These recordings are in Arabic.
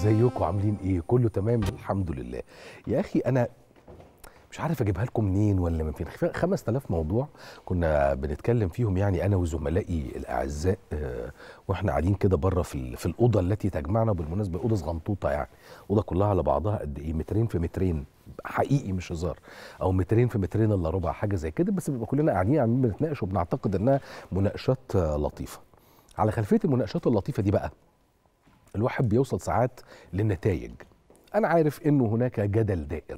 ازيكم عاملين ايه؟ كله تمام الحمد لله. يا اخي انا مش عارف اجيبها لكم منين ولا من فين. 5000 موضوع كنا بنتكلم فيهم، يعني انا وزملائي الاعزاء، واحنا قاعدين كده بره في الاوضه التي تجمعنا. بالمناسبه اوضه صغنطوطه، يعني اوضه كلها على بعضها قد ايه؟ مترين في مترين، حقيقي مش هزار، او مترين في مترين الا ربع، حاجه زي كده. بس بيبقى كلنا قاعدين عاملين بنتناقش وبنعتقد انها مناقشات لطيفه. على خلفيه المناقشات اللطيفه دي بقى الواحد بيوصل ساعات للنتائج. أنا عارف إنه هناك جدل دائر،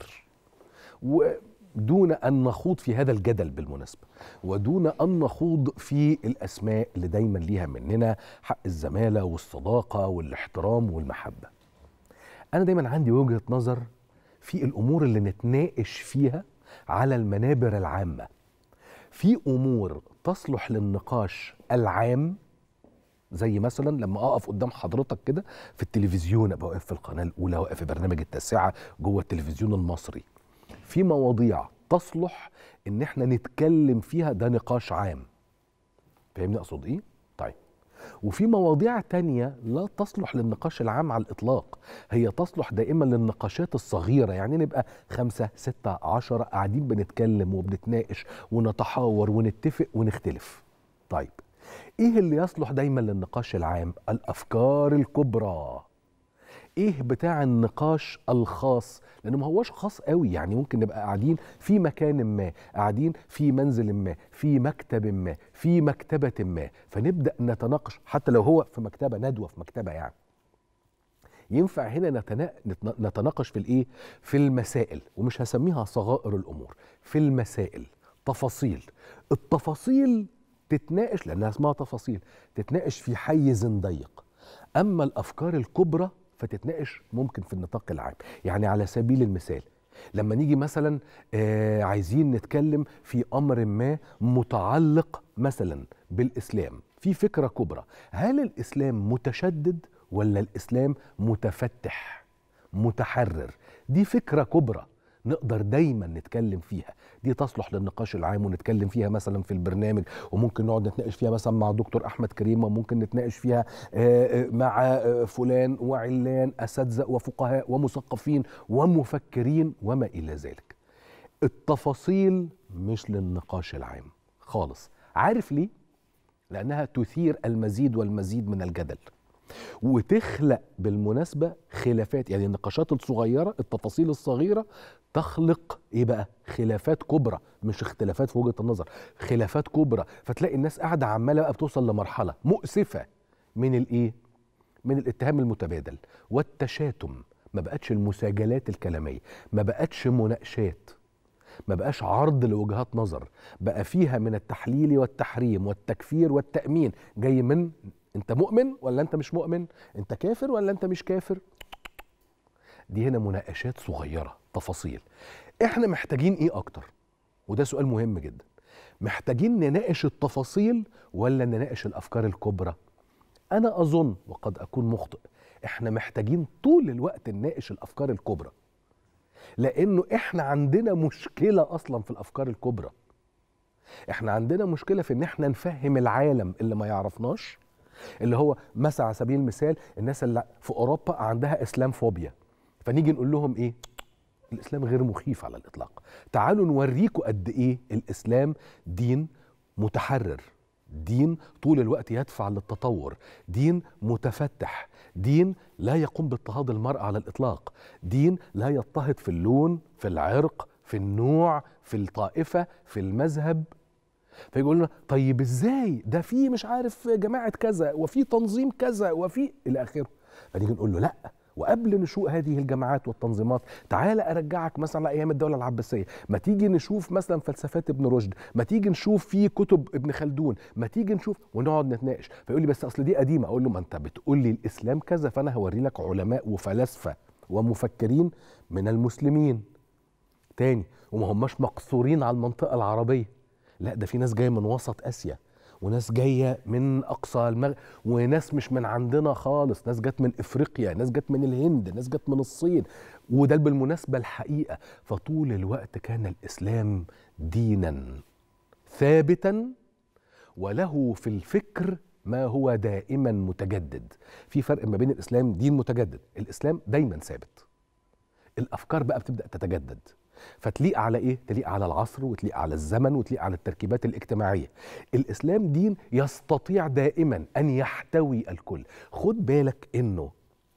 ودون أن نخوض في هذا الجدل بالمناسبة، ودون أن نخوض في الأسماء اللي دايما ليها مننا حق الزمالة والصداقة والاحترام والمحبة، أنا دايما عندي وجهة نظر في الأمور اللي نتناقش فيها على المنابر العامة. في أمور تصلح للنقاش العام، زي مثلا لما اقف قدام حضرتك كده في التلفزيون، ابقى واقف في القناه الاولى، واقف في برنامج التاسعه جوه التلفزيون المصري، في مواضيع تصلح ان احنا نتكلم فيها، ده نقاش عام. فاهمني اقصد ايه؟ طيب، وفي مواضيع تانية لا تصلح للنقاش العام على الاطلاق، هي تصلح دائما للنقاشات الصغيره، يعني نبقى 5 6 10 قاعدين بنتكلم وبنتناقش ونتحاور ونتفق ونختلف. طيب، ايه اللي يصلح دايما للنقاش العام؟ الافكار الكبرى. ايه بتاع النقاش الخاص؟ لانه ما هوش خاص قوي، يعني ممكن نبقى قاعدين في مكان ما، قاعدين في منزل ما، في مكتب ما، في مكتبة ما، فنبدأ نتناقش، حتى لو هو في مكتبة، ندوة في مكتبة يعني. ينفع هنا نتناقش في الايه؟ في المسائل، ومش هسميها صغائر الامور، في المسائل، تفاصيل. التفاصيل تتناقش لانها اسمها تفاصيل، تتناقش في حيز ضيق. اما الافكار الكبرى فتتناقش ممكن في النطاق العام. يعني على سبيل المثال، لما نيجي مثلا عايزين نتكلم في امر ما متعلق مثلا بالاسلام، في فكره كبرى، هل الاسلام متشدد ولا الاسلام متفتح متحرر؟ دي فكره كبرى نقدر دايما نتكلم فيها، دي تصلح للنقاش العام ونتكلم فيها مثلا في البرنامج، وممكن نقعد نتناقش فيها مثلا مع دكتور احمد كريم، وممكن نتناقش فيها مع فلان وعلان، اساتذه وفقهاء ومثقفين ومفكرين وما الى ذلك. التفاصيل مش للنقاش العام خالص. عارف ليه؟ لانها تثير المزيد والمزيد من الجدل، وتخلق بالمناسبة خلافات. يعني النقاشات الصغيرة، التفاصيل الصغيرة تخلق ايه بقى؟ خلافات كبرى، مش اختلافات في وجهة النظر، خلافات كبرى. فتلاقي الناس قاعدة عمالة بقى بتوصل لمرحلة مؤسفة من الايه؟ من الاتهام المتبادل والتشاتم. ما بقتش المساجلات الكلامية، ما بقتش مناقشات، ما بقاش عرض لوجهات نظر، بقى فيها من التحليل والتحريم والتكفير والتأمين، جاي من انت مؤمن ولا انت مش مؤمن، انت كافر ولا انت مش كافر. دي هنا مناقشات صغيرة، تفاصيل. احنا محتاجين ايه اكتر؟ وده سؤال مهم جدا. محتاجين نناقش التفاصيل ولا نناقش الافكار الكبرى؟ انا اظن، وقد اكون مخطئ، احنا محتاجين طول الوقت نناقش الافكار الكبرى، لانه احنا عندنا مشكلة اصلا في الافكار الكبرى. احنا عندنا مشكلة في ان احنا نفهم العالم اللي ما يعرفناش، اللي هو مثلا على سبيل المثال الناس اللي في اوروبا عندها اسلام فوبيا، فنيجي نقول لهم ايه؟ الاسلام غير مخيف على الاطلاق، تعالوا نوريكم قد ايه الاسلام دين متحرر، دين طول الوقت يدفع للتطور، دين متفتح، دين لا يقوم باضطهاد المرأة على الاطلاق، دين لا يضطهد في اللون، في العرق، في النوع، في الطائفة، في المذهب. فيقول لنا طيب ازاي ده؟ في مش عارف جماعه كذا، وفي تنظيم كذا، وفي الى اخره. فنيجي نقول له لا، وقبل نشوء هذه الجماعات والتنظيمات تعالى ارجعك مثلا لايام الدوله العباسيه، ما تيجي نشوف مثلا فلسفات ابن رشد، ما تيجي نشوف في كتب ابن خلدون، ما تيجي نشوف، ونقعد نتناقش. فيقول لي بس اصل دي قديمه. اقول له ما انت بتقول لي الاسلام كذا، فانا هوري لك علماء وفلاسفه ومفكرين من المسلمين تاني، وما هماش مقصورين على المنطقه العربيه، لا ده في ناس جايه من وسط اسيا، وناس جايه من اقصى المغرب، وناس مش من عندنا خالص، ناس جت من افريقيا، ناس جت من الهند، ناس جت من الصين. وده بالمناسبه الحقيقه. فطول الوقت كان الاسلام دينا ثابتا، وله في الفكر ما هو دائما متجدد. في فرق ما بين الإسلام دين متجدد، الإسلام دايما ثابت. الأفكار بقى بتبدأ تتجدد، فتليق على إيه؟ تليق على العصر وتليق على الزمن وتليق على التركيبات الاجتماعية. الإسلام دين يستطيع دائما أن يحتوي الكل. خد بالك إنه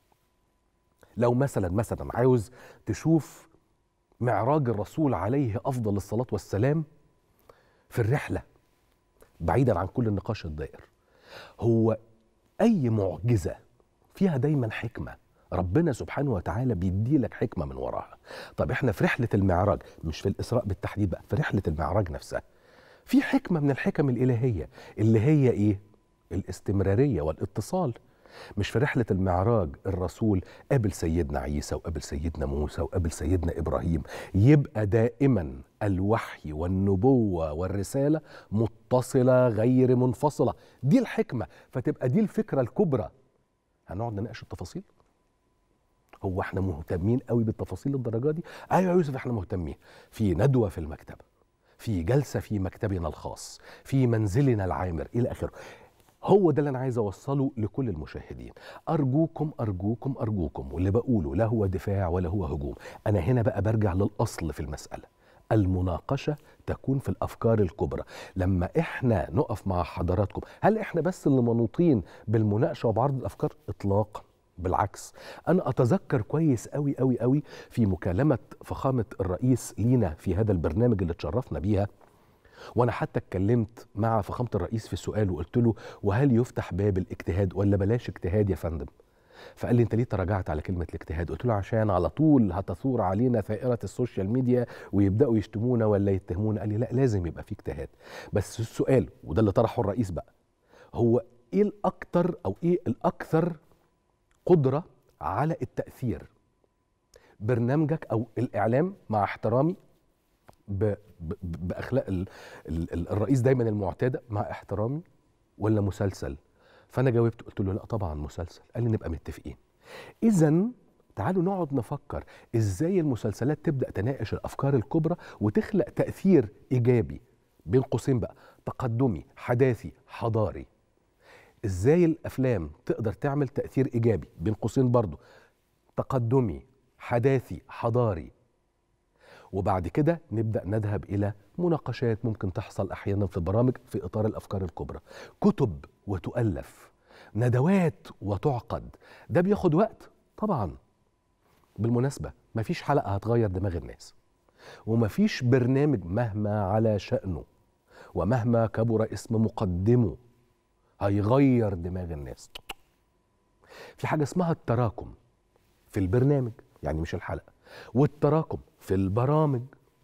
لو مثلا عاوز تشوف معراج الرسول عليه أفضل الصلاة والسلام في الرحلة، بعيدا عن كل النقاش الدائر، هو أي معجزة فيها دايما حكمة، ربنا سبحانه وتعالى بيدي لك حكمة من وراها. طب احنا في رحلة المعراج، مش في الإسراء بالتحديد بقى، في رحلة المعراج نفسها في حكمة من الحكم الإلهية اللي هي إيه؟ الاستمرارية والاتصال. مش في رحلة المعراج الرسول قابل سيدنا عيسى وقابل سيدنا موسى وقابل سيدنا إبراهيم، يبقى دائما الوحي والنبوة والرسالة متصلة غير منفصلة. دي الحكمة، فتبقى دي الفكرة الكبرى. هنقعد نناقش التفاصيل؟ هو احنا مهتمين قوي بالتفاصيل الدرجة دي؟ ايوه يا يوسف احنا مهتمين. في ندوة في المكتبة، في جلسة في مكتبنا الخاص، في منزلنا العامر، إلى آخره. هو ده اللي أنا عايز أوصله لكل المشاهدين. أرجوكم أرجوكم أرجوكم، واللي بقوله لا هو دفاع ولا هو هجوم، أنا هنا بقى برجع للأصل في المسألة. المناقشة تكون في الأفكار الكبرى. لما إحنا نقف مع حضراتكم، هل إحنا بس اللي منوطين بالمناقشة وبعرض الأفكار؟ إطلاقا، بالعكس. أنا أتذكر كويس قوي قوي قوي في مكالمة فخامة الرئيس لينا في هذا البرنامج اللي اتشرفنا بيها، وانا حتى اتكلمت مع فخامة الرئيس في السؤال وقلت له وهل يفتح باب الاجتهاد ولا بلاش اجتهاد يا فندم؟ فقال لي انت ليه تراجعت على كلمة الاجتهاد؟ قلت له عشان على طول هتثور علينا ثائرة السوشيال ميديا ويبدأوا يشتمونا ولا يتهمونا. قال لي لا، لازم يبقى في اجتهاد. بس السؤال وده اللي طرحه الرئيس بقى، هو ايه الاكتر او ايه الاكثر قدرة على التأثير؟ برنامجك او الاعلام، مع احترامي باخلاق الرئيس دايما المعتاده، مع احترامي، ولا مسلسل؟ فانا جاوبت قلت له لا طبعا مسلسل. قال لي نبقى متفقين. اذا تعالوا نقعد نفكر ازاي المسلسلات تبدا تناقش الافكار الكبرى وتخلق تاثير ايجابي، بين قوسين بقى تقدمي حداثي حضاري. ازاي الافلام تقدر تعمل تاثير ايجابي، بين قوسين برضو تقدمي حداثي حضاري. وبعد كده نبدأ نذهب إلى مناقشات ممكن تحصل أحيانا في برامج في إطار الأفكار الكبرى، كتب وتؤلف، ندوات وتعقد. ده بياخد وقت طبعا. بالمناسبة مفيش حلقة هتغير دماغ الناس، ومفيش برنامج مهما على شأنه ومهما كبر اسم مقدمه هيغير دماغ الناس. في حاجة اسمها التراكم في البرنامج، يعني مش الحلقة، والتراكم في البرامج.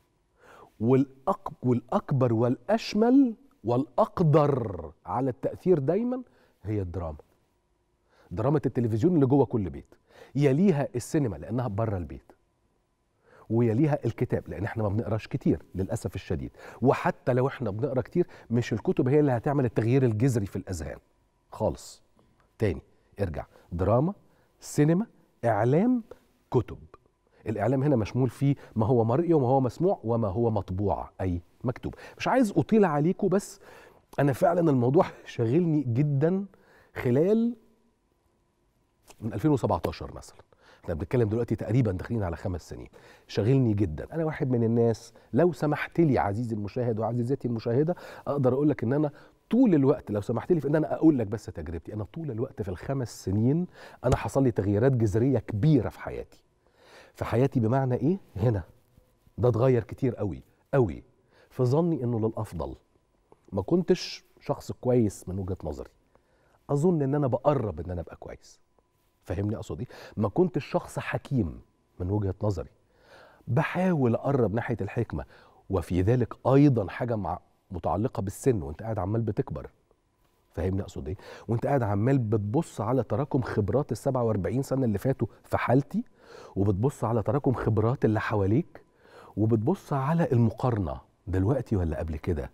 والأكبر والأشمل والأقدر على التأثير دايما هي الدراما. دراما التلفزيون اللي جوه كل بيت، يليها السينما لأنها بره البيت، ويليها الكتاب لأن احنا ما بنقراش كتير للأسف الشديد. وحتى لو احنا بنقرا كتير، مش الكتب هي اللي هتعمل التغيير الجذري في الأذهان خالص. تاني ارجع، دراما، سينما، إعلام، كتب. الإعلام هنا مشمول فيه ما هو مرئي وما هو مسموع وما هو مطبوع أي مكتوب. مش عايز أطيل عليكم، بس أنا فعلا الموضوع شاغلني جدا خلال من 2017 مثلا. احنا بنتكلم دلوقتي تقريبا داخلين على 5 سنين. شاغلني جدا. أنا واحد من الناس، لو سمحت لي عزيزي المشاهد وعزيزتي المشاهدة، أقدر أقول لك إن أنا طول الوقت، لو سمحت لي في إن أنا أقول لك بس تجربتي، أنا طول الوقت في ال5 سنين أنا حصل لي تغييرات جذرية كبيرة في حياتي. في حياتي بمعنى ايه؟ هنا ده اتغير كتير قوي قوي في ظني انه للافضل. ما كنتش شخص كويس من وجهة نظري، اظن ان انا بقرب ان انا ابقى كويس. فاهمني اقصد ايه؟ ما كنتش شخص حكيم من وجهة نظري، بحاول اقرب ناحية الحكمة. وفي ذلك ايضا حاجة متعلقة بالسن، وانت قاعد عمال بتكبر. فاهمني اقصد ايه؟ وانت قاعد عمال بتبص على تراكم خبرات ال 47 سنة اللي فاتوا في حالتي، وبتبص على تراكم خبرات اللي حواليك، وبتبص على المقارنة دلوقتي ولا قبل كده.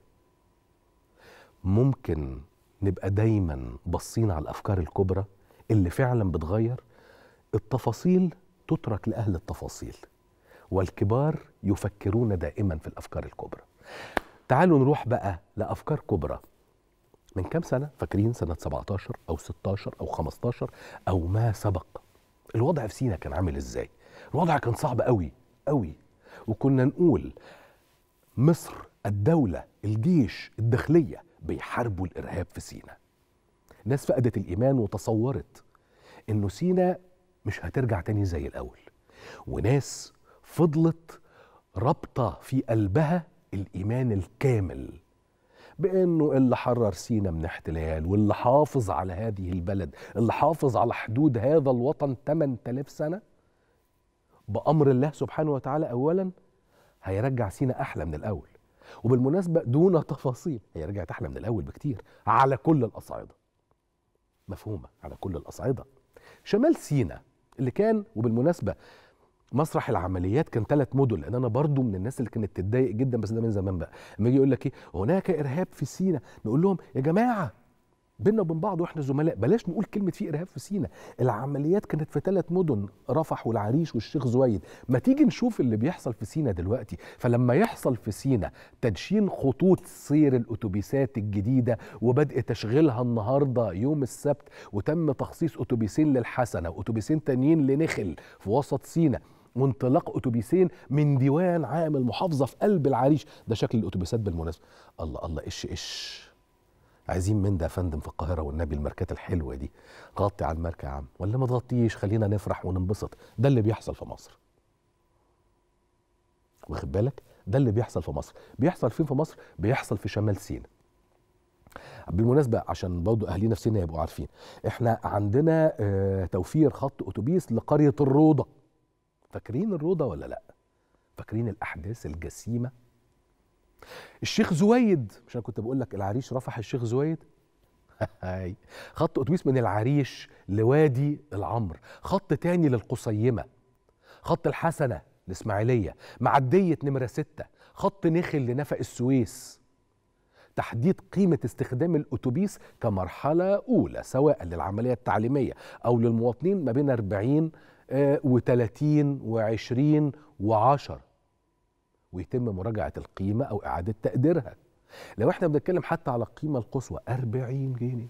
ممكن نبقى دايما باصين على الأفكار الكبرى اللي فعلا بتغير. التفاصيل تترك لأهل التفاصيل، والكبار يفكرون دائما في الأفكار الكبرى. تعالوا نروح بقى لأفكار كبرى من كام سنة؟ فاكرين سنة 17 أو 16 أو 15 أو ما سبق؟ الوضع في سيناء كان عامل إزاي؟ الوضع كان صعب قوي قوي، وكنا نقول مصر، الدولة، الجيش، الداخلية بيحاربوا الإرهاب في سيناء. ناس فقدت الإيمان وتصورت إنه سيناء مش هترجع تاني زي الأول، وناس فضلت رابطة في قلبها الإيمان الكامل بأنه اللي حرر سيناء من احتلال، واللي حافظ على هذه البلد، اللي حافظ على حدود هذا الوطن 8000 سنة بأمر الله سبحانه وتعالى أولا، هيرجع سيناء أحلى من الأول. وبالمناسبة دون تفاصيل، هي رجعت أحلى من الأول بكتير على كل الأصعدة. مفهومة؟ على كل الأصعدة. شمال سيناء اللي كان، وبالمناسبة مسرح العمليات كان 3 مدن، لان انا برضو من الناس اللي كانت تتضايق جدا، بس ده من زمان بقى، لما يجي يقول لك ايه هناك ارهاب في سيناء، نقول لهم يا جماعه بينا وبين بعض واحنا زملاء بلاش نقول كلمه في ارهاب في سيناء. العمليات كانت في 3 مدن، رفح والعريش والشيخ زويد. ما تيجي نشوف اللي بيحصل في سيناء دلوقتي. فلما يحصل في سيناء تدشين خطوط سير الاتوبيسات الجديده وبدء تشغيلها النهارده يوم السبت، وتم تخصيص اتوبيسين للحسنه واتوبيسين تانيين لنخل في وسط سيناء، وانطلاق اتوبيسين من ديوان عام المحافظه في قلب العريش، ده شكل الاتوبيسات بالمناسبه. الله الله، ايش عايزين من ده يا فندم في القاهره والنبي، الماركات الحلوه دي غطي على الماركه يا عم، ولا ما تغطيش، خلينا نفرح وننبسط. ده اللي بيحصل في مصر، واخد بالك؟ ده اللي بيحصل في مصر. بيحصل فين في مصر؟ بيحصل في شمال سيناء. بالمناسبه عشان برضه اهالينا في سيناء يبقوا عارفين، احنا عندنا توفير خط اتوبيس لقريه الروضه. فاكرين الروضه ولا لا؟ فاكرين الاحداث الجسيمه؟ الشيخ زويد، مش انا كنت بقول لك العريش رفح الشيخ زويد؟ هاي خط اتوبيس من العريش لوادي العمر، خط تاني للقصيمه، خط الحسنه الاسماعيليه، معديه نمره 6، خط نخل لنفق السويس. تحديد قيمه استخدام الاتوبيس كمرحله اولى سواء للعمليه التعليميه او للمواطنين ما بين 40 و30 و20 و10، ويتم مراجعة القيمة أو إعادة تقديرها. لو احنا بنتكلم حتى على القيمة القصوى 40 جنيه،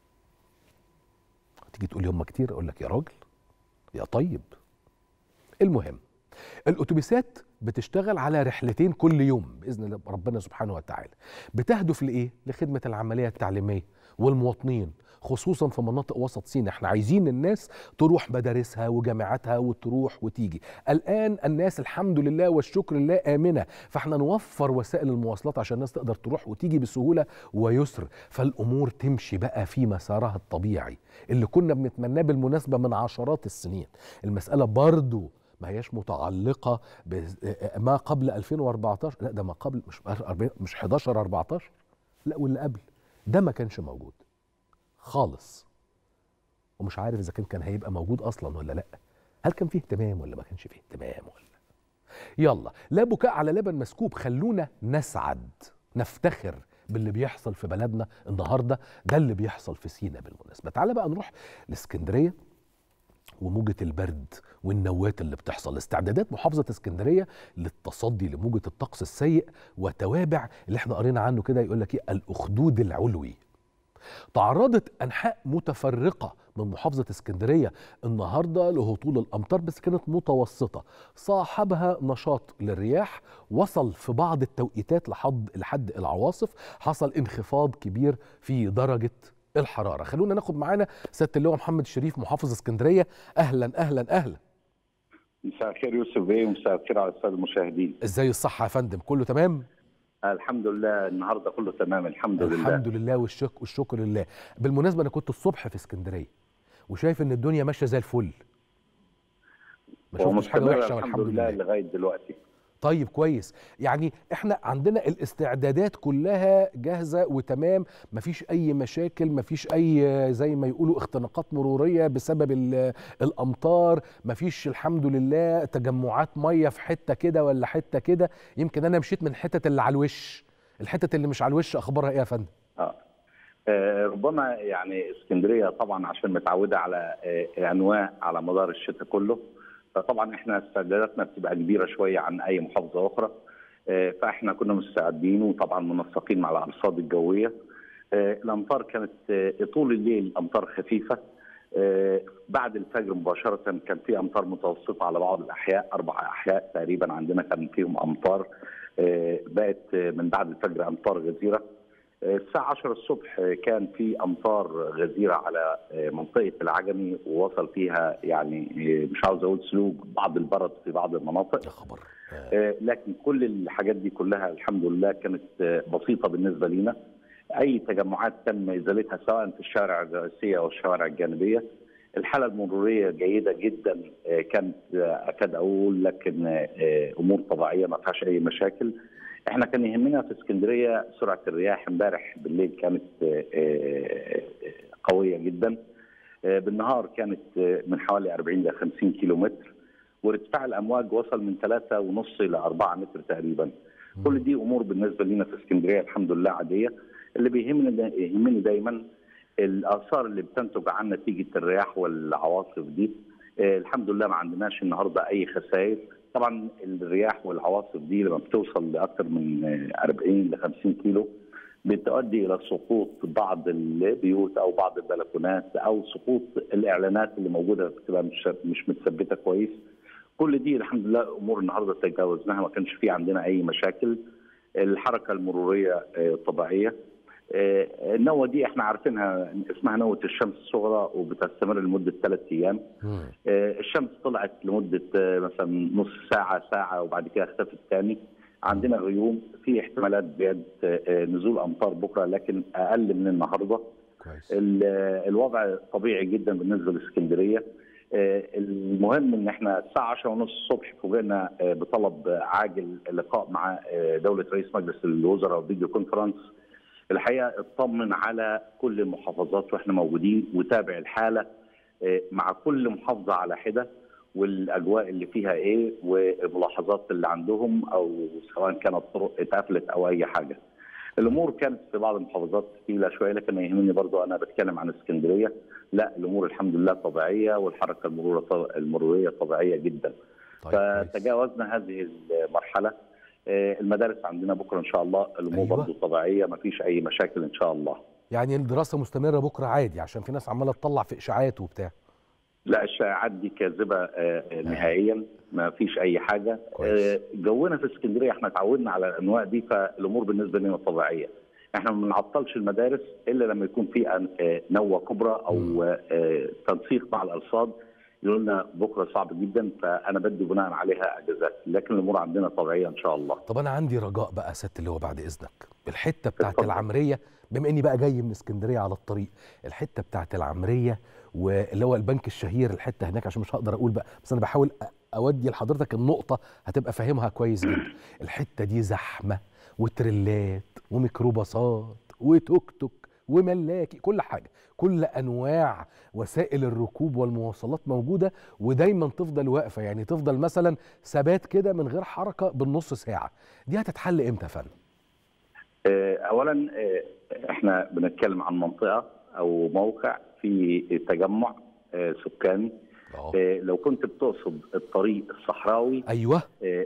تيجي تقول لي هم كتير، أقول لك يا راجل يا طيب. المهم الأتوبيسات بتشتغل على رحلتين كل يوم بإذن الله ربنا سبحانه وتعالى، بتهدف لإيه؟ لخدمة العملية التعليمية والمواطنين، خصوصا في مناطق وسط سيناء. احنا عايزين الناس تروح مدارسها وجامعاتها وتروح وتيجي. الآن الناس الحمد لله والشكر لله آمنة، فاحنا نوفر وسائل المواصلات عشان الناس تقدر تروح وتيجي بسهولة ويسر، فالأمور تمشي بقى في مسارها الطبيعي اللي كنا بنتمناه بالمناسبة من عشرات السنين. المسألة برضو ما هياش متعلقة بما قبل 2014، لا ده ما قبل، مش 11 14، لا واللي قبل ده ما كانش موجود خالص، ومش عارف اذا كان هيبقى موجود اصلا ولا لا. هل كان فيه اهتمام ولا ما كانش فيه اهتمام ولا؟ يلا، لا بكاء على لبن مسكوب، خلونا نسعد نفتخر باللي بيحصل في بلدنا النهارده. ده اللي بيحصل في سيناء بالمناسبه. تعالى بقى نروح لاسكندريه وموجة البرد والنوات اللي بتحصل. استعدادات محافظة اسكندرية للتصدي لموجة الطقس السيء وتوابع اللي احنا قرينا عنه كده، يقول لك ايه؟ الأخدود العلوي. تعرضت أنحاء متفرقة من محافظة اسكندرية النهاردة لهطول الأمطار، بس كانت متوسطة، صاحبها نشاط للرياح، وصل في بعض التوقيتات لحد العواصف، حصل انخفاض كبير في درجة الحرارة. خلونا ناخد معانا سيادة اللواء محمد الشريف محافظ اسكندرية. أهلا أهلا أهلا. مساء الخير يوسف بيه، ومساء الخير على السادة المشاهدين. ازاي الصحة يا فندم؟ كله تمام؟ الحمد لله، النهارده كله تمام الحمد لله. الحمد لله والشكر لله. بالمناسبة أنا كنت الصبح في اسكندرية وشايف إن الدنيا ماشية زي الفل، ما شفتش حاجة وحشة والحمد لله لغاية دلوقتي. طيب كويس، يعني احنا عندنا الاستعدادات كلها جاهزة وتمام، مفيش أي مشاكل، مفيش أي زي ما يقولوا اختناقات مرورية بسبب الأمطار، مفيش الحمد لله تجمعات مية في حتة كده ولا حتة كده. يمكن أنا مشيت من الحتة اللي على الوش، الحتة اللي مش على الوش أخبارها إيه يا فندم؟ ربما يعني اسكندرية طبعا عشان متعودة على أنواع على مدار الشتاء كله، فطبعا احنا استعداداتنا بتبقى كبيره شويه عن اي محافظه اخرى. فاحنا كنا مستعدين وطبعا منسقين مع الارصاد الجويه الامطار كانت طول الليل امطار خفيفه. بعد الفجر مباشره كان في امطار متوسطه على بعض الاحياء، 4 احياء تقريبا عندنا كان فيهم امطار. بقت من بعد الفجر امطار غزيره. الساعه 10 الصبح كان في امطار غزيره على منطقه العجمي، ووصل فيها يعني مش عاوز اقول سلوك، بعض البرد في بعض المناطق. يا خبر. لكن كل الحاجات دي كلها الحمد لله كانت بسيطه بالنسبه لنا. اي تجمعات تم ازالتها سواء في الشوارع الرئيسيه او الشوارع الجانبيه. الحاله المروريه جيده جدا، كانت اكاد اقول لك ان امور طبيعيه ما فيهاش اي مشاكل. احنا كان يهمنا في اسكندريه سرعه الرياح. امبارح بالليل كانت قويه جدا. بالنهار كانت من حوالي 40 ل 50 كيلو متر، وارتفاع الامواج وصل من 3.5 ل 4 متر تقريبا. كل دي امور بالنسبه لنا في اسكندريه الحمد لله عاديه. اللي يهمني دايما الاثار اللي بتنتج عن نتيجه الرياح والعواصف دي. الحمد لله ما عندناش النهارده اي خسائر. طبعا الرياح والعواصف دي لما بتوصل لاكثر من 40 ل 50 كيلو بتؤدي الى سقوط بعض البيوت او بعض البلكونات، او سقوط الاعلانات اللي موجوده بتبقى مش متثبته كويس. كل دي الحمد لله امور النهارده تجاوزناها، ما كانش في عندنا اي مشاكل. الحركه المروريه طبيعيه. النوة دي احنا عارفينها اسمها نوة الشمس الصغرى، وبتستمر لمدة 3 أيام. الشمس طلعت لمدة مثلا نص ساعة ساعة وبعد كده اختفت تاني. عندنا غيوم، في احتمالات نزول أمطار بكرة لكن أقل من النهاردة. كويس. الوضع طبيعي جدا بالنسبة لإسكندرية. المهم ان احنا الساعه 10:30 الصبح فوجئنا بطلب عاجل لقاء مع دولة رئيس مجلس الوزراء فيديو كونفرنس. الحقيقه اطمن على كل المحافظات واحنا موجودين، وتابع الحاله مع كل محافظه على حده، والاجواء اللي فيها ايه، والملاحظات اللي عندهم، او سواء كانت طرق اتقفلت او اي حاجه. الامور كانت في بعض المحافظات ثقيله شويه، لكن يهمني برضو انا بتكلم عن اسكندريه، لا الامور الحمد لله طبيعيه، والحركه المروريه طبيعيه جدا. طيب فتجاوزنا هذه المرحله. المدارس عندنا بكره ان شاء الله الامور برضه طبيعيه، ما فيش اي مشاكل ان شاء الله. يعني الدراسه مستمره بكره عادي، عشان في ناس عماله تطلع في اشاعات وبتاع. لا الشائعات دي كاذبه نهائيا، ما فيش اي حاجه. جونا في اسكندريه احنا اتعودنا على الانواع دي، فالامور بالنسبه لنا طبيعيه. احنا ما بنعطلش المدارس الا لما يكون في نوه كبرى او تنسيق مع الارصاد يقولوا لنا بكره صعب جدا، فانا بدي بناء عليها اجازات، لكن الامور عندنا طبيعيه ان شاء الله. طب انا عندي رجاء بقى سياده اللواء بعد اذنك، الحته بتاعت العمريه، بما اني بقى جاي من اسكندريه على الطريق، الحته بتاعت العمريه واللي هو البنك الشهير، الحته هناك عشان مش هقدر اقول بقى، بس انا بحاول اودي لحضرتك النقطه هتبقى فاهمها كويس جدا. الحته دي زحمه وتريلات وميكروباصات وتوك توك وملاكي، كل حاجه، كل انواع وسائل الركوب والمواصلات موجوده، ودايما تفضل واقفه، يعني تفضل مثلا ثبات كده من غير حركه بالنص ساعه. دي هتتحل امتى يا فندم؟ اولا احنا بنتكلم عن منطقه او موقع في تجمع سكاني. لو كنت بتقصد الطريق الصحراوي، ايوه،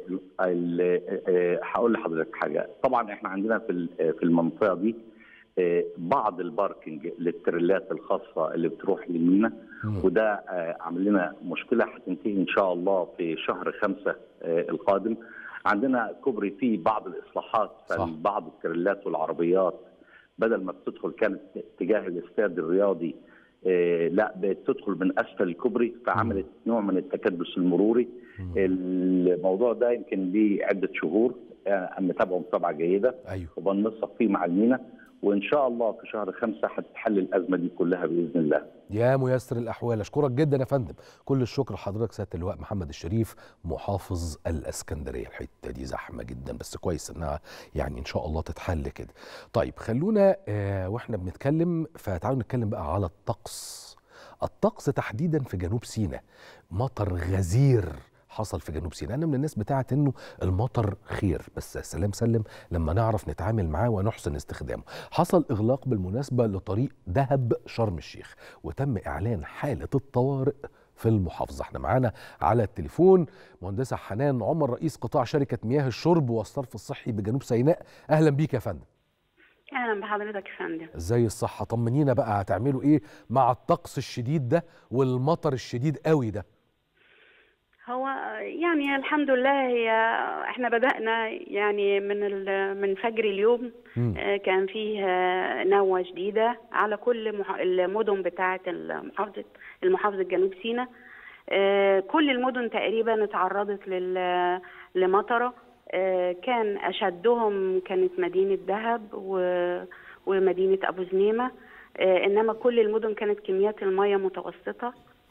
هقول لحضرتك حاجه. طبعا احنا عندنا في المنطقه دي بعض الباركنج للتريلات الخاصه اللي بتروح للمينا، وده عامل لنا مشكله هتنتهي ان شاء الله في شهر 5 القادم. عندنا كوبري فيه بعض الاصلاحات، فبعض التريلات والعربيات بدل ما بتدخل كانت اتجاه الاستاد الرياضي، لا بقت تدخل من اسفل الكوبري، فعملت نوع من التكدس المروري. الموضوع ده يمكن ليه عده شهور نتابعه متابعه جيده. أيوه. وبننسق فيه مع المينا، وان شاء الله في شهر 5 هتتحل الازمه دي كلها باذن الله. يا ميسر الاحوال، اشكرك جدا يا فندم. كل الشكر لحضرتك سياده اللواء محمد الشريف محافظ الاسكندريه. الحته دي زحمه جدا، بس كويس انها يعني ان شاء الله تتحل كده. طيب خلونا واحنا بنتكلم، فتعالوا نتكلم بقى على الطقس تحديدا في جنوب سيناء. مطر غزير حصل في جنوب سيناء. انا من الناس بتاعت انه المطر خير، بس سلام سلم لما نعرف نتعامل معاه ونحسن استخدامه. حصل اغلاق بالمناسبه لطريق دهب شرم الشيخ، وتم اعلان حاله الطوارئ في المحافظه. احنا معانا على التليفون مهندسه حنان عمر، رئيس قطاع شركه مياه الشرب والصرف الصحي بجنوب سيناء. اهلا بيك يا فندم. اهلا بحضرتك يا فندم. ازاي الصحه؟ طمنينا بقى، هتعملوا ايه مع الطقس الشديد ده والمطر الشديد قوي ده؟ هو يعني الحمد لله، هي احنا بدأنا يعني من فجر اليوم. كان فيه نوة شديدة على كل المدن بتاعة المحافظة جنوب سيناء. كل المدن تقريبا اتعرضت لمطرة. كان أشدهم كانت مدينة دهب ومدينة أبو زنيمة. إنما كل المدن كانت كميات المياه متوسطة.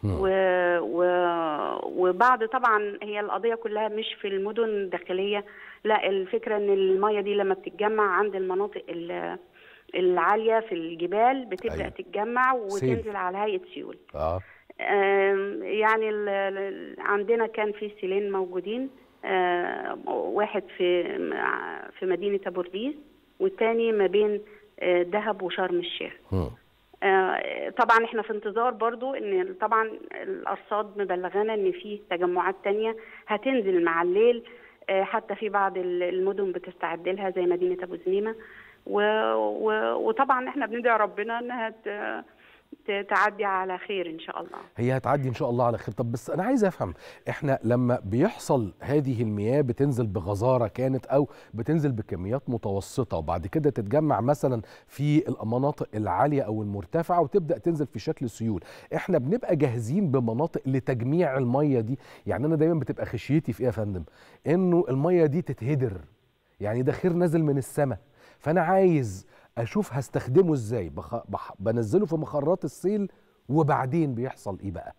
وبعد طبعا هي القضية كلها مش في المدن الداخلية، لا، الفكرة ان المية دي لما بتتجمع عند المناطق العالية في الجبال بتبدأ أيوة. تتجمع وتنزل على هيئة سيول. يعني عندنا كان في سيلين موجودين، واحد في مدينة أبو رديس، والتاني ما بين دهب وشرم الشيخ. طبعا احنا في انتظار برضو ان طبعا الارصاد مبلغانا ان في تجمعات تانية هتنزل مع الليل، حتى في بعض المدن بتستعد لها زي مدينة ابو زنيمة. وطبعا احنا بندعي ربنا انها تعدي على خير ان شاء الله. هي هتعدي ان شاء الله على خير. طب بس انا عايز افهم، احنا لما بيحصل هذه المياه بتنزل بغزاره كانت او بتنزل بكميات متوسطه وبعد كده تتجمع مثلا في المناطق العاليه او المرتفعه وتبدا تنزل في شكل سيول، احنا بنبقى جاهزين بمناطق لتجميع الميه دي؟ يعني انا دايما بتبقى خشيتي في ايه يا فندم؟ انه الميه دي تتهدر، يعني ده خير نازل من السماء، فانا عايز اشوف هستخدمه ازاي. بنزله في مخرات السيل وبعدين بيحصل ايه بقى؟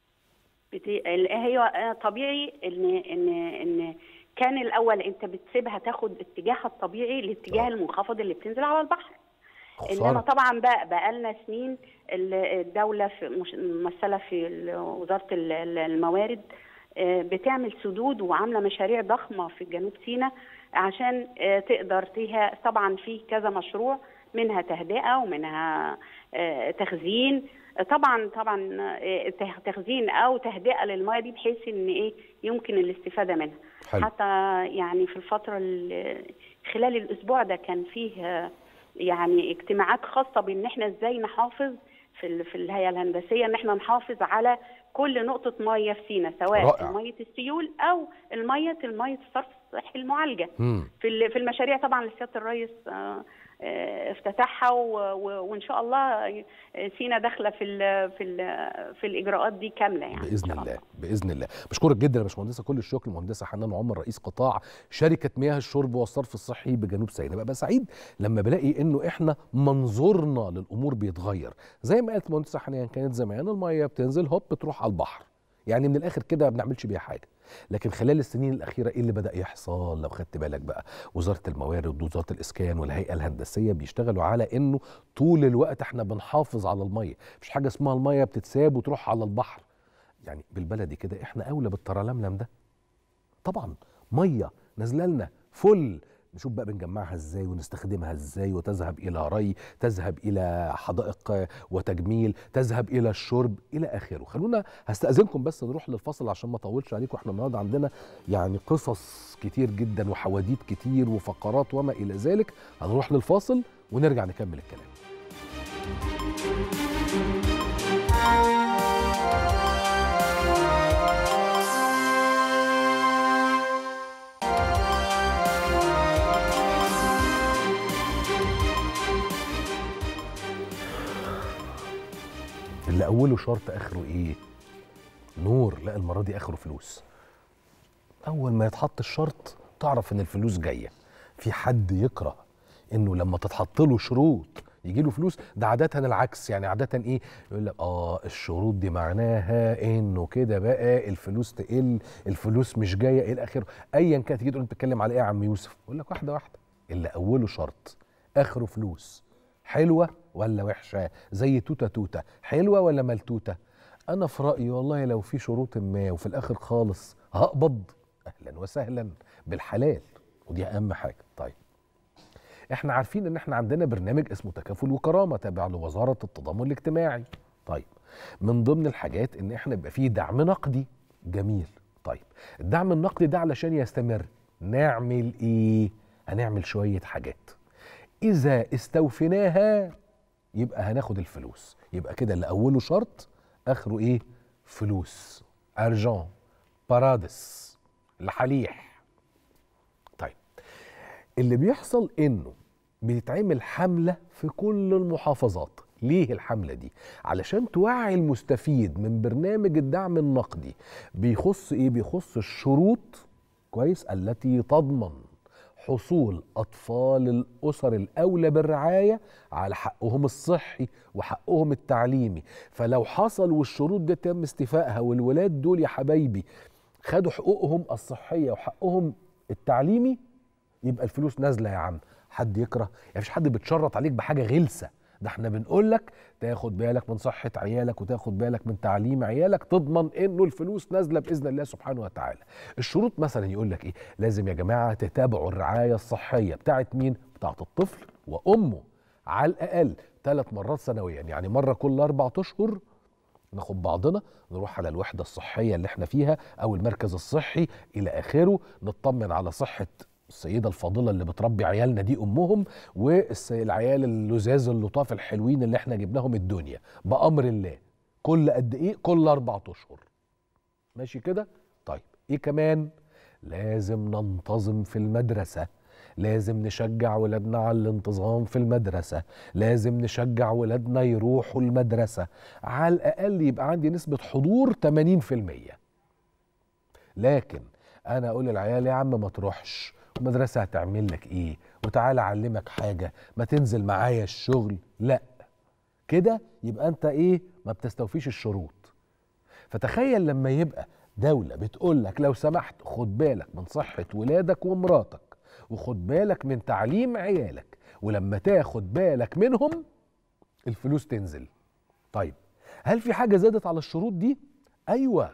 هي طبيعي ان كان الاول انت بتسيبها تاخد اتجاهها الطبيعي، الاتجاه المنخفض اللي بتنزل على البحر. انما طبعا بقى لنا سنين الدوله ممثله في وزاره الموارد بتعمل سدود وعامله مشاريع ضخمه في جنوب سيناء عشان تقدر فيها. طبعا في كذا مشروع، منها تهدئه ومنها تخزين. طبعا تخزين او تهدئه للمياه دي بحيث ان ايه يمكن الاستفاده منها. حلو. حتى يعني في الفتره خلال الاسبوع ده كان فيه يعني اجتماعات خاصه بان احنا ازاي نحافظ في الهيئه الهندسيه ان احنا نحافظ على كل نقطه ميه في سيناء، سواء ميه السيول او الميه الصرف الصحي المعالجه. في المشاريع طبعا لسياده الرئيس افتتاحها، وان شاء الله سينا داخله في الاجراءات دي كامله يعني باذن الله. باذن الله. بشكرك جدا يا باشمهندسه، كل الشكر. المهندسه حنان عمر، رئيس قطاع شركه مياه الشرب والصرف الصحي بجنوب سيناء. ببقى سعيد لما بلاقي انه احنا منظورنا للامور بيتغير. زي ما قالت المهندسه حنان، كانت زمان الميه بتنزل هوب بتروح على البحر، يعني من الاخر كده ما بنعملش بيها حاجه. لكن خلال السنين الأخيرة إيه اللي بدأ يحصل؟ لو خدت بالك بقى، وزارة الموارد ووزارة الإسكان والهيئة الهندسية بيشتغلوا على إنه طول الوقت إحنا بنحافظ على المية. مفيش حاجة اسمها المية بتتساب وتروح على البحر. يعني بالبلدي كده إحنا أولى بالترلملم ده. طبعا مية نازلة لنا فل، نشوف بقى بنجمعها ازاي ونستخدمها ازاي، وتذهب الى ري، تذهب الى حدائق وتجميل، تذهب الى الشرب الى اخره. خلونا هستأذنكم بس نروح للفصل عشان ما اطولش عليكم. احنا النهارده عندنا يعني قصص كتير جدا وحواديت كتير وفقرات وما الى ذلك. هنروح للفاصل ونرجع نكمل الكلام. اللي أوله شرط آخره إيه؟ نور. لا، المرة دي آخره فلوس. أول ما يتحط الشرط تعرف إن الفلوس جاية. في حد يكره إنه لما تتحط له شروط يجي له فلوس؟ ده عادة العكس. يعني عادة إيه؟ يقول لك الشروط دي معناها إنه كده بقى الفلوس تقل، الفلوس مش جاية إلى آخره. أيا كانت تيجي تقول أنت بتتكلم على إيه يا عم يوسف؟ يقول لك واحدة واحدة. اللي أوله شرط آخره فلوس، حلوة ولا وحشة؟ زي توتة توتة، حلوة ولا ملتوتة؟ أنا في رأيي والله لو في شروط ما وفي الآخر خالص هقبض، أهلا وسهلا بالحلال، ودي أهم حاجة. طيب، إحنا عارفين إن إحنا عندنا برنامج اسمه تكافل وكرامة تابع لوزارة التضامن الاجتماعي. طيب، من ضمن الحاجات إن إحنا يبقى فيه دعم نقدي. جميل. طيب، الدعم النقدي ده علشان يستمر نعمل إيه؟ هنعمل شوية حاجات. إذا استوفيناها يبقى هناخد الفلوس. يبقى كده اللي أوله شرط آخره إيه؟ فلوس، أرجون، بارادس، لحاليح. طيب اللي بيحصل إنه بيتعمل حملة في كل المحافظات. ليه الحملة دي؟ علشان توعي المستفيد من برنامج الدعم النقدي. بيخص إيه؟ بيخص الشروط كويس التي تضمن حصول أطفال الأسر الأولى بالرعاية على حقهم الصحي وحقهم التعليمي. فلو حصل والشروط دي تم استيفائها والولاد دول يا حبايبي خدوا حقوقهم الصحية وحقهم التعليمي، يبقى الفلوس نازلة يا عم. حد يكره؟ يعني مفيش حد بيتشرط عليك بحاجة غلسة، ده احنا بنقول لك تاخد بالك من صحة عيالك وتاخد بالك من تعليم عيالك، تضمن انه الفلوس نازلة بإذن الله سبحانه وتعالى. الشروط مثلا يقول لك ايه؟ لازم يا جماعة تتابعوا الرعاية الصحية بتاعت مين؟ بتاعت الطفل وأمه على الأقل 3 مرات سنويا، يعني مرة كل 4 أشهر ناخد بعضنا نروح على الوحدة الصحية اللي احنا فيها أو المركز الصحي إلى آخره، نطمن على صحة السيدة الفاضلة اللي بتربي عيالنا دي أمهم، والعيال اللزاز اللطاف الحلوين اللي احنا جبناهم الدنيا بأمر الله. كل قد إيه؟ كل 4 أشهر. ماشي كده؟ طيب إيه كمان؟ لازم ننتظم في المدرسة، لازم نشجع ولادنا على الانتظام في المدرسة، لازم نشجع ولادنا يروحوا المدرسة، على الأقل يبقى عندي نسبة حضور 80%. لكن أنا أقول للعيال يا عم ما تروحش، المدرسة هتعمل لك إيه؟ وتعالى أعلمك حاجة، ما تنزل معايا الشغل، لا. كده يبقى أنت إيه؟ ما بتستوفيش الشروط. فتخيل لما يبقى دولة بتقول لك لو سمحت خد بالك من صحة ولادك ومراتك وخد بالك من تعليم عيالك، ولما تاخد بالك منهم الفلوس تنزل. طيب هل في حاجة زادت على الشروط دي؟ أيوة،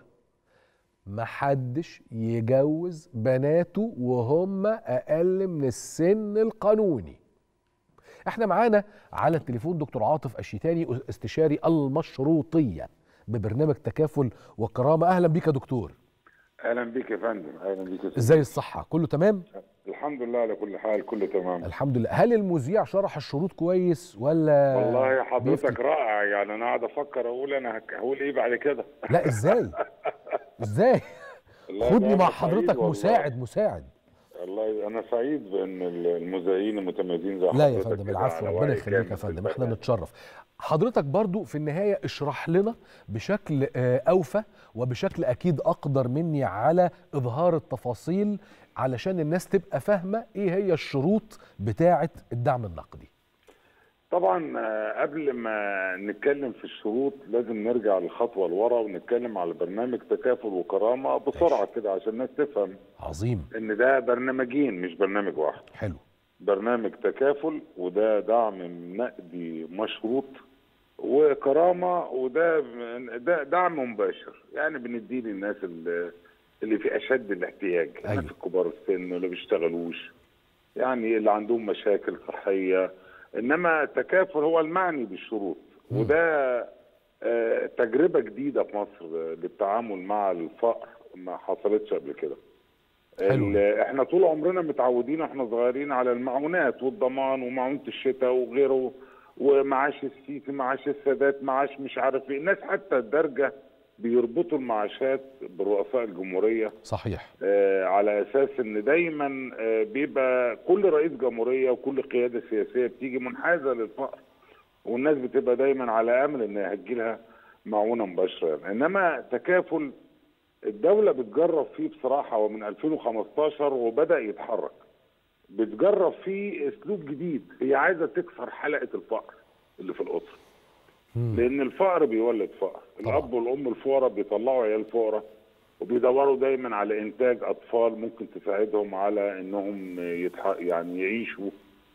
محدش يجوز بناته وهم أقل من السن القانوني. احنا معانا على التليفون دكتور عاطف الشيتاني، استشاري المشروطية ببرنامج تكافل وكرامة. أهلا بيك يا دكتور. اهلا بيك يا فندم. اهلا بيك يا ازاي الصحة؟ كله تمام؟ الحمد لله على كل حال، كله تمام الحمد لله. هل المذيع شرح الشروط كويس ولا؟ والله حضرتك بيفتي؟ رائع، يعني انا قاعد افكر اقول انا هقول ايه بعد كده. لا ازاي؟ ازاي؟ خدني مع حضرتك مساعد. والله انا سعيد بان المذيعين المتميزين زي حضرتك. لا يا فندم العفو، ربنا يخليك يا فندم، احنا نتشرف. حضرتك برضو في النهاية اشرح لنا بشكل أوفى وبشكل أكيد أقدر مني على إظهار التفاصيل علشان الناس تبقى فاهمة إيه هي الشروط بتاعة الدعم النقدي. طبعا قبل ما نتكلم في الشروط لازم نرجع لخطوة لورا ونتكلم على برنامج تكافل وكرامة بسرعة كده عشان الناس تفهم. عظيم. ان ده برنامجين مش برنامج واحد. حلو. برنامج تكافل وده دعم نقدي مشروط، وكرامة وده دعم مباشر، يعني بنديه للناس اللي في اشد الاحتياج. أيوة. الناس الكبار السن اللي بيشتغلوش، يعني اللي عندهم مشاكل صحية. انما التكافل هو المعني بالشروط، وده تجربة جديدة في مصر للتعامل مع الفقر ما حصلتش قبل كده. احنا طول عمرنا متعودين احنا صغيرين على المعونات والضمان ومعونة الشتاء وغيره، ومعاش السيسي، معاش السادات، معاش مش عارف ايه. الناس حتى الدرجة بيربطوا المعاشات برؤساء الجمهورية. صحيح. على اساس ان دايما بيبقى كل رئيس جمهورية وكل قيادة سياسية بتيجي منحازة للفقر، والناس بتبقى دايما على امل ان هتجيلها معونة مباشرة. انما تكافل الدولة بتجرب فيه بصراحة، ومن 2015 وبدأ يتحرك. بتجرب فيه اسلوب جديد، هي عايزة تكسر حلقة الفقر اللي في الأسرة. لأن الفقر بيولد فقر. الأب والأم الفقراء بيطلعوا عيال فقراء، وبيدوروا دايما على إنتاج أطفال ممكن تساعدهم على إنهم يعني يعيشوا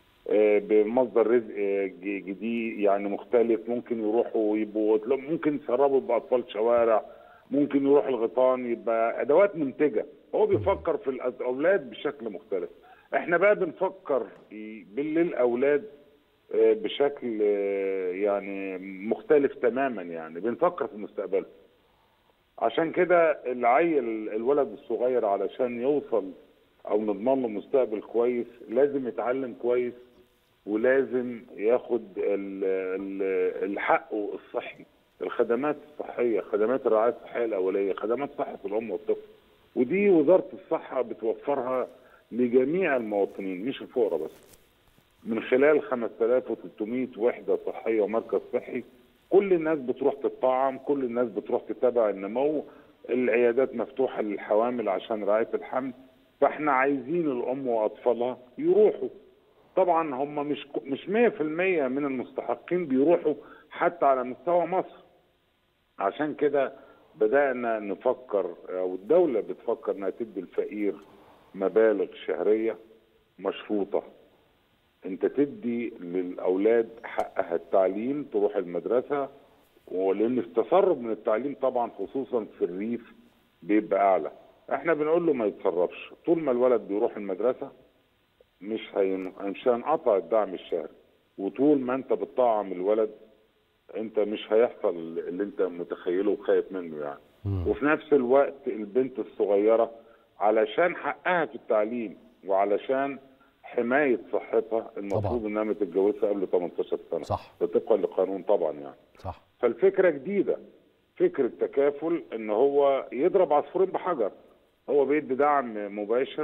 بمصدر رزق جديد يعني مختلف. ممكن يروحوا يبقوا، ممكن يسربوا بأطفال شوارع، ممكن يروح الغيطان، يبقى ادوات منتجه. هو بيفكر في الاولاد بشكل مختلف. احنا بقى بنفكر للاولاد بشكل يعني مختلف تماما، يعني بنفكر في مستقبله. عشان كده الولد الصغير علشان يوصل او نضمن له مستقبل كويس لازم يتعلم كويس ولازم ياخد الحق الصحي، الخدمات الصحيه، خدمات الرعايه الصحيه الاوليه، خدمات صحه الام والطفل. ودي وزاره الصحه بتوفرها لجميع المواطنين مش الفقراء بس، من خلال 5300 وحده صحيه ومركز صحي. كل الناس بتروح تطعم، كل الناس بتروح تتابع النمو، العيادات مفتوحه للحوامل عشان رعايه الحمل. فاحنا عايزين الام واطفالها يروحوا. طبعا هم مش 100% من المستحقين بيروحوا حتى على مستوى مصر. عشان كده بدأنا نفكر، او الدولة بتفكر انها تدي الفقير مبالغ شهرية مشروطة. انت تدي للاولاد حقها التعليم، تروح المدرسة، ولان التسرب من التعليم طبعا خصوصا في الريف بيبقى اعلى. احنا بنقول له ما يتسربش، طول ما الولد بيروح المدرسة مش هنقطع الدعم الشهري، وطول ما انت بتطعم الولد انت مش هيحصل اللي انت متخيله وخايف منه يعني. وفي نفس الوقت البنت الصغيرة علشان حقها في التعليم وعلشان حماية صحتها المفروض انها ما تتجوزش قبل 18 سنة. صح. طبقا للقانون طبعا يعني. صح. فالفكرة جديدة، فكرة تكافل، ان هو يضرب عصفورين بحجر. هو بيدي دعم مباشر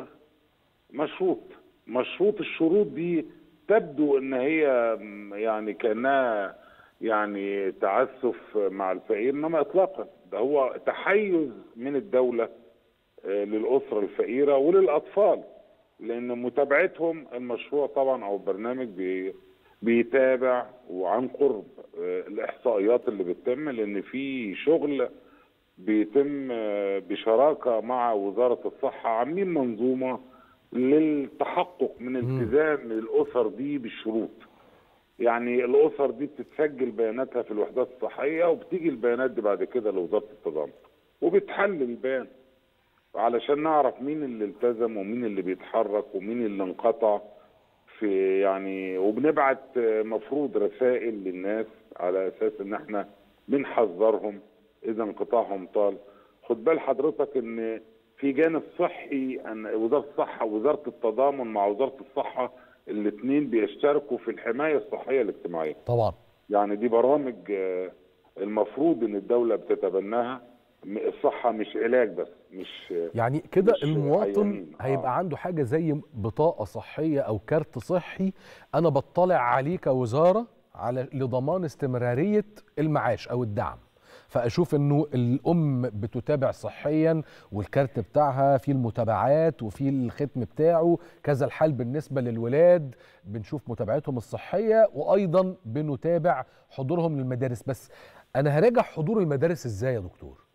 مشروط الشروط دي تبدو ان هي يعني كانها يعني تعسف مع الفقير، انما اطلاقا ده هو تحيز من الدوله للاسره الفقيره وللاطفال، لان متابعتهم المشروع طبعا او البرنامج بيتابع وعن قرب الاحصائيات اللي بتتم، لان في شغل بيتم بشراكه مع وزاره الصحه، عاملين منظومه للتحقق من التزام الاسر دي بالشروط. يعني الاسر دي بتتسجل بياناتها في الوحدات الصحيه، وبتيجي البيانات دي بعد كده لوزاره التضامن وبتحلل البيان علشان نعرف مين اللي التزم ومين اللي بيتحرك ومين اللي انقطع في يعني. وبنبعت مفروض رسائل للناس على اساس ان احنا بنحذرهم اذا انقطاعهم طال. خد بال حضرتك ان في جانب صحي، ان وزاره الصحه ووزاره التضامن مع وزاره الصحه الاثنين بيشتركوا في الحمايه الصحيه الاجتماعيه. طبعا. يعني دي برامج المفروض ان الدوله بتتبناها. الصحه مش علاج بس، مش يعني كده مش المواطن هيبقى عنده حاجه زي بطاقه صحيه او كارت صحي انا بطلع عليه كوزاره على لضمان استمراريه المعاش او الدعم، فاشوف انه الام بتتابع صحيا والكارت بتاعها فيه المتابعات وفيه الختم بتاعه. كذا الحال بالنسبه للولاد، بنشوف متابعتهم الصحيه وايضا بنتابع حضورهم للمدارس. بس انا هراجع حضور المدارس ازاي يا دكتور؟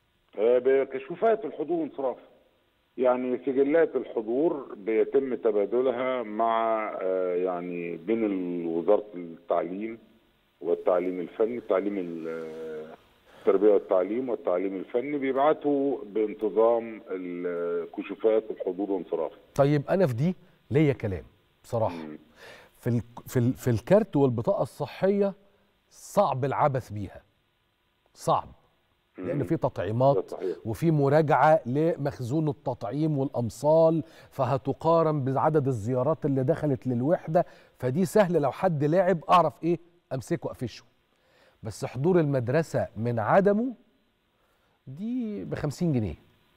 بكشوفات الحضور وانصراف. يعني سجلات الحضور بيتم تبادلها مع يعني بين وزاره التعليم والتعليم الفني، التربيه والتعليم والتعليم الفني، بيبعتوا بانتظام الكشوفات الحضور وانصراف. طيب انا في دي ليا كلام بصراحه. في الكارت والبطاقه الصحيه صعب العبث بيها، صعب، لان في تطعيمات وفي مراجعه لمخزون التطعيم والامصال، فهتقارن بعدد الزيارات اللي دخلت للوحده، فدي سهل لو حد لاعب اعرف ايه امسكه اقفشه. بس حضور المدرسه من عدمه دي ب50 جنيه.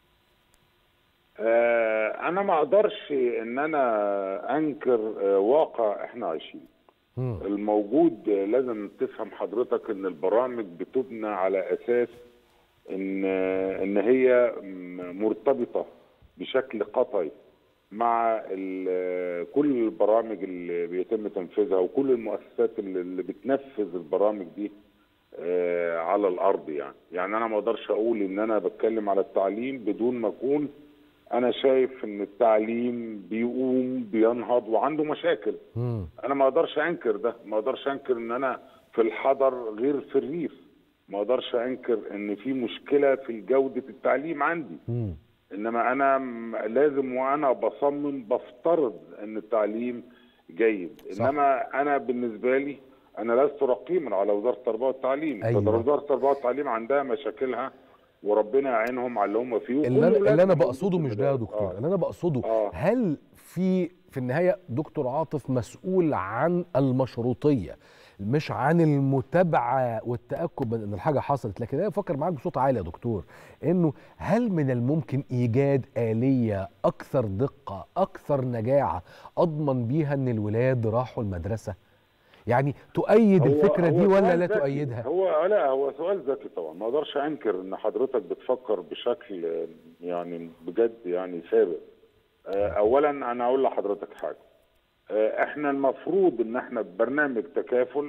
انا ما اقدرش ان انا انكر واقع احنا عايشين. الموجود لازم تفهم حضرتك ان البرامج بتبنى على اساس ان هي مرتبطه بشكل قطعي مع كل البرامج اللي بيتم تنفيذها وكل المؤسسات اللي بتنفذ البرامج دي على الارض. يعني انا ما اقدرش اقول ان انا بتكلم على التعليم بدون ما اكون انا شايف ان التعليم بينهض وعنده مشاكل. انا ما اقدرش انكر ده، ما اقدرش انكر ان انا في الحضر غير في الريف، ما اقدرش انكر ان في مشكله في جوده التعليم عندي. انما انا لازم وانا بصمم بفترض ان التعليم جيد. صح. انما انا بالنسبه لي انا لست رقيبا على وزاره التربيه والتعليم. أيوة. وزاره التربيه والتعليم عندها مشاكلها وربنا يعينهم على اللي هم فيه. اللي انا بقصده مش ده يا دكتور، اللي انا بقصده هل في النهايه دكتور عاطف مسؤول عن المشروطيه مش عن المتابعه والتاكد من ان الحاجه حصلت، لكن انا بفكر معاك بصوت عالي يا دكتور انه هل من الممكن ايجاد آلية اكثر دقه اكثر نجاعه اضمن بيها ان الولاد راحوا المدرسه؟ يعني تؤيد الفكره دي ولا لا تؤيدها؟ هو سؤال ذكي طبعا، ما اقدرش انكر ان حضرتك بتفكر بشكل يعني بجد يعني سابق. اولا انا اقول لحضرتك حاجه، احنا المفروض ان احنا برنامج تكافل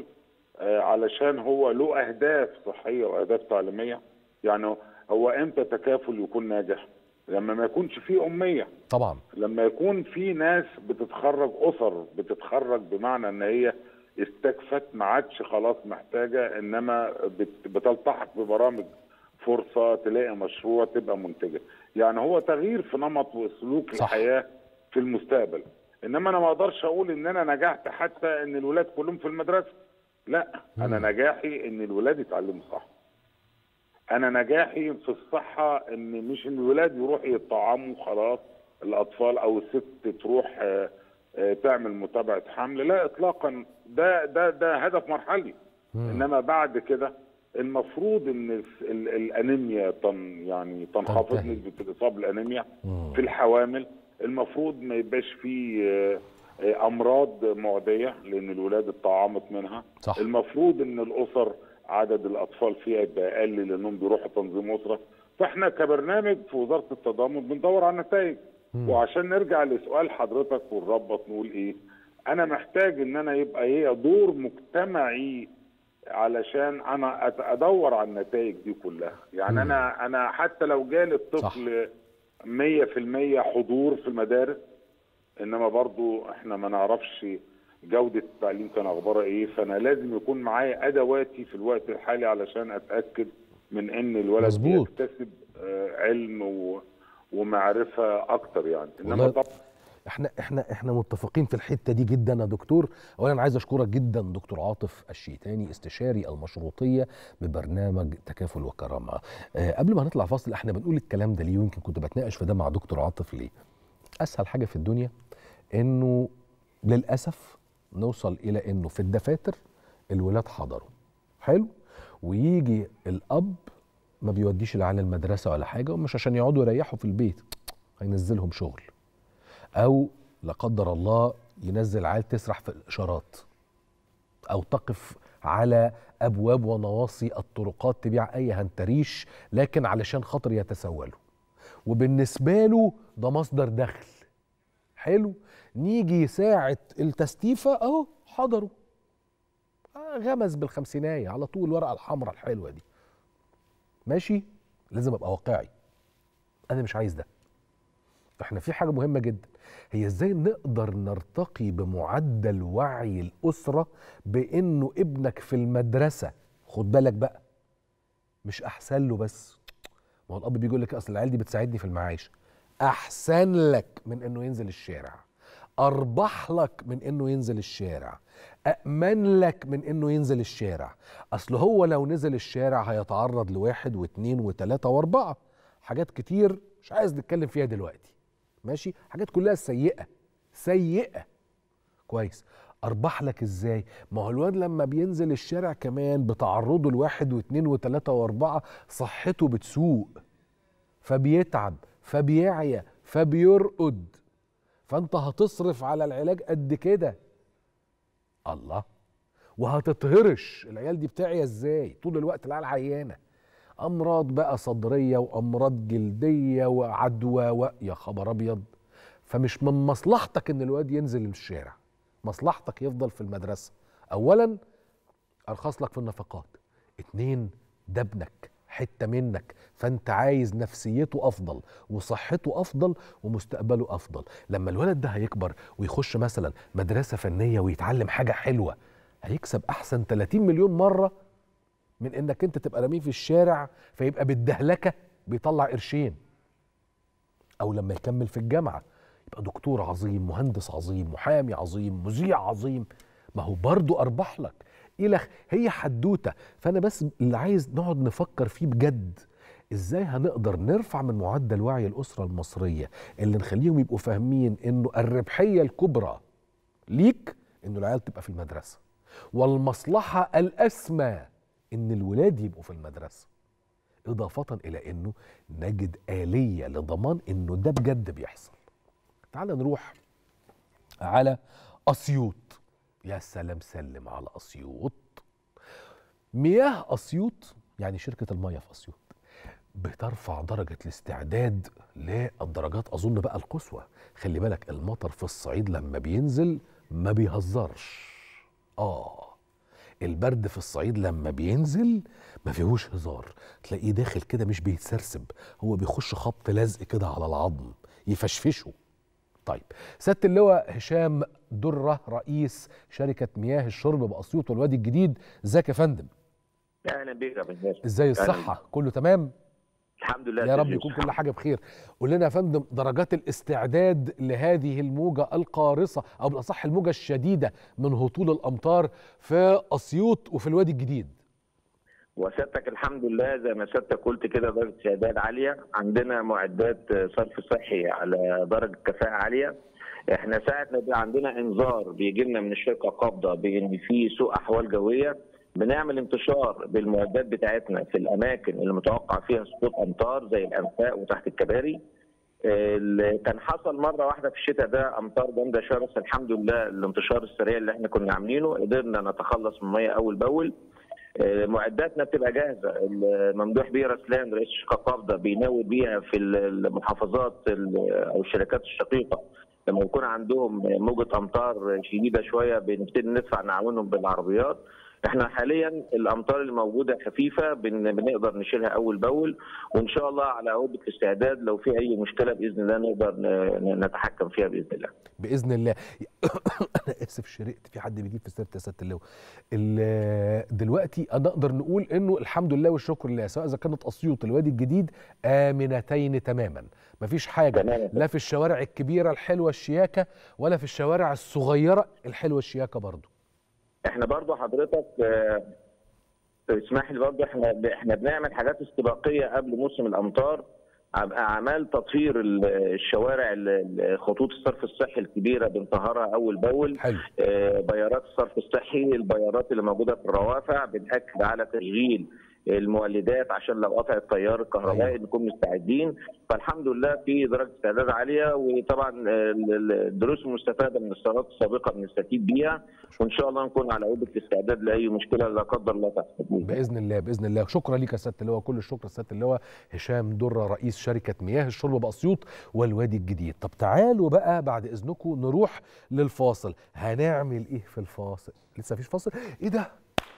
علشان هو له اهداف صحيه واهداف تعليميه. يعني هو امتى تكافل يكون ناجح؟ لما ما يكونش فيه اميه طبعا، لما يكون في ناس بتتخرج، اسر بتتخرج بمعنى ان هي استكفت ما عادش خلاص محتاجه، انما بتلتحق ببرامج فرصه، تلاقي مشروع، تبقى منتجه. يعني هو تغيير في نمط وسلوك الحياه في المستقبل. انما انا ما اقدرش اقول ان انا نجحت حتى ان الولاد كلهم في المدرسه. لا، انا نجاحي ان الولاد يتعلموا صح. انا نجاحي في الصحه ان مش ان الولاد يروحوا يطعموا خلاص الاطفال او الست تروح تعمل متابعه حمل، لا اطلاقا. ده هدف مرحلي. انما بعد كده المفروض ان الانيميا يعني تنخفض، نسبه الاصابه بالانيميا في الحوامل. المفروض ما يبقاش فيه امراض معديه لان الولاد اتطعمت منها. صح. المفروض ان الاسر عدد الاطفال فيها يبقى اقل لانهم بيروحوا تنظيم اسره. فاحنا كبرنامج في وزاره التضامن بندور على النتائج. وعشان نرجع لسؤال حضرتك ونربط نقول ايه، انا محتاج ان انا يبقى هي دور مجتمعي علشان انا ادور على النتائج دي كلها. يعني انا حتى لو جالي الطفل 100% حضور في المدارس، انما برضو احنا ما نعرفش جودة التعليم كان اخبارها ايه، فانا لازم يكون معايا ادواتي في الوقت الحالي علشان اتاكد من ان الولد يكتسب علم ومعرفة اكتر. يعني انما طب احنا متفقين في الحته دي جدا يا دكتور. اولا عايز اشكرك جدا دكتور عاطف الشيتاني، استشاري المشروطيه ببرنامج تكافل وكرامه. قبل ما نطلع فاصل، احنا بنقول الكلام ده ليه، ويمكن كنت بتناقش في ده مع دكتور عاطف ليه. اسهل حاجه في الدنيا انه للاسف نوصل الى انه في الدفاتر الولاد حضروا حلو، ويجي الاب ما بيوديش العيال المدرسه ولا حاجه، ومش عشان يقعدوا يريحوا في البيت، هينزلهم شغل، او لا قدر الله ينزل عيال تسرح في الاشارات، او تقف على ابواب ونواصي الطرقات تبيع اي هنتريش لكن علشان خاطر يتسولوا، وبالنسبه له ده مصدر دخل حلو. نيجي ساعه التستيفه اهو حضروا، غمز بالخمسينايه على طول الورقه الحمراء الحلوه دي. ماشي، لازم ابقى واقعي، انا مش عايز ده. فاحنا في حاجه مهمه جدا، هي ازاي نقدر نرتقي بمعدل وعي الاسره بانه ابنك في المدرسه، خد بالك بقى، مش احسن له بس. ما هو الاب بيقول لك اصل العيال دي بتساعدني في المعاش، احسن لك من انه ينزل الشارع، اربح لك من انه ينزل الشارع، أأمن لك من انه ينزل الشارع. اصل هو لو نزل الشارع هيتعرض لواحد واثنين وثلاثة واربعة، حاجات كتير مش عايز نتكلم فيها دلوقتي، ماشي، حاجات كلها سيئة. كويس، اربح لك ازاي؟ ما هو الواد لما بينزل الشارع كمان بتعرضه لواحد واثنين وثلاثة واربعة، صحته بتسوء، فبيتعب، فبيعيا، فبيرقد، فانت هتصرف على العلاج قد كده. الله، وهتتهرش. العيال دي بتعيا ازاي؟ طول الوقت العيال عيانه، امراض بقى صدريه وامراض جلديه وعدوى يا خبر ابيض. فمش من مصلحتك ان الواد ينزل الشارع، مصلحتك يفضل في المدرسه. اولا ارخص لك في النفقات، اتنين ده ابنك حته منك، فانت عايز نفسيته افضل وصحته افضل ومستقبله افضل. لما الولد ده هيكبر ويخش مثلا مدرسه فنيه ويتعلم حاجه حلوه، هيكسب احسن 30 مليون مره من انك انت تبقى رميه في الشارع فيبقى بالدهلكه بيطلع قرشين. او لما يكمل في الجامعه يبقى دكتور عظيم، مهندس عظيم، محامي عظيم، مذيع عظيم، ما هو برضو اربح لك. هي حدوته. فانا بس اللي عايز نقعد نفكر فيه بجد، ازاي هنقدر نرفع من معدل وعي الاسره المصريه اللي نخليهم يبقوا فاهمين انه الربحيه الكبرى ليك انه العيال تبقى في المدرسه، والمصلحه الاسمى ان الولاد يبقوا في المدرسه، اضافه الى انه نجد اليه لضمان انه ده بجد بيحصل. تعال نروح على اسيوط. يا سلام، سلم على اسيوط. مياه اسيوط، يعني شركه المياه في اسيوط، بترفع درجه الاستعداد للدرجات اظن بقى القصوى. خلي بالك المطر في الصعيد لما بينزل ما بيهزرش. البرد في الصعيد لما بينزل ما فيهوش هزار، تلاقيه داخل كده مش بيتسرسب، هو بيخش خبط لزق كده على العظم يفشفشه. طيب، سيادة اللواء هشام درة رئيس شركة مياه الشرب بأسيوط والوادي الجديد، ازيك يا فندم؟ اهلا بيك يا باشمهندس. ازاي الصحة؟ كله تمام؟ الحمد لله يا رب يكون كل حاجة بخير. قول لنا يا فندم درجات الاستعداد لهذه الموجة القارصة، أو بالأصح الموجة الشديدة من هطول الأمطار في أسيوط وفي الوادي الجديد. وسيادتك الحمد لله زي ما سيادتك قلت كده درجة استعداد عالية، عندنا معدات صرف صحي على درجة كفاءة عالية. احنا ساعة ما بيبقى عندنا انذار بيجي لنا من الشركة قابضة بان في سوء احوال جوية، بنعمل انتشار بالمعدات بتاعتنا في الاماكن اللي متوقع فيها سقوط امطار زي الانفاق وتحت الكباري. كان حصل مره واحده في الشتاء ده امطار جامده شويه، بس الحمد لله الانتشار السريع اللي احنا كنا عاملينه قدرنا نتخلص من الميه اول باول. معداتنا بتبقى جاهزه، الممدوح بيه رسلان رئيس الشركه قابضه بيناوي بيها في المحافظات او الشركات الشقيقه لما يكون عندهم موجه امطار شديده شويه بنبتدي ندفع نعاونهم بالعربيات. احنا حاليا الامطار اللي موجوده خفيفه بنقدر نشيلها اول باول، وان شاء الله على عودة الاستعداد لو في اي مشكله باذن الله نقدر نتحكم فيها باذن الله. باذن الله. انا اسف شرقت في حد بيجيب في سيره يا سياده اللواء. دلوقتي نقدر نقول انه الحمد لله والشكر لله، سواء اذا كانت اسيوط الوادي الجديد امنتين تماما، مفيش حاجه لا في الشوارع الكبيره الحلوه الشياكه ولا في الشوارع الصغيره الحلوه الشياكه برضو. احنا برضو حضرتك اسمح لي برضو احنا بنعمل حاجات استباقيه قبل موسم الامطار، اعمال تطهير الشوارع، خطوط الصرف الصحي الكبيره بنطهرها اول باول. حلو. بيارات الصرف الصحي، البيارات اللي موجوده في الروافع بنأكد على تشغيل المولدات عشان لو قطع التيار الكهربائي نكون مستعدين. فالحمد لله في درجه استعداد عاليه، وطبعا الدروس المستفاده من السنوات السابقه بنستفيد بيها، وان شاء الله نكون على عودة الاستعداد لاي مشكله لا قدر الله تحصل باذن الله. باذن الله. شكرا ليك يا سياده اللواء، كل الشكر سياده اللواء هشام درة رئيس شركه مياه الشرب باسيوط والوادي الجديد. طب تعالوا بقى بعد اذنكم نروح للفاصل. هنعمل ايه في الفاصل؟ لسه مفيش فاصل؟ ايه ده؟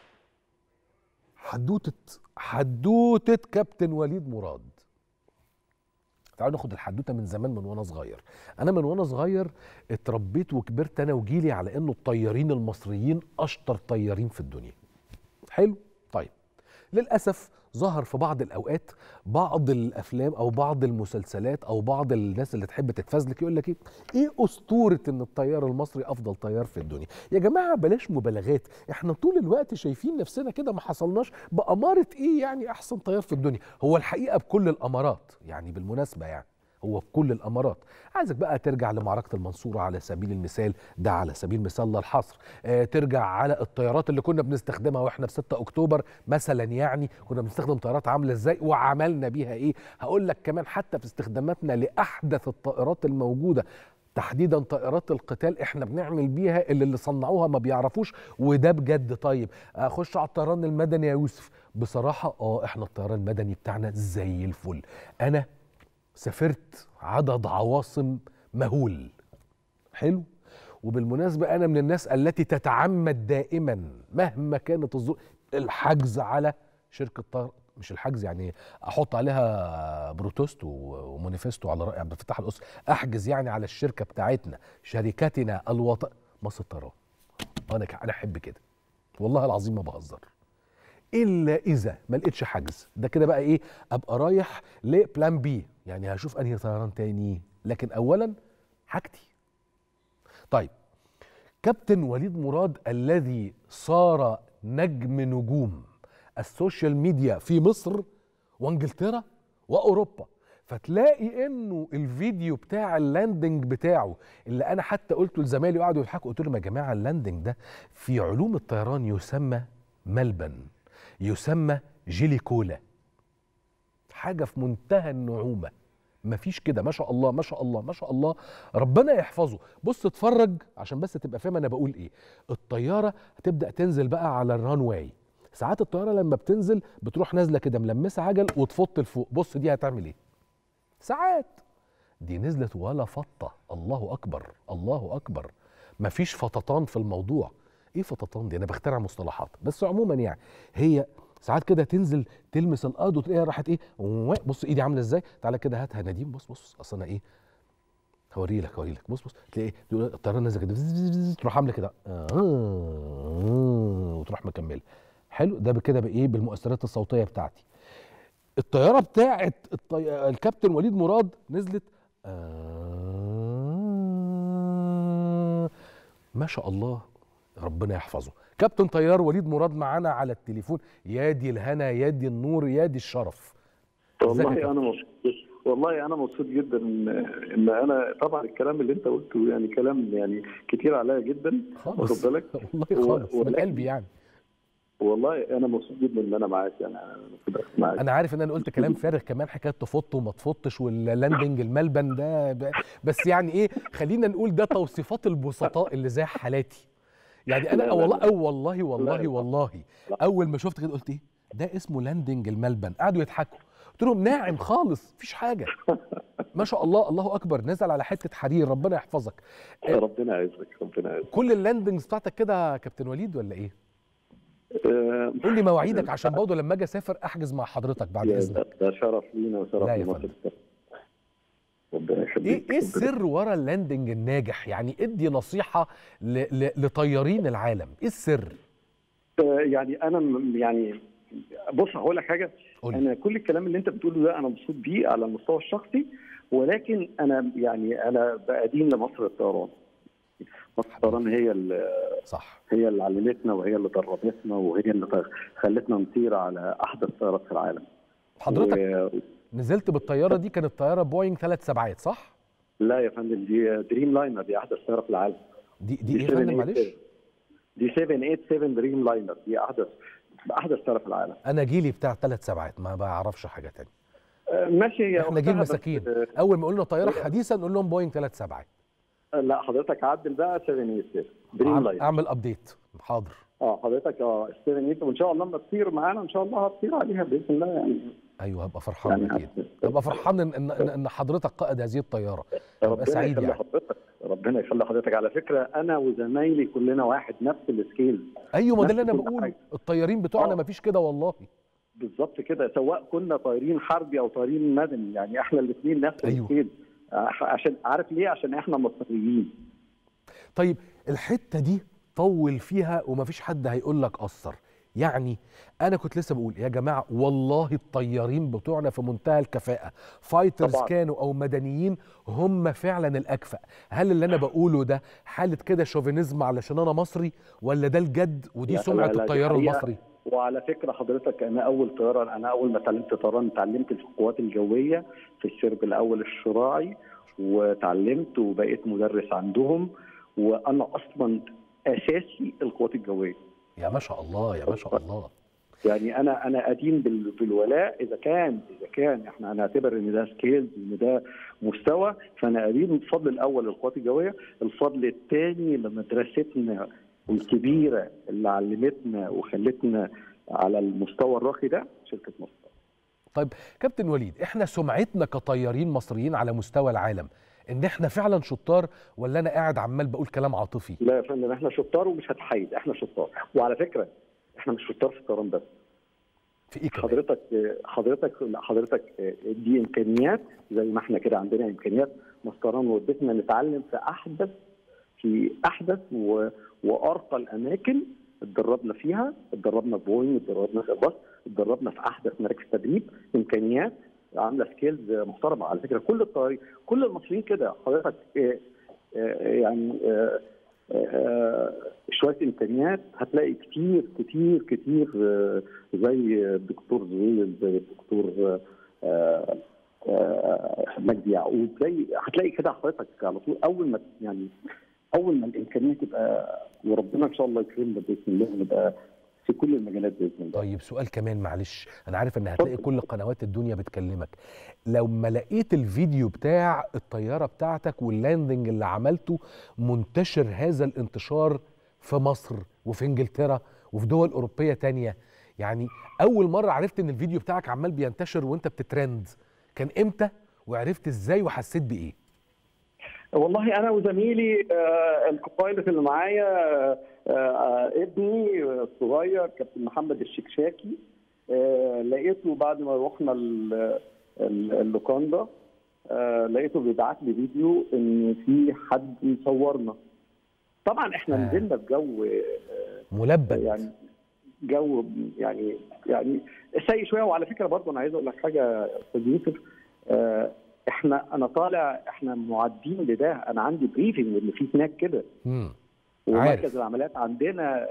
حدوتة كابتن وليد مراد. تعالوا ناخد الحدوته من زمان من وانا صغير. انا من وانا صغير اتربيت وكبرت انا وجيلي على انه الطيارين المصريين اشطر طيارين في الدنيا. حلو؟ طيب، للاسف ظهر في بعض الاوقات بعض الافلام او بعض المسلسلات او بعض الناس اللي تحب تتفزلك يقول لك ايه اسطوره ان الطيار المصري افضل طيار في الدنيا. يا جماعه بلاش مبالغات، احنا طول الوقت شايفين نفسنا كده ما حصلناش باماره ايه يعني احسن طيار في الدنيا. هو الحقيقه بكل الامارات، يعني بالمناسبه يعني هو بكل الامارات. عايزك بقى ترجع لمعركه المنصوره على سبيل المثال، ده على سبيل المثال لا الحصر. ترجع على الطيارات اللي كنا بنستخدمها واحنا في 6 اكتوبر مثلا، يعني كنا بنستخدم طيارات عامله ازاي وعملنا بيها ايه. هقول لك كمان حتى في استخداماتنا لاحدث الطائرات الموجوده، تحديدا طائرات القتال احنا بنعمل بيها اللي صنعوها ما بيعرفوش، وده بجد. طيب اخش على الطيران المدني يا يوسف. بصراحه احنا الطيران المدني بتاعنا زي الفل. انا سافرت عدد عواصم مهول. حلو؟ وبالمناسبة أنا من الناس التي تتعمد دائما مهما كانت الحجز على شركة طيران، مش الحجز يعني أحط عليها بروتوست ومانيفستو على رأي عبد الفتاح القصري، أحجز يعني على الشركة بتاعتنا شركتنا الوطنية مصر الطيران. أنا أحب كده والله العظيم ما بهزر، إلا إذا ما لقيتش حجز. ده كده بقى إيه؟ أبقى رايح لبلان بي، يعني هشوف أنهي طيران تاني، لكن أولا حاجتي. طيب، كابتن وليد مراد الذي صار نجم نجوم السوشيال ميديا في مصر وانجلترا واوروبا. فتلاقي انه الفيديو بتاع اللاندنج بتاعه اللي انا حتى قلته لزمايلي وقعدوا يضحكوا، قلت لهم يا جماعه اللاندنج ده في علوم الطيران يسمى ملبن، يسمى جيلي كولا، حاجه في منتهى النعومه، مفيش كده. ما شاء الله ما شاء الله ما شاء الله، ربنا يحفظه. بص اتفرج عشان بس تبقى فاهم انا بقول ايه. الطياره هتبدا تنزل بقى على الران واي. ساعات الطياره لما بتنزل بتروح نازله كده ملمسه عجل وتفط لفوق. بص دي هتعمل ايه؟ ساعات دي نزلت ولا فطه. الله اكبر الله اكبر، مفيش فططان في الموضوع. ايه فططان دي؟ انا بخترع مصطلحات بس عموما يعني هي ساعات كده تنزل تلمس الارض وتلاقيها راحت ايه. بص ايدي عامله ازاي. تعالى كده هاتها نديم. بص بص اصل انا ايه هوري لك. بص بص تلاقي ايه الطيران نازله كده تروح عامله كده وتروح مكمله. حلو ده كده بايه؟ بالمؤثرات الصوتيه بتاعتي. الطياره بتاعت الكابتن وليد مراد نزلت ما شاء الله ربنا يحفظه. كابتن طيار وليد مراد معانا على التليفون. يا دي الهنا يا دي النور يا دي الشرف. والله انا مبسوط جدا ان انا طبعا الكلام اللي انت قلته يعني كلام يعني كتير عليا جدا خالص والله خالص من قلبي يعني. والله انا مبسوط جدا ان انا معاك يعني انا عارف ان انا قلت كلام فارغ كمان حكايه تفط وما تفطش واللاندنج الملبن ده بس يعني ايه خلينا نقول ده توصيفات البسطاء اللي زي حالاتي يعني. انا والله اول ما شفت كده قلت ايه ده اسمه لاندنج الملبن. قعدوا يضحكوا قلت لهم ناعم خالص مفيش حاجه. ما شاء الله الله اكبر. نزل على حته حرير ربنا يحفظك. ربنا يعزك ربنا يعزك. كل اللاندنجز بتاعتك كده يا كابتن وليد ولا ايه؟ قول لي مواعيدك عشان برضه لما اجي اسافر احجز مع حضرتك بعد اذنك. ده شرف لينا وشرف لمصر. ربنا يخليك. ايه السر ورا اللاندنج الناجح؟ يعني ادي نصيحه لطيارين العالم. ايه السر؟ يعني انا يعني بص هقول لك حاجه. انا كل الكلام اللي انت بتقوله ده انا مبسوط بيه على المستوى الشخصي، ولكن انا بأدين لمصر الطيران. مصر الطيران هي اللي علمتنا وهي اللي دربتنا وهي اللي خلتنا نطير على احدث طيارات في العالم. حضرتك نزلت بالطياره دي كانت طياره بوينج 37 صح؟ لا يا فندم دي دريم لاينر، دي احدث طياره في العالم. دي ايه يا فندم معلش؟ دي 787 دريم لاينر، دي احدث طياره في العالم. انا جيلي بتاع 37 ما بعرفش حاجه ثانيه. ماشي احنا جيل مساكين. اول ما قلنا طياره حديثه نقول لهم بوينج 37. لا حضرتك عدل بقى 787 دريم لاينر. اعمل ابديت حاضر. حضرتك 787 وان شاء الله لما تطير معانا ان شاء الله هتطير عليها باذن الله يعني. ايوه هبقى فرحان يعني اكيد. هبقى فرحان ان حضرتك قائد هذه الطياره. هبقى سعيد يعني. ربنا يخلي حضرتك. على فكره انا وزمايلي كلنا واحد، نفس السكيل. ايوه ما ده اللي انا بقوله. الطيارين بتوعنا ما فيش كده والله. بالظبط كده، سواء كنا طايرين حربي او طايرين مدني يعني احنا الاثنين نفس السكيل. عشان عارف ليه؟ عشان احنا مصريين. طيب الحته دي طول فيها ومفيش حد هيقول لك قصر. يعني انا كنت لسه بقول يا جماعه والله الطيارين بتوعنا في منتهى الكفاءه، فايترز طبعا. كانوا او مدنيين هم فعلا الاكفأ. هل اللي انا بقوله ده حاله كده شوفينيزم علشان انا مصري ولا ده الجد ودي سمعه الطيار المصري؟ وعلى فكره حضرتك انا اول ما اتعلمت طيران اتعلمت في القوات الجويه في السرب الاول الشراعي، وتعلمت وبقيت مدرس عندهم، وانا اصلا اساسي القوات الجويه. يا ما شاء الله يا ما شاء الله. يعني انا ادين بالولاء. اذا كان احنا هنعتبر ان ده سكيلز ان ده مستوى، فانا ادين الفضل الاول للقوات الجويه، الفضل الثاني لمدرستنا الكبيره اللي علمتنا وخلتنا على المستوى الراقي ده شركه مصر. طيب كابتن وليد، احنا سمعتنا كطيارين مصريين على مستوى العالم ان احنا فعلا شطار ولا انا قاعد عمال بقول كلام عاطفي؟ لا يا فندم احنا شطار ومش هتحيد، احنا شطار. وعلى فكره احنا مش شطار في الطيران بس. في ايه كمان؟ حضرتك دي امكانيات زي ما احنا كده عندنا امكانيات مسطران ودتنا نتعلم في احدث وارقى الاماكن اتدربنا فيها، اتدربنا في بوينج، اتدربنا في باص، اتدربنا في احدث مراكز تدريب، امكانيات عامله سكيلز محترمه. على فكره كل الطيارين كل المصريين كده حضرتك يعني شويه امكانيات هتلاقي كتير كتير كتير زي الدكتور زويل، زي الدكتور مجدي يعقوب، هتلاقي كده حضرتك على طول اول ما الامكانيه تبقى، وربنا ان شاء الله يكرمنا باذن الله، نبقى في كل المجالات باذن الله. طيب سؤال كمان معلش، انا عارف ان هتلاقي كل قنوات الدنيا بتكلمك، لو ما لقيت الفيديو بتاع الطياره بتاعتك واللاندنج اللي عملته منتشر هذا الانتشار في مصر وفي انجلترا وفي دول اوروبيه تانية، يعني اول مره عرفت ان الفيديو بتاعك عمال بينتشر وانت بتترند كان امتى، وعرفت ازاي، وحسيت بايه؟ والله انا وزميلي الكوبايلوت اللي معايا ابني الصغير كابتن محمد الشكشاكي، لقيته بعد ما رحنا اللوكاندا، لقيته بيبعت لي فيديو ان في حد مصورنا. طبعا احنا نزلنا في جو ملبد، يعني جو يعني سيء شويه. وعلى فكره برضه انا عايز اقول لك حاجه يا استاذ يوسف، انا طالع، احنا معدين لده، انا عندي بريفنج اللي فيه هناك كده. ومركز العمليات عندنا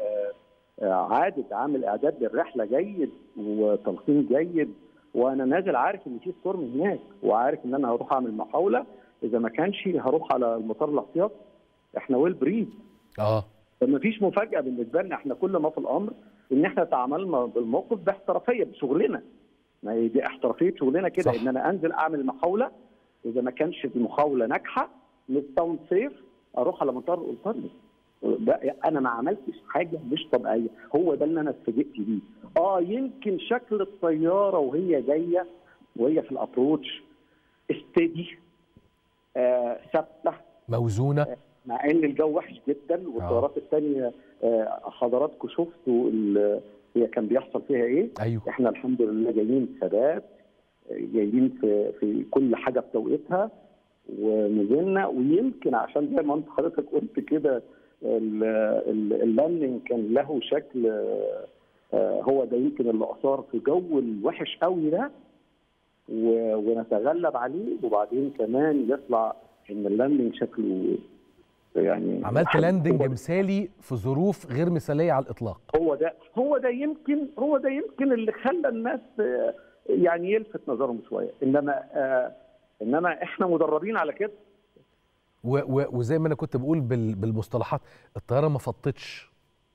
عامل اعداد للرحله جيد وتلقين جيد، وانا نازل عارف ان في ستورم هناك، وعارف ان انا هروح اعمل محاوله، اذا ما كانش هروح على المطار الاحتياطي. احنا ويل بريف. فما فيش مفاجاه بالنسبه لنا، احنا كل ما في الامر ان احنا تعاملنا بالموقف باحترافيه بشغلنا. ما هي دي احترافيه شغلنا كده، ان انا انزل اعمل محاوله، اذا ما كانش المحاوله ناجحه نستاون سيف اروح على مطار الايطالي. انا ما عملتش حاجه مش طبيعيه، هو ده اللي انا اتفاجئت بيه. يمكن شكل الطياره وهي جايه وهي في الابروتش استدي، ثابته موزونه، مع ان الجو وحش جدا، والطيارات الثانيه حضراتكم شفتوا هي كان بيحصل فيها ايه. أيوه. احنا الحمد لله جايين ثبات، جايين في كل حاجه بتوقيتها، ونزلنا. ويمكن عشان زي ما انت حضرتك قلت كده اللاندنج كان له شكل، هو ده يمكن اللي اثار في جو الوحش قوي ده، ونتغلب عليه، وبعدين كمان يطلع ان اللاندنج شكله يعني عملت لاندنج مثالي في ظروف غير مثاليه على الاطلاق. هو ده يمكن اللي خلى الناس يعني يلفت نظرهم شويه، انما احنا مدربين على كده. وزي ما انا كنت بقول بالمصطلحات، الطياره ما فطتش.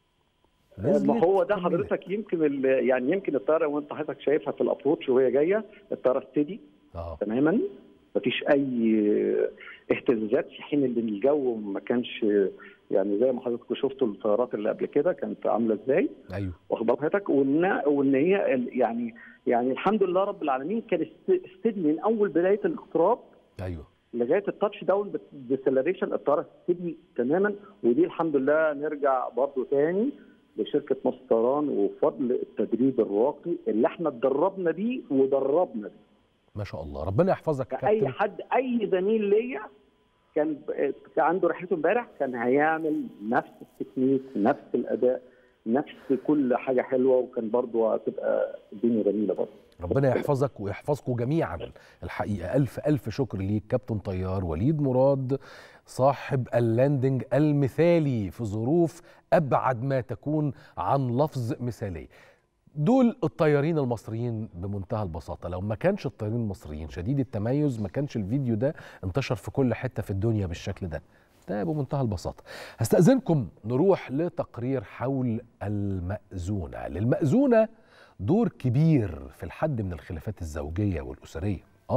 ما هو ده حضرتك يمكن الطياره وانت حضرتك شايفها في الابروتش وهي جايه، الطياره استدي تماما، مفيش اي اهتزازات، في حين ان الجو ما كانش يعني زي ما حضرتك شفتوا الطيارات اللي قبل كده كانت عامله ازاي. ايوه، واخد بال حضرتك، وان هي يعني الحمد لله رب العالمين كان استدي من اول بدايه الاقتراب. ايوه، لغايه التاتش داون ديسلريشن الطياره استدي تماما. ودي الحمد لله نرجع برضه تاني لشركه مصر طيران، وفضل التدريب الراقي اللي احنا اتدربنا بيه ودربنا بيه. ما شاء الله، ربنا يحفظك يا كابتن. اي زميل ليا كان عنده رحلته امبارح كان هيعمل نفس التكنيك، نفس الاداء، نفس كل حاجه حلوه، وكان برضه هتبقى الدنيا جميله برضه. ربنا يحفظك ويحفظكم جميعا. الحقيقه الف الف شكر ليك كابتن طيار وليد مراد، صاحب اللاندنج المثالي في ظروف ابعد ما تكون عن لفظ مثالي. دول الطيارين المصريين بمنتهى البساطه، لو ما كانش الطيارين المصريين شديد التميز ما كانش الفيديو ده انتشر في كل حته في الدنيا بالشكل ده بمنتهى البساطه. هستأذنكم نروح لتقرير حول المأذونه. للمأذونه دور كبير في الحد من الخلافات الزوجيه والاسريه.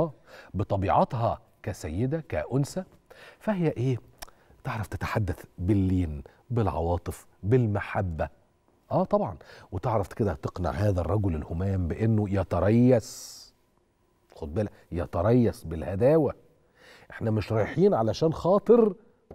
بطبيعتها كسيده كأنثى، فهي ايه؟ تعرف تتحدث باللين، بالعواطف، بالمحبه. طبعا، وتعرف كده تقنع هذا الرجل الهمام بانه يتريث. خد بالك، يتريث بالهداوه. احنا مش رايحين علشان خاطر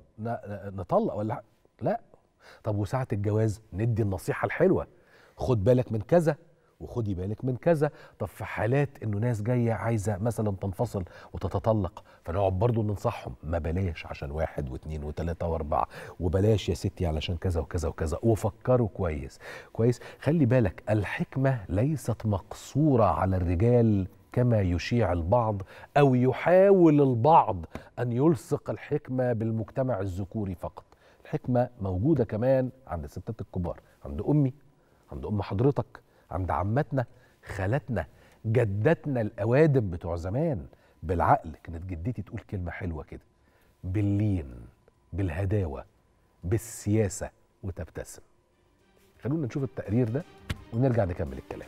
نطلق ولا لا. طب وساعة الجواز ندي النصيحة الحلوة، خد بالك من كذا وخدي بالك من كذا. طب في حالات انه ناس جاية عايزة مثلا تنفصل وتتطلق، فنقعد برضو ننصحهم، ما بلاش عشان 1 و2 و3 و4، وبلاش يا ستي علشان كذا وكذا وكذا، وفكروا كويس. خلي بالك، الحكمة ليست مقصورة على الرجال كما يشيع البعض أو يحاول البعض أن يلصق الحكمة بالمجتمع الذكوري فقط. الحكمة موجودة كمان عند الستات الكبار، عند أمي، عند أم حضرتك، عند عمتنا، خالاتنا، جدتنا الأوادم بتوع زمان بالعقل. كانت جدتي تقول كلمة حلوة كده، باللين، بالهداوة، بالسياسة، وتبتسم. خلونا نشوف التقرير ده ونرجع نكمل الكلام.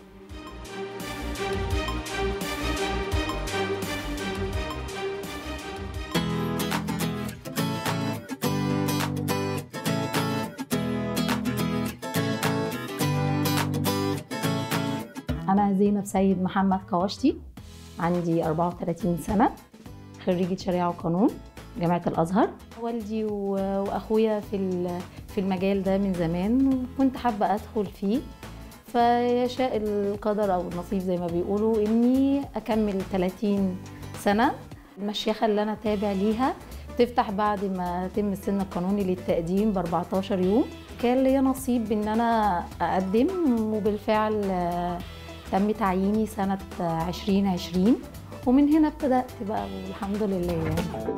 أنا زينب سيد محمد كواشتي، عندي 34 سنة، خريجة شريعة وقانون جامعة الأزهر. والدي وأخويا في المجال ده من زمان، وكنت حابة أدخل فيه، فيشاء القدر أو النصيب زي ما بيقولوا إني أكمل 30 سنة. المشيخة اللي أنا تابع ليها تفتح بعد ما يتم السن القانوني للتقديم ب 14 يوم. كان لي نصيب إن أنا أقدم، وبالفعل تم تعييني سنة 2020، ومن هنا ابتدأت بقى والحمد لله يعني.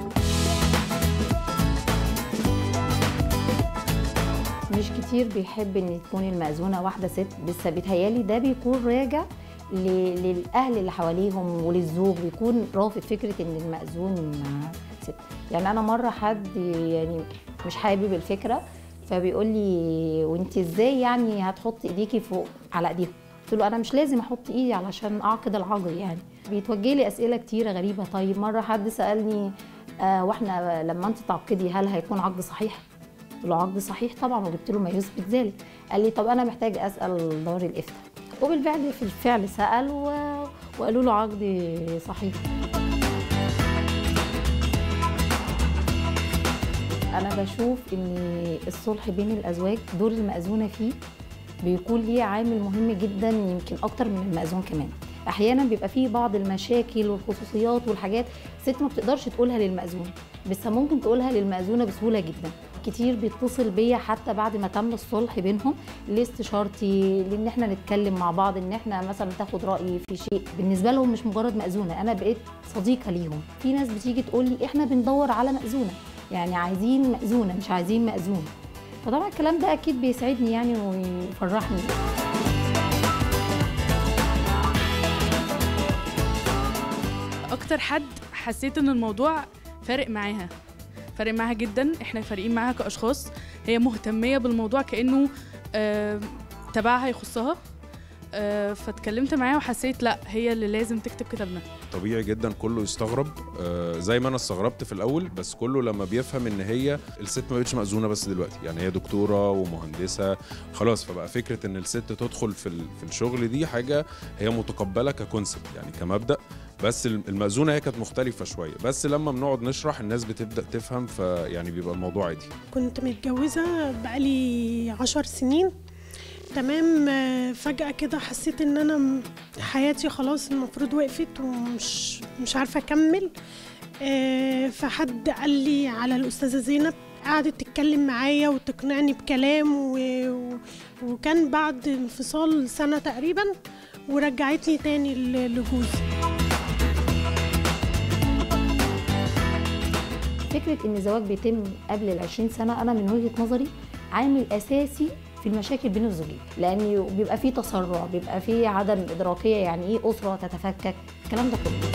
مش كتير بيحب ان تكون المأذونة واحدة ست، بس بيتهيالي ده بيكون راجع للأهل اللي حواليهم وللزوج، بيكون رافض فكرة ان المأذون ست. يعني أنا مرة حد يعني مش حابب الفكرة، فبيقول لي وانت ازاي يعني هتحط ايديكي فوق على ايديهم؟ قلت له انا مش لازم احط ايدي علشان اعقد العقد يعني. بيتوجه لي اسئله كتيره غريبه. طيب مره حد سالني واحنا لما انت تعقدي هل هيكون عقد صحيح؟ قلت له عقد صحيح طبعا، وجبت له ما يثبت ذلك. قال لي طب انا محتاج اسال دار الافتاء، وبالفعل سال وقالوا له عقد صحيح. انا بشوف ان الصلح بين الازواج دور المأذونه فيه بيكون ليه عامل مهم جدا، يمكن اكتر من المأذون كمان. احيانا بيبقى فيه بعض المشاكل والخصوصيات والحاجات الست ما بتقدرش تقولها للمأذون، بس ممكن تقولها للمأذونه بسهوله جدا. كتير بيتصل بيا حتى بعد ما تم الصلح بينهم لاستشارتي، لان احنا نتكلم مع بعض، ان احنا مثلا تاخد رايي في شيء. بالنسبه لهم مش مجرد مأذونه، انا بقيت صديقه ليهم. في ناس بتيجي تقول لي احنا بندور على مأذونه، يعني عايزين مأذونه مش عايزين مأذون. فطبعا الكلام ده اكيد بيسعدني يعني ويفرحني. اكتر حد حسيت ان الموضوع فارق معاها جدا، احنا فارقين معاها كاشخاص، هي مهتميه بالموضوع كانه تبعها يخصها. فاتكلمت معاها وحسيت لا هي اللي لازم تكتب كتابنا. طبيعي جدا كله يستغرب زي ما انا استغربت في الاول، بس كله لما بيفهم ان هي الست ما بقتش مأذونه بس دلوقتي، يعني هي دكتوره ومهندسه خلاص، فبقى فكره ان الست تدخل في الشغل دي حاجه هي متقبله ككونسبت يعني كمبدأ. بس المأذونه هي كانت مختلفه شويه، بس لما بنقعد نشرح الناس بتبدأ تفهم، فيعني بيبقى الموضوع عادي. كنت متجوزه بقالي 10 سنين تمام. فجأة كده حسيت ان انا حياتي خلاص المفروض وقفت ومش عارفة اكمل. فحد قال لي على الأستاذة زينب، قعدت تتكلم معايا وتقنعني بكلام وكان بعد انفصال سنة تقريبا ورجعتني تاني لجوزي. فكرة ان الزواج بيتم قبل 20 سنة انا من وجهة نظري عامل اساسي في المشاكل بين الزوجين، لان بيبقى فيه تسرع، بيبقى فيه عدم ادراكيه، يعني ايه اسره تتفكك، الكلام ده كله.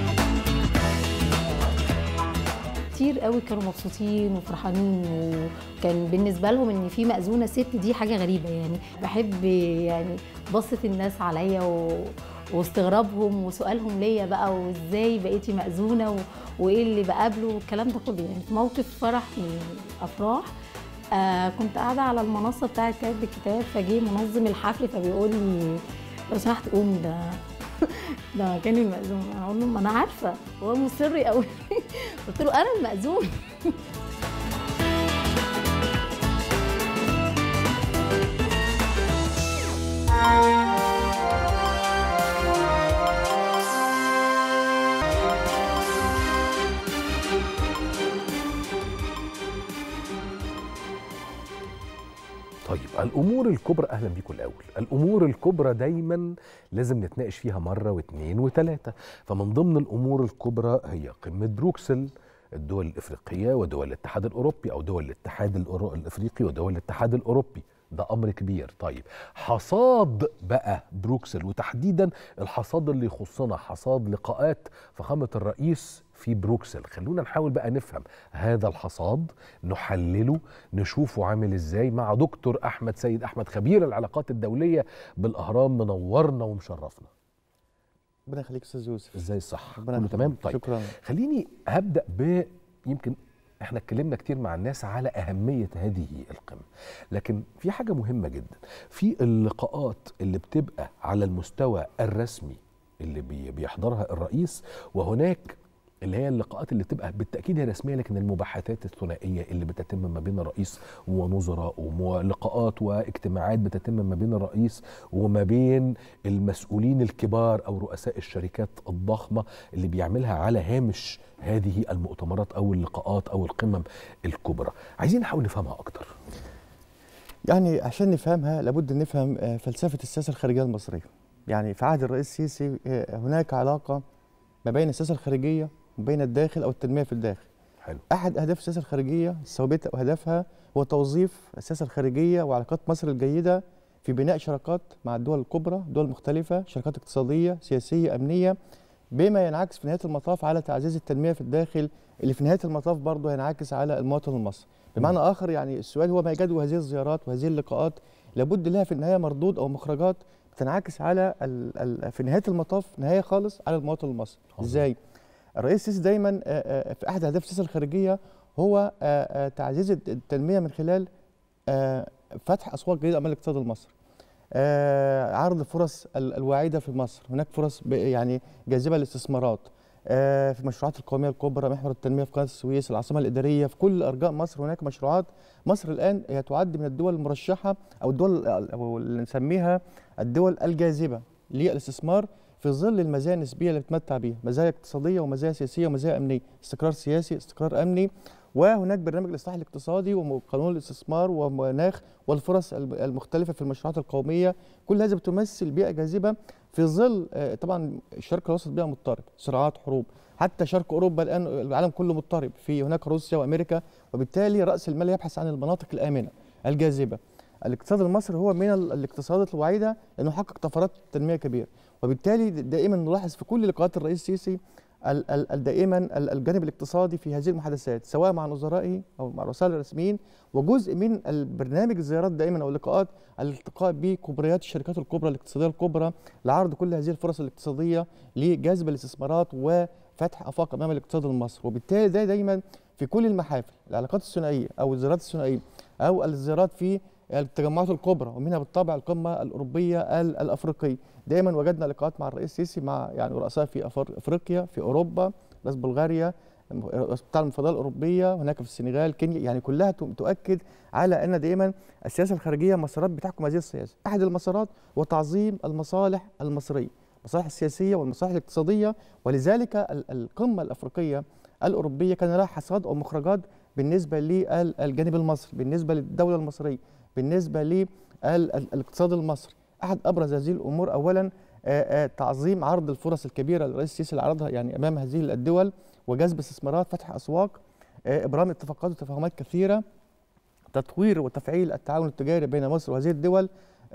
كتير قوي كانوا مبسوطين وفرحانين، وكان بالنسبه لهم ان في مأذونه ست دي حاجه غريبه. يعني بحب يعني بصه الناس عليا واستغرابهم وسؤالهم ليا بقى، وازاي بقيتي مأذونه وايه اللي بقابله والكلام ده كله. يعني في موقف فرح من الافراح كنت قاعدة على المنصة بتاعة كاتب الكتاب، فجي منظم الحفل فبيقول لي لو سمحت قوم، ده كان المأذون. أقول له ما أنا عارفة، هو مصر قوي. قلت له أنا المأذون. طيب الأمور الكبرى، أهلا بيكم الأول. الأمور الكبرى دايما لازم نتناقش فيها مرة واثنين وثلاثة. فمن ضمن الأمور الكبرى هي قمة بروكسل، الدول الإفريقية ودول الاتحاد الأوروبي، أو دول الاتحاد الإفريقي ودول الاتحاد الأوروبي. ده أمر كبير. طيب حصاد بقى بروكسل، وتحديدا الحصاد اللي يخصنا حصاد لقاءات فخامة الرئيس في بروكسل. خلونا نحاول بقى نفهم هذا الحصاد، نحلله، نشوفه عامل ازاي مع دكتور أحمد سيد أحمد، خبير العلاقات الدولية بالأهرام، منورنا ومشرفنا. ربنا يخليك استاذ يوسف. ازاي الصح؟ كله تمام؟ طيب شكرا. خليني هبدأ يمكن احنا اتكلمنا كتير مع الناس على أهمية هذه القمة، لكن في حاجة مهمة جدا في اللقاءات اللي بتبقى على المستوى الرسمي اللي بيحضرها الرئيس، وهناك اللي هي اللقاءات اللي بتبقى بالتأكيد هي رسمية لكن المباحثات الثنائية اللي بتتم ما بين الرئيس ونظراء، ولقاءات واجتماعات بتتم ما بين الرئيس وما بين المسؤولين الكبار أو رؤساء الشركات الضخمة اللي بيعملها على هامش هذه المؤتمرات أو اللقاءات أو القمم الكبرى. عايزين نحاول نفهمها أكتر. يعني عشان نفهمها لابد نفهم فلسفة السياسة الخارجية المصرية. يعني في عهد الرئيس السيسي هناك علاقة ما بين السياسة الخارجية وبين الداخل أو التنمية في الداخل. حلو. أحد أهداف السياسة الخارجية الثابتة وهدفها هو توظيف السياسة الخارجية وعلاقات مصر الجيدة في بناء شراكات مع الدول الكبرى، دول مختلفة، شراكات اقتصادية، سياسية، أمنية، بما ينعكس في نهاية المطاف على تعزيز التنمية في الداخل، اللي في نهاية المطاف برضه ينعكس على المواطن المصري. بمعنى آخر يعني السؤال هو ما جدوى هذه الزيارات وهذه اللقاءات لابد لها في النهاية مردود أو مخرجات تنعكس على في نهاية المطاف نهاية خالص على المواطن المصري. إزاي؟ الرئيس السيسي دايما في أحد أهداف السياسة الخارجية هو تعزيز التنمية من خلال فتح أسواق جديدة أمام الاقتصاد المصري، عرض الفرص الواعدة في مصر. هناك فرص يعني جاذبة للاستثمارات في المشروعات القومية الكبرى، محور التنمية في قناة السويس، العاصمة الإدارية، في كل أرجاء مصر هناك مشروعات. مصر الآن هي تعد من الدول المرشحة أو الدول أو اللي نسميها الدول الجاذبة للاستثمار في ظل المزايا النسبية اللي بتمتع بيها، مزايا اقتصادية ومزايا سياسية ومزايا أمنية، استقرار سياسي، استقرار أمني، وهناك برنامج الإصلاح الاقتصادي وقانون الاستثمار ومناخ والفرص المختلفة في المشروعات القومية. كل هذا بتمثل بيئة جاذبة في ظل طبعا الشرق الاوسط بيئة مضطرب، صراعات، حروب، حتى شرق اوروبا الان العالم كله مضطرب، في هناك روسيا وامريكا، وبالتالي راس المال يبحث عن المناطق الامنه الجاذبه. الاقتصاد المصري هو من الاقتصادات الوعيده انه يحقق طفرات تنميه كبيره، وبالتالي دائما نلاحظ في كل لقاءات الرئيس السيسي دائما الجانب الاقتصادي في هذه المحادثات سواء مع نظرائه او مع الرؤساء الرسميين، وجزء من البرنامج الزيارات دائما او اللقاءات الالتقاء بكبريات الشركات الكبرى الاقتصاديه الكبرى لعرض كل هذه الفرص الاقتصاديه لجذب الاستثمارات وفتح افاق امام الاقتصاد المصري. وبالتالي ده دايما في كل المحافل، العلاقات الثنائيه او الزيارات الثنائيه او الزيارات في التجمعات الكبرى ومنها بالطبع القمه الاوروبيه الافريقيه، دائما وجدنا لقاءات مع الرئيس السيسي مع يعني رؤساء في افريقيا، في اوروبا، رئيس بلغاريا، بتاع المفاضله الاوروبيه، هناك في السنغال، كينيا، يعني كلها تؤكد على ان دائما السياسه الخارجيه مسارات بتحكم هذه السياسه. احد المسارات هو تعظيم المصالح المصريه، المصالح السياسيه والمصالح الاقتصاديه، ولذلك القمه الافريقيه الاوروبيه كان لها حصاد او مخرجات بالنسبه للجانب المصري، بالنسبه للدوله المصريه، بالنسبه للاقتصاد المصري. احد ابرز هذه الامور اولا تعظيم عرض الفرص الكبيره للرئيس السيسي اللي عرضها يعني امام هذه الدول، وجذب استثمارات، فتح اسواق، ابرام اتفاقات وتفاهمات كثيره، تطوير وتفعيل التعاون التجاري بين مصر وهذه الدول،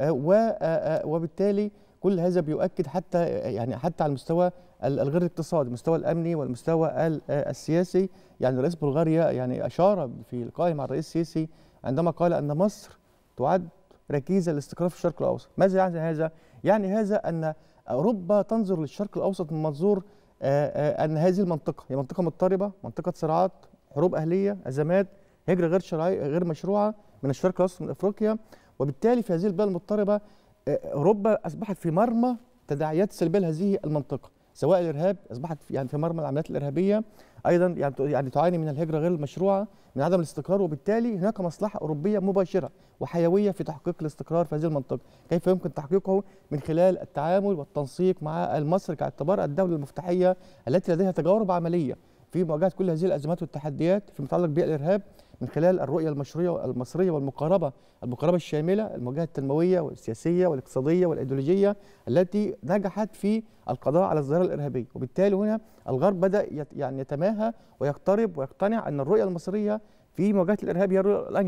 وبالتالي كل هذا بيؤكد حتى على المستوى الغير الاقتصادي، المستوى الامني والمستوى السياسي. يعني رئيس بلغاريا يعني اشار في لقائه مع الرئيس السيسي عندما قال ان مصر تعد ركيزه للاستقرار في الشرق الاوسط. ماذا يعني هذا؟ يعني هذا ان اوروبا تنظر للشرق الاوسط من منظور ان هذه المنطقه هي منطقه مضطربه، منطقه صراعات، حروب اهليه، ازمات، هجره غير شرعيه غير مشروعه من الشرق الاوسط من افريقيا، وبالتالي في هذه البيئه المضطربه اوروبا اصبحت في مرمى تداعيات سلبيه لهذه المنطقه، سواء الارهاب، اصبحت يعني في مرمى العمليات الارهابيه، ايضا يعني تعاني من الهجره غير المشروعه، من عدم الاستقرار، وبالتالي هناك مصلحه اوروبيه مباشره وحيويه في تحقيق الاستقرار في هذه المنطقه. كيف يمكن تحقيقه؟ من خلال التعامل والتنسيق مع مصر كاعتبار الدوله المفتاحيه التي لديها تجارب عمليه في مواجهه كل هذه الازمات والتحديات في متعلق بالارهاب، من خلال الرؤيه المصريه والمقاربه الشامله، المواجهه التنمويه والسياسيه والاقتصاديه والايديولوجيه التي نجحت في القضاء على الظاهره الارهابيه. وبالتالي هنا الغرب بدا يعني يتماهى ويقترب ويقتنع ان الرؤيه المصريه في مواجهه الارهاب هي الرؤيه الانجح،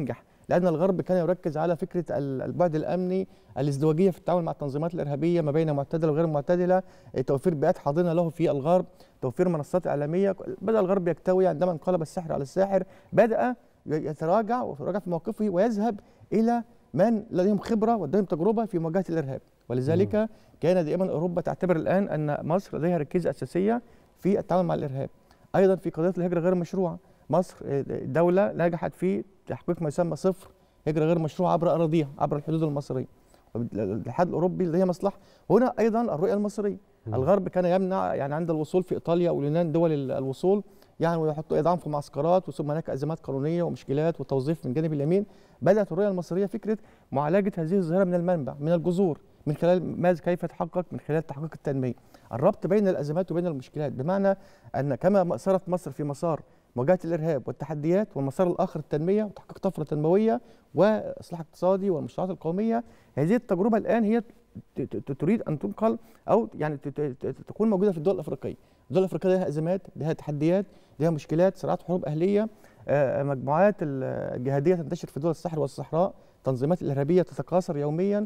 لان الغرب كان يركز على فكره البعد الامني، الازدواجيه في التعامل مع التنظيمات الارهابيه ما بين معتدله وغير معتدله، توفير بيئات حاضنه له في الغرب، توفير منصات اعلاميه. بدا الغرب يكتوي عندما انقلب السحر على الساحر، بدا يتراجع في موقفه ويذهب الى من لديهم خبره ولديهم تجربه في مواجهه الارهاب. ولذلك كان دائما اوروبا تعتبر الان ان مصر لديها ركيزه اساسيه في التعامل مع الارهاب. ايضا في قضيه الهجره غير المشروعه، مصر دوله نجحت في تحقيق ما يسمى صفر هجره غير مشروعه عبر اراضيها، عبر الحدود المصريه. الاتحاد الاوروبي لديه مصلحه. هنا ايضا الرؤيه المصريه، الغرب كان يمنع يعني عند الوصول في ايطاليا واليونان دول الوصول يعني ويحطوا ايضاعهم في معسكرات، وثم هناك ازمات قانونيه ومشكلات وتوظيف من جانب اليمين. بدات الرؤيه المصريه فكره معالجه هذه الظاهره من المنبع، من الجذور، من خلال ماذا كيف يتحقق؟ من خلال تحقيق التنميه. الربط بين الازمات وبين المشكلات، بمعنى ان كما سارت مصر في مسار مواجهه الارهاب والتحديات، والمسار الاخر التنميه وتحقيق طفره تنمويه واصلاح اقتصادي والمشروعات القوميه، هذه التجربه الان هي تريد ان تنقل او يعني تكون موجوده في الدول الافريقيه. الدول الافريقيه لها ازمات، لها تحديات، لها مشكلات، صراعات حروب اهليه، مجموعات الجهاديه تنتشر في دول الصحراء والصحراء، تنظيمات الارهابيه تتكاثر يوميا،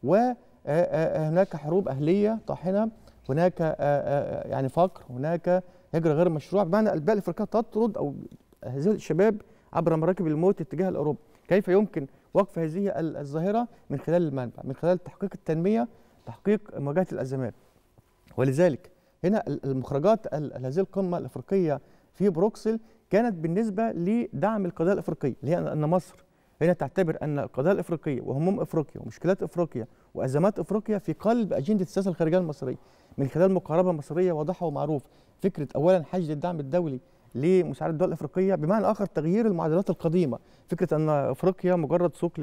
وهناك حروب اهليه طاحنه، هناك يعني فقر، هناك هجره غير مشروعه، بمعنى البيئه الافريقيه تطرد او هذه الشباب عبر مراكب الموت اتجاه لاوروبا. كيف يمكن وقف هذه الظاهره؟ من خلال المنبع، من خلال تحقيق التنميه، تحقيق مواجهه الازمات. ولذلك هنا المخرجات هذه القمه الافريقيه في بروكسل كانت بالنسبه لدعم القضيه الافريقيه، اللي هي ان مصر هنا تعتبر ان القضيه الافريقيه وهموم افريقيا ومشكلات افريقيا وازمات افريقيا في قلب اجنده السياسه الخارجيه المصريه، من خلال مقاربه مصريه واضحه ومعروفه. فكره اولا حشد الدعم الدولي لمساعده الدول الافريقيه، بمعنى اخر تغيير المعادلات القديمه، فكره ان افريقيا مجرد سوق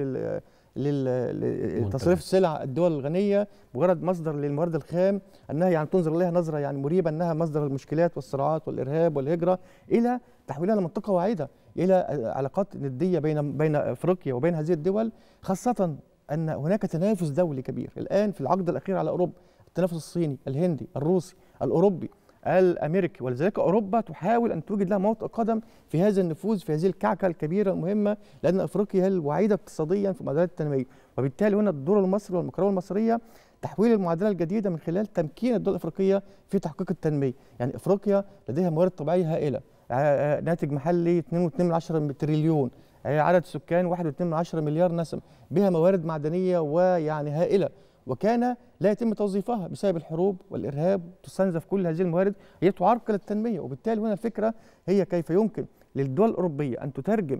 لتصريف السلع الدول الغنيه، مجرد مصدر للموارد الخام، انها يعني تنظر اليها نظره يعني مريبه انها مصدر المشكلات والصراعات والارهاب والهجره، الى تحويلها لمنطقه واعده، الى علاقات نديه بين افريقيا وبين هذه الدول، خاصه ان هناك تنافس دولي كبير الان في العقد الاخير على اوروبا، التنافس الصيني، الهندي، الروسي، الاوروبي، الامريكي. ولذلك اوروبا تحاول ان توجد لها موطئ قدم في هذا النفوذ، في هذه الكعكه الكبيره المهمه، لان افريقيا هي الوعيده اقتصاديا في معادلات التنميه، وبالتالي هنا الدور المصري والمقاومه المصريه تحويل المعادله الجديده من خلال تمكين الدول الافريقيه في تحقيق التنميه. يعني افريقيا لديها موارد طبيعيه هائله، ناتج محلي 2.2 تريليون، عدد سكان 1.2 مليار نسمه، بها موارد معدنيه ويعني هائله، وكان لا يتم توظيفها بسبب الحروب والارهاب، تستنزف كل هذه الموارد، هي تعرقل التنميه. وبالتالي هنا الفكره هي كيف يمكن للدول الاوروبيه ان تترجم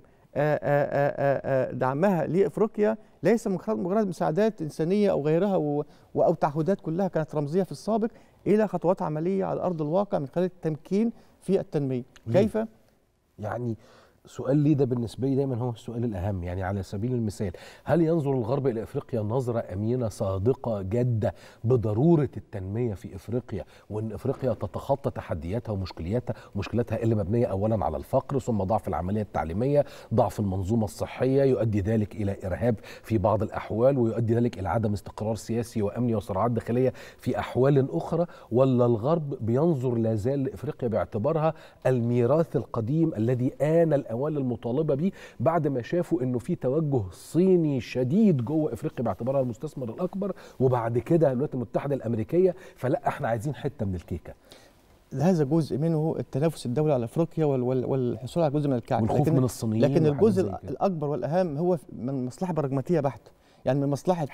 دعمها لافريقيا ليس مجرد مساعدات انسانيه او غيرها او تعهدات كلها كانت رمزيه في السابق، الى خطوات عمليه على ارض الواقع من خلال التمكين في التنميه. كيف؟ يعني سؤال لي ده بالنسبه لي دايما هو السؤال الاهم. يعني على سبيل المثال، هل ينظر الغرب الى افريقيا نظره امينه صادقه جاده بضروره التنميه في افريقيا، وان افريقيا تتخطى تحدياتها ومشكلاتها اللي مبنيه اولا على الفقر، ثم ضعف العمليه التعليميه، ضعف المنظومه الصحيه، يؤدي ذلك الى ارهاب في بعض الاحوال، ويؤدي ذلك الى عدم استقرار سياسي وامني وصراعات داخليه في احوال اخرى؟ ولا الغرب بينظر لا زال لافريقيا باعتبارها الميراث القديم الذي آن الأوان المطالبة به، بعد ما شافوا انه في توجه صيني شديد جوه افريقيا باعتبارها المستثمر الاكبر، وبعد كده الولايات المتحده الامريكيه، فلا احنا عايزين حته من الكيكه. هذا جزء منه التنافس الدولي على افريقيا والحصول على جزء من الكعكه، والخوف من الصينيين. لكن الجزء الاكبر والاهم هو من مصلحه براجماتيه بحته، يعني من مصلحه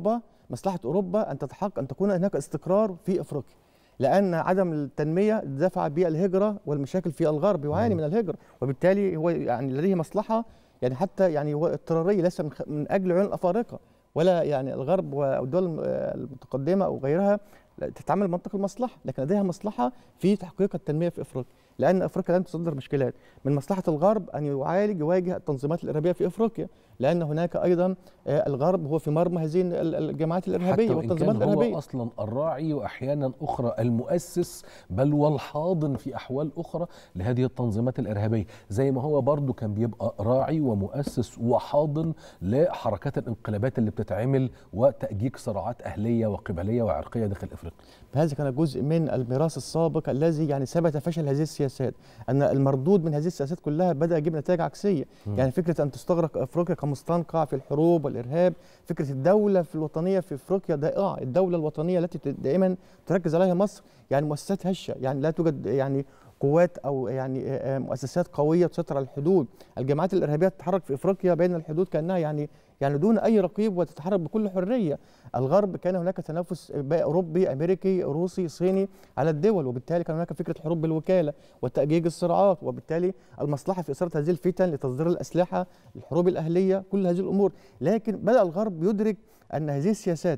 اوروبا ان تتحقق ان تكون هناك استقرار في افريقيا، لأن عدم التنمية دفع بالهجرة والمشاكل في الغرب، يعاني من الهجرة، وبالتالي هو يعني لديه مصلحة يعني حتى يعني هو اضطرارية، ليس من أجل عيون الأفارقة، ولا يعني الغرب والدول المتقدمة أو غيرها تتعامل منطق المصلحة، لكن لديها مصلحة في تحقيق التنمية في أفريقيا، لأن أفريقيا لن تصدر مشكلات. من مصلحة الغرب أن يواجه التنظيمات الإرهابية في أفريقيا، لأن هناك أيضا الغرب هو في مرمى هذه الجماعات الإرهابية والتنظيمات الإرهابية، هو أصلا الراعي وأحيانا أخرى المؤسس بل والحاضن في أحوال أخرى لهذه التنظيمات الإرهابية، زي ما هو برضو كان بيبقى راعي ومؤسس وحاضن لحركات الانقلابات اللي بتتعمل وتأجيج صراعات أهلية وقبلية وعرقية داخل أفريقيا. هذا كان جزء من الميراث السابق الذي يعني ثبت فشل هذه السياسات، أن المردود من هذه السياسات كلها بدأ يجيب نتائج عكسية. يعني فكرة أن تستغرق أفريقيا مستنقع في الحروب والارهاب. فكره الدوله في الوطنيه في افريقيا ضائعه، الدوله الوطنيه التي دائما تركز عليها مصر يعني مؤسسات هشه، يعني لا توجد يعني قوات او يعني مؤسسات قويه تسيطر على الحدود. الجماعات الارهابيه تتحرك في افريقيا بين الحدود كانها يعني دون اي رقيب وتتحرك بكل حريه. الغرب كان هناك تنافس اوروبي امريكي روسي صيني على الدول، وبالتالي كان هناك فكره حروب بالوكاله وتأجيج الصراعات، وبالتالي المصلحه في اثاره هذه الفتن لتصدير الاسلحه، الحروب الاهليه، كل هذه الامور. لكن بدأ الغرب يدرك ان هذه السياسات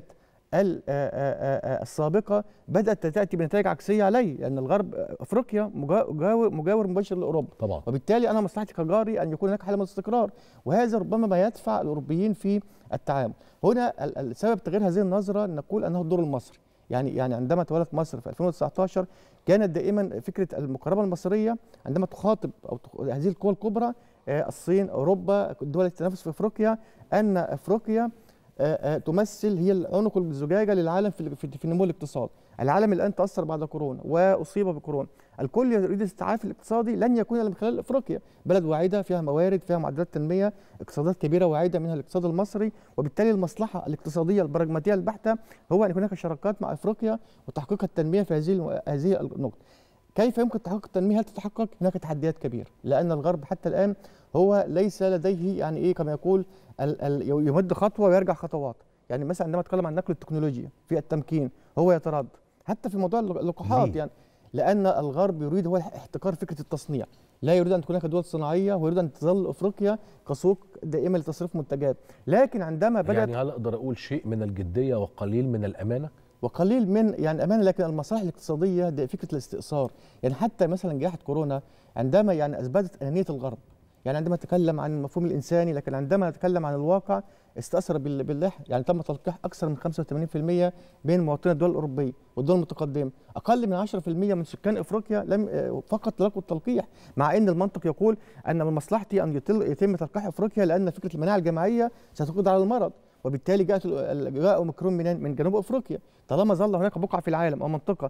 السابقه بدات تاتي بنتائج عكسيه عليه، لان الغرب افريقيا مجاور مباشر لاوروبا طبعا، وبالتالي انا مصلحتي كجاري ان يكون هناك حاله من الاستقرار، وهذا ربما ما يدفع الاوروبيين في التعامل. هنا السبب تغيير هذه النظره نقول انه الدور المصري. يعني عندما تولت مصر في 2019 كانت دائما فكره المقاربه المصريه عندما تخاطب او هذه القوى الكبرى الصين، اوروبا، الدول التي تنافس في افريقيا، ان افريقيا تمثل هي العنق الزجاجه للعالم في نمو الاقتصاد. العالم الان تاثر بعد كورونا واصيب بكورونا، الكل يريد الاستيعاب الاقتصادي لن يكون الا من خلال افريقيا، بلد واعده فيها موارد، فيها معدلات تنميه، اقتصادات كبيره واعده منها الاقتصاد المصري، وبالتالي المصلحه الاقتصاديه البراجماتيه البحته هو ان يكون هناك شراكات مع افريقيا وتحقيق التنميه في هذه النقطه. كيف يمكن تحقيق التنميه؟ هل تتحقق؟ هناك تحديات كبيره، لان الغرب حتى الان هو ليس لديه يعني ايه كما يقول يمد خطوه ويرجع خطوات. يعني مثلا عندما اتكلم عن نقل التكنولوجيا في التمكين هو يتردد، حتى في موضوع اللقاحات يعني لان الغرب يريد هو احتكار فكره التصنيع، لا يريد ان تكون هناك دول صناعيه، ويريد ان تظل افريقيا كسوق دائما لتصريف منتجات. لكن عندما بدات يعني هل اقدر اقول شيء من الجديه وقليل من الامانه؟ وقليل من يعني امانه، لكن المصالح الاقتصاديه دي فكره الاستئثار. يعني حتى مثلا جائحه كورونا عندما يعني اثبتت انانيه الغرب، يعني عندما نتكلم عن المفهوم الانساني، لكن عندما نتكلم عن الواقع استأثر باللحم. يعني تم تلقيح اكثر من 85% بين مواطني الدول الاوروبيه والدول المتقدمه، اقل من 10% من سكان افريقيا لم فقط لقوا التلقيح، مع ان المنطق يقول ان من مصلحتي ان يتم تلقيح افريقيا لان فكره المناعه الجماعيه ستقضي على المرض، وبالتالي جاء اوميكرون من جنوب افريقيا. طالما ظل هناك بقعه في العالم او منطقه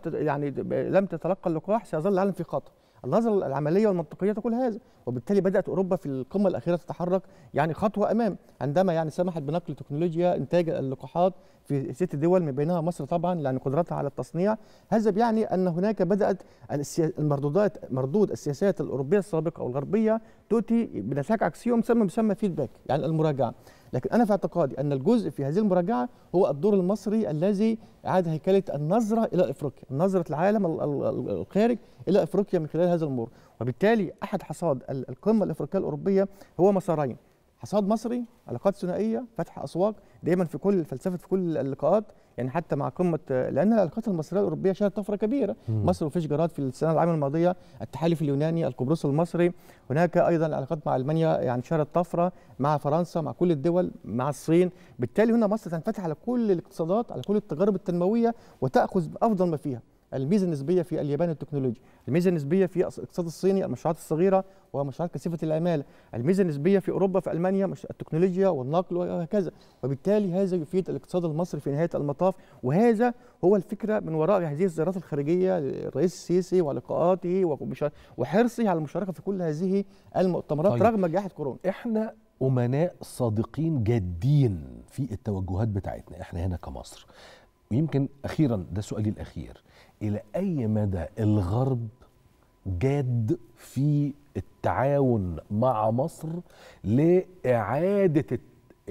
لم تتلقى اللقاح سيظل العالم في خطر. النظرة العملية والمنطقية تقول هذا، وبالتالي بدأت أوروبا في القمة الأخيرة تتحرك يعني خطوة أمام، عندما يعني سمحت بنقل تكنولوجيا إنتاج اللقاحات في 6 دول من بينها مصر طبعا لأن قدرتها على التصنيع. هذا يعني أن هناك بدأت مردود السياسات الأوروبية السابقة أو الغربية تؤتي بنتائج عكسية ومسمى فيدباك، يعني المراجعة. لكن أنا في اعتقادي أن الجزء في هذه المراجعة هو الدور المصري الذي أعاد هيكلة النظرة إلى أفريقيا، نظرة العالم الخارج إلى أفريقيا من خلال هذا الأمور. وبالتالي أحد حصاد القمة الأفريقية الأوروبية هو مسارين: حصاد مصري، علاقات ثنائية، فتح أسواق، دايما في كل فلسفة في كل اللقاءات، يعني حتى مع قمة، لأن العلاقات المصرية الأوروبية شهدت طفرة كبيرة. مصر وفيشجراد في السنة العام الماضية، التحالف اليوناني، القبرص المصري، هناك أيضا العلاقات مع ألمانيا يعني شهدت طفرة، مع فرنسا، مع كل الدول، مع الصين. بالتالي هنا مصر تنفتح على كل الاقتصادات، على كل التجارب التنموية وتأخذ أفضل ما فيها. الميزه النسبيه في اليابان التكنولوجيا، الميزه النسبيه في الاقتصاد الصيني المشروعات الصغيره ومشروعات كثيفه العماله، الميزه النسبيه في اوروبا في المانيا التكنولوجيا والنقل وهكذا. وبالتالي هذا يفيد الاقتصاد المصري في نهايه المطاف، وهذا هو الفكره من وراء هذه الزيارات الخارجيه للرئيس السيسي ولقاءاته وحرصه على المشاركه في كل هذه المؤتمرات رغم جائحه كورونا. احنا امناء صادقين جادين في التوجهات بتاعتنا احنا هنا كمصر. ويمكن اخيرا ده سؤالي الاخير: إلى أي مدى الغرب جاد في التعاون مع مصر لإعادة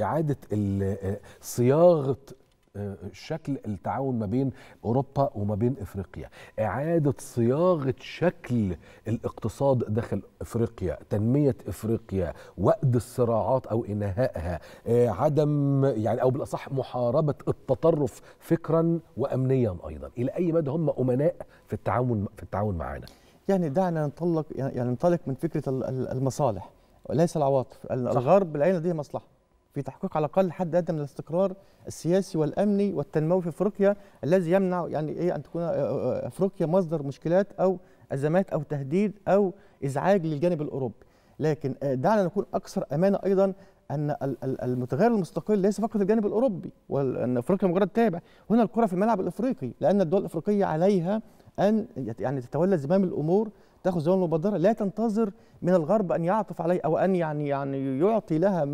صياغة شكل التعاون ما بين أوروبا وما بين إفريقيا، إعادة صياغة شكل الاقتصاد داخل إفريقيا، تنمية إفريقيا، وقد الصراعات أو إنهائها، عدم يعني أو بالأصح محاربة التطرف فكرا وأمنيا أيضا. إلى أي مدى هم أمناء في التعاون معنا؟ يعني دعنا ننطلق من فكرة المصالح وليس العواطف. الغرب العين لديه مصلحة في تحقيق على الاقل حد ادنى من الاستقرار السياسي والامني والتنموي في افريقيا، الذي يمنع يعني ايه ان تكون افريقيا مصدر مشكلات او ازمات او تهديد او ازعاج للجانب الاوروبي. لكن دعنا نكون اكثر امانه ايضا ان المتغير المستقل ليس فقط الجانب الاوروبي وان افريقيا مجرد تابع، هنا الكره في الملعب الافريقي، لان الدول الافريقيه عليها ان يعني تتولى زمام الامور تاخذ زمام المبادره لا تنتظر من الغرب ان يعطف عليه او ان يعني يعطي لها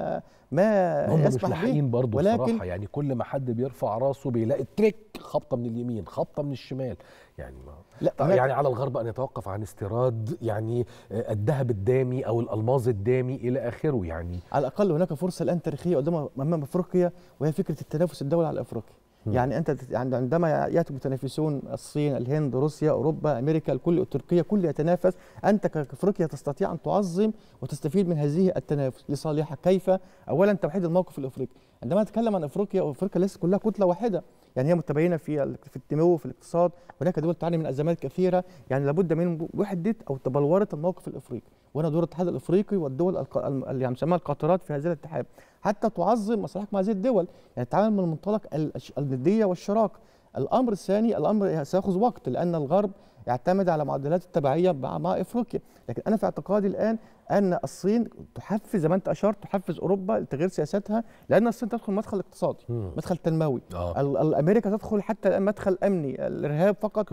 ما هم يسمح مش لاحقين برضه ولكن بصراحه، يعني كل ما حد بيرفع راسه بيلاقي تريك، خبطه من اليمين خبطه من الشمال، يعني ما لا يعني على الغرب ان يتوقف عن استيراد يعني الذهب الدامي او الالماظ الدامي الى اخره. يعني على الاقل هناك فرصه الان تاريخيه امام افريقيا، وهي فكره التنافس الدولي على افريقيا. يعني انت عندما ياتي متنافسون الصين، الهند، روسيا، اوروبا، امريكا، الكل، تركيا، كل يتنافس، انت كافريقيا تستطيع ان تعظم وتستفيد من هذه التنافس لصالحك. كيف؟ اولا توحيد الموقف الافريقي. عندما نتكلم عن افريقيا، وافريقيا ليست كلها كتله واحده، يعني هي متباينه في النمو، في الاقتصاد، هناك دول تعاني من ازمات كثيره، يعني لابد من وحده او تبلوره الموقف الافريقي، وهنا دور الاتحاد الافريقي والدول اللي بنسميها القاطرات في هذا الاتحاد، حتى تعظم مصالحك مع هذه الدول، يعني تتعامل من منطلق النديه والشراكه. الامر الثاني، الامر سياخذ وقت، لان الغرب يعتمد على معدلات التبعيه مع افريقيا، لكن انا في اعتقادي الان ان الصين تحفز، زي ما انت اشرت، تحفز اوروبا لتغيير سياساتها، لان الصين تدخل مدخل اقتصادي، مدخل تنموي. الامريكا تدخل حتى الان مدخل امني، الارهاب فقط،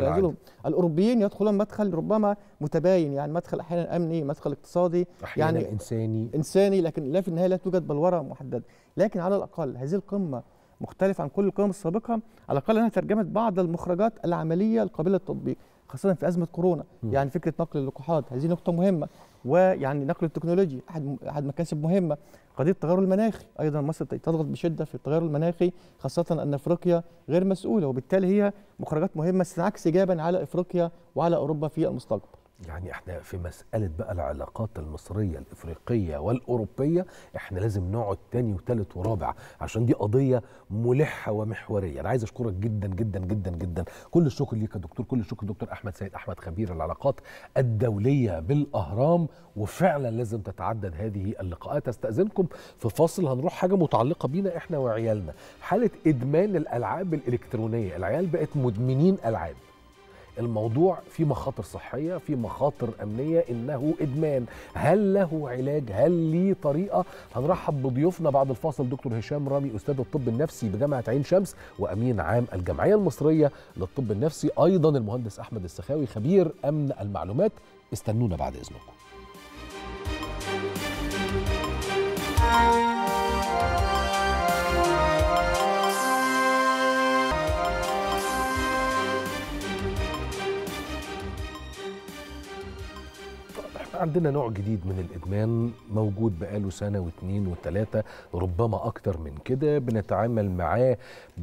الاوروبيين يدخلون مدخل ربما متباين، يعني مدخل احيانا امني، مدخل اقتصادي، أحياناً يعني انساني، لكن لا في النهايه لا توجد بلوره محدده. لكن على الاقل هذه القمه مختلفه عن كل القمم السابقه، على الاقل انها ترجمت بعض المخرجات العمليه القابله للتطبيق، خاصه في ازمه كورونا. يعني فكره نقل اللقاحات هذه نقطه مهمه، ويعني نقل التكنولوجيا احد مكاسب مهمه. قضيه التغير المناخي ايضا، مصر تضغط بشده في التغير المناخي، خاصه ان افريقيا غير مسؤوله، وبالتالي هي مخرجات مهمه ستنعكس ايجابا على افريقيا وعلى اوروبا في المستقبل. يعني احنا في مسألة بقى العلاقات المصرية الإفريقية والأوروبية احنا لازم نقعد تاني وتالت ورابع، عشان دي قضية ملحة ومحورية. أنا عايز أشكرك جدا جدا جدا جدا، كل الشكر ليك يا دكتور، كل الشكر دكتور أحمد سيد أحمد، خبير العلاقات الدولية بالأهرام، وفعلا لازم تتعدد هذه اللقاءات. استأذنكم في فاصل، هنروح حاجة متعلقة بينا احنا وعيالنا، حالة إدمان الألعاب الإلكترونية. العيال بقت مدمنين ألعاب، الموضوع فيه مخاطر صحية، فيه مخاطر أمنية، إنه إدمان. هل له علاج؟ هل ليه طريقة؟ هنرحب بضيوفنا بعد الفاصل، دكتور هشام رامي، أستاذ الطب النفسي بجامعة عين شمس وأمين عام الجمعية المصرية للطب النفسي، أيضا المهندس أحمد السخاوي خبير أمن المعلومات. استنونا بعد إذنكم. عندنا نوع جديد من الإدمان موجود بقاله سنة واثنين وثلاثة، ربما أكتر من كده. بنتعامل معاه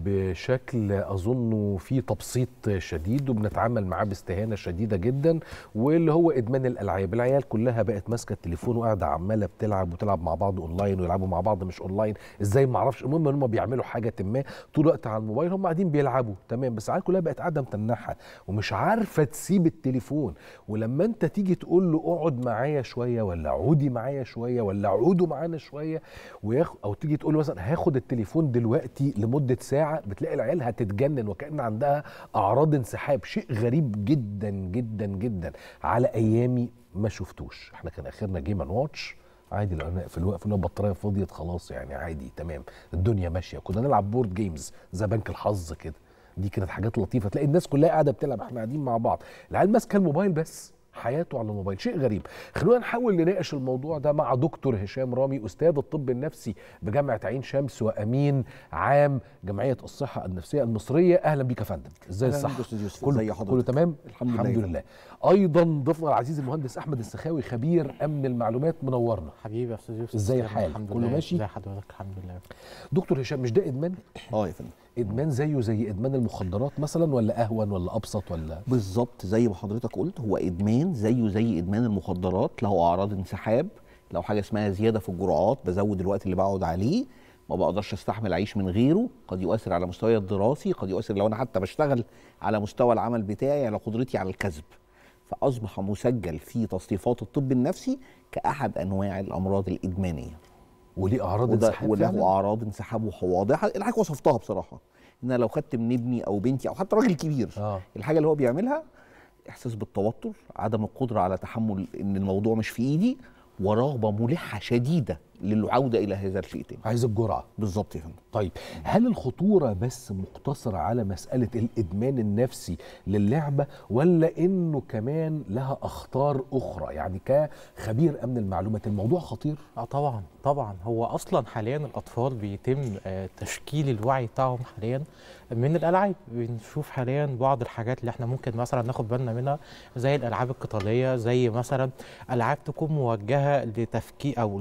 بشكل أظن فيه تبسيط شديد، وبنتعامل معاه باستهانة شديدة جدا، واللي هو إدمان الألعاب. العيال كلها بقت ماسكة التليفون وقاعدة عمالة بتلعب مع بعض أونلاين، ويلعبوا مع بعض مش أونلاين، إزاي ما أعرفش. المهم إن هم بيعملوا حاجة ما طول الوقت على الموبايل، هم قاعدين بيلعبوا تمام، بس العيال كلها بقت قاعدة متنحة ومش عارفة تسيب التليفون. ولما أنت تيجي تقول له اقعد معايا شويه، ولا عودي معايا شويه، ولا عودوا معانا شويه، او تيجي تقول له مثلا هاخد التليفون دلوقتي لمده ساعه، بتلاقي العيال هتتجنن وكأن عندها اعراض انسحاب. شيء غريب جدا جدا جدا، على ايامي ما شفتوش. احنا كان اخرنا جيم ان واتش عادي، لو انا في الوقت البطاريه فضيت خلاص يعني عادي تمام، الدنيا ماشيه. كنا نلعب بورد جيمز زي بنك الحظ كده، دي كانت حاجات لطيفه، تلاقي الناس كلها قاعده بتلعب، احنا قاعدين مع بعض. العيال ماسكه الموبايل بس، حياته على الموبايل. شيء غريب. خلونا نحاول نناقش الموضوع ده مع دكتور هشام رامي، أستاذ الطب النفسي بجامعة عين شمس وأمين عام جمعية الصحة النفسية المصرية. أهلا بيك يا فندم. ازاي الصحة؟ كله تمام؟ الحمد لله. أيضا ضيفنا العزيز المهندس أحمد السخاوي خبير أمن المعلومات، منورنا. حبيبي يا أستاذ يوسف. ازاي الحال؟ كله ماشي؟ ازي حضرتك؟ الحمد لله. دكتور هشام، مش ده إدمان؟ يا فندم. إدمان زيه زي إدمان المخدرات مثلا، ولا أهون ولا أبسط ولا؟ بالظبط زي ما حضرتك قلت، هو إدمان زيه زي إدمان المخدرات، له أعراض انسحاب، له حاجة اسمها زيادة في الجرعات، بزود الوقت اللي بقعد عليه، ما بقدرش استحمل أعيش من غيره، قد يؤثر على مستواي الدراسي، قد يؤثر لو أنا حتى بشتغل على مستوى العمل بتاعي، على قدرتي على الكسب. فأصبح مسجل في تصنيفات الطب النفسي كأحد أنواع الأمراض الإدمانية. وليه أعراض انسحاب فعلا؟ وله أعراض انسحاب واضحة. الحاجة وصفتها بصراحة، إن لو خدت من ابني أو بنتي أو حتى راجل كبير الحاجة اللي هو بيعملها، إحساس بالتوتر، عدم القدرة على تحمل إن الموضوع مش في إيدي، ورغبة ملحة شديدة للعوده الى هذا الشيء تاني. عايز الجرعه بالظبط يا فندم. طيب هل الخطوره بس مقتصره على مساله الادمان النفسي للعبه، ولا انه كمان لها اخطار اخرى؟ يعني كخبير امن المعلومات الموضوع خطير؟ طبعا طبعا. هو اصلا حاليا الاطفال بيتم تشكيل الوعي بتاعهم حاليا من الالعاب. بنشوف حاليا بعض الحاجات اللي احنا ممكن مثلا ناخد بالنا منها، زي الالعاب القتاليه، زي مثلا العاب تكون موجهه لتفكير او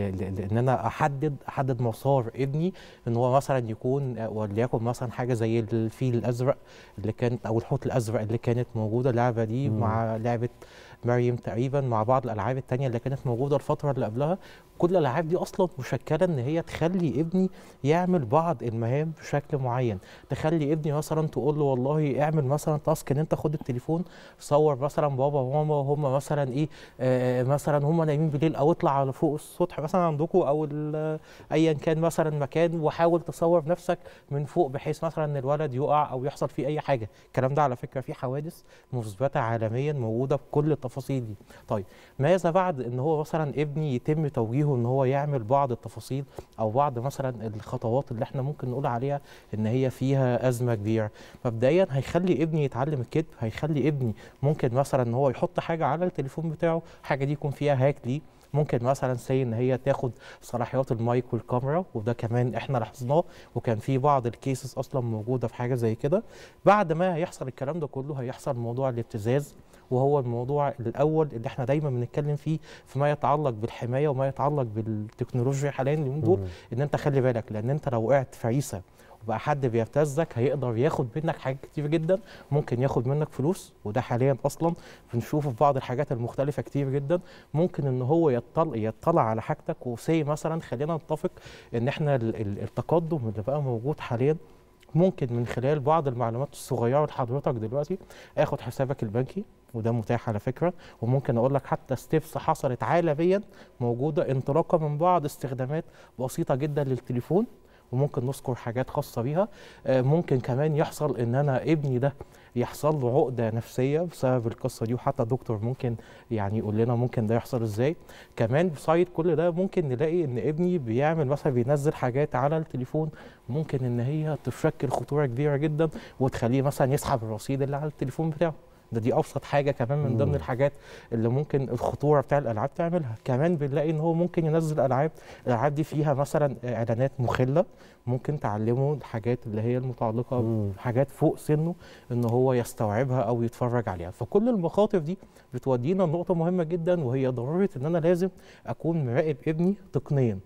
ان انا احدد مسار ابني، ان هو مثلا يكون وليكن مثلا حاجه زي الفيل الازرق اللي كانت، او الحوت الازرق اللي كانت موجوده. اللعبه دي مع لعبه مريم تقريبا، مع بعض الالعاب التانية اللي كانت موجوده الفتره اللي قبلها. كل الالعاب دي اصلا مشكله ان هي تخلي ابني يعمل بعض المهام بشكل معين، تخلي ابني مثلا تقول له والله اعمل مثلا تاسك ان انت خد التليفون صور مثلا بابا وماما وهم مثلا ايه مثلا هم نايمين بالليل، او اطلع على فوق السطح مثلا عندكم او ايا كان مثلا مكان، وحاول تصور نفسك من فوق بحيث مثلا ان الولد يقع او يحصل فيه اي حاجه. الكلام ده على فكره في حوادث مثبته عالميا موجوده بكل التفاصيل دي. طيب ماذا بعد ان هو مثلا ابني يتم توجيهه ان هو يعمل بعض التفاصيل او بعض مثلا الخطوات اللي احنا ممكن نقول عليها ان هي فيها ازمه كبيره؟ مبدئيا هيخلي ابني يتعلم الكذب، هيخلي ابني ممكن مثلا ان هو يحط حاجه على التليفون بتاعه، حاجه دي يكون فيها هاك ليه، ممكن مثلا سي ان هي تاخد صلاحيات المايك والكاميرا، وده كمان احنا لاحظناه وكان في بعض الكيسز اصلا موجوده في حاجه زي كده. بعد ما هيحصل الكلام ده كله هيحصل موضوع الابتزاز، وهو الموضوع الاول اللي احنا دايما بنتكلم فيه فيما يتعلق بالحمايه وما يتعلق بالتكنولوجيا حاليا اليومين دول، ان انت خلي بالك، لان انت لو وقعت في عيسى وبقى حد بيبتزك هيقدر ياخد منك حاجات كتير جدا، ممكن ياخد منك فلوس، وده حاليا اصلا بنشوفه في بعض الحاجات المختلفه كتير جدا. ممكن ان هو يطلع على حاجتك، وسي مثلا خلينا نتفق ان احنا التقدم اللي بقى موجود حاليا ممكن من خلال بعض المعلومات الصغيره لحضرتك دلوقتي اخد حسابك البنكي، وده متاح على فكره، وممكن اقول لك حتى ستيبس حصلت عالميا موجوده انطلاقا من بعض استخدامات بسيطه جدا للتليفون، وممكن نذكر حاجات خاصه بيها. ممكن كمان يحصل ان انا ابني ده يحصل له عقده نفسيه بسبب القصه دي، وحتى الدكتور ممكن يعني يقول لنا ممكن ده يحصل ازاي. كمان بسايد كل ده ممكن نلاقي ان ابني بيعمل مثلا بينزل حاجات على التليفون ممكن ان هي تشكل خطوره كبيره جدا وتخليه مثلا يسحب الرصيد اللي على التليفون بتاعه. دي ابسط حاجه كمان من ضمن الحاجات اللي ممكن الخطوره بتاع الالعاب تعملها. كمان بنلاقي ان هو ممكن ينزل الالعاب دي فيها مثلا اعلانات مخله، ممكن تعلمه الحاجات اللي هي المتعلقه بحاجات فوق سنه ان هو يستوعبها او يتفرج عليها. فكل المخاطر دي بتودينا لنقطه مهمه جدا، وهي ضروره ان انا لازم اكون مراقب ابني تقنيا.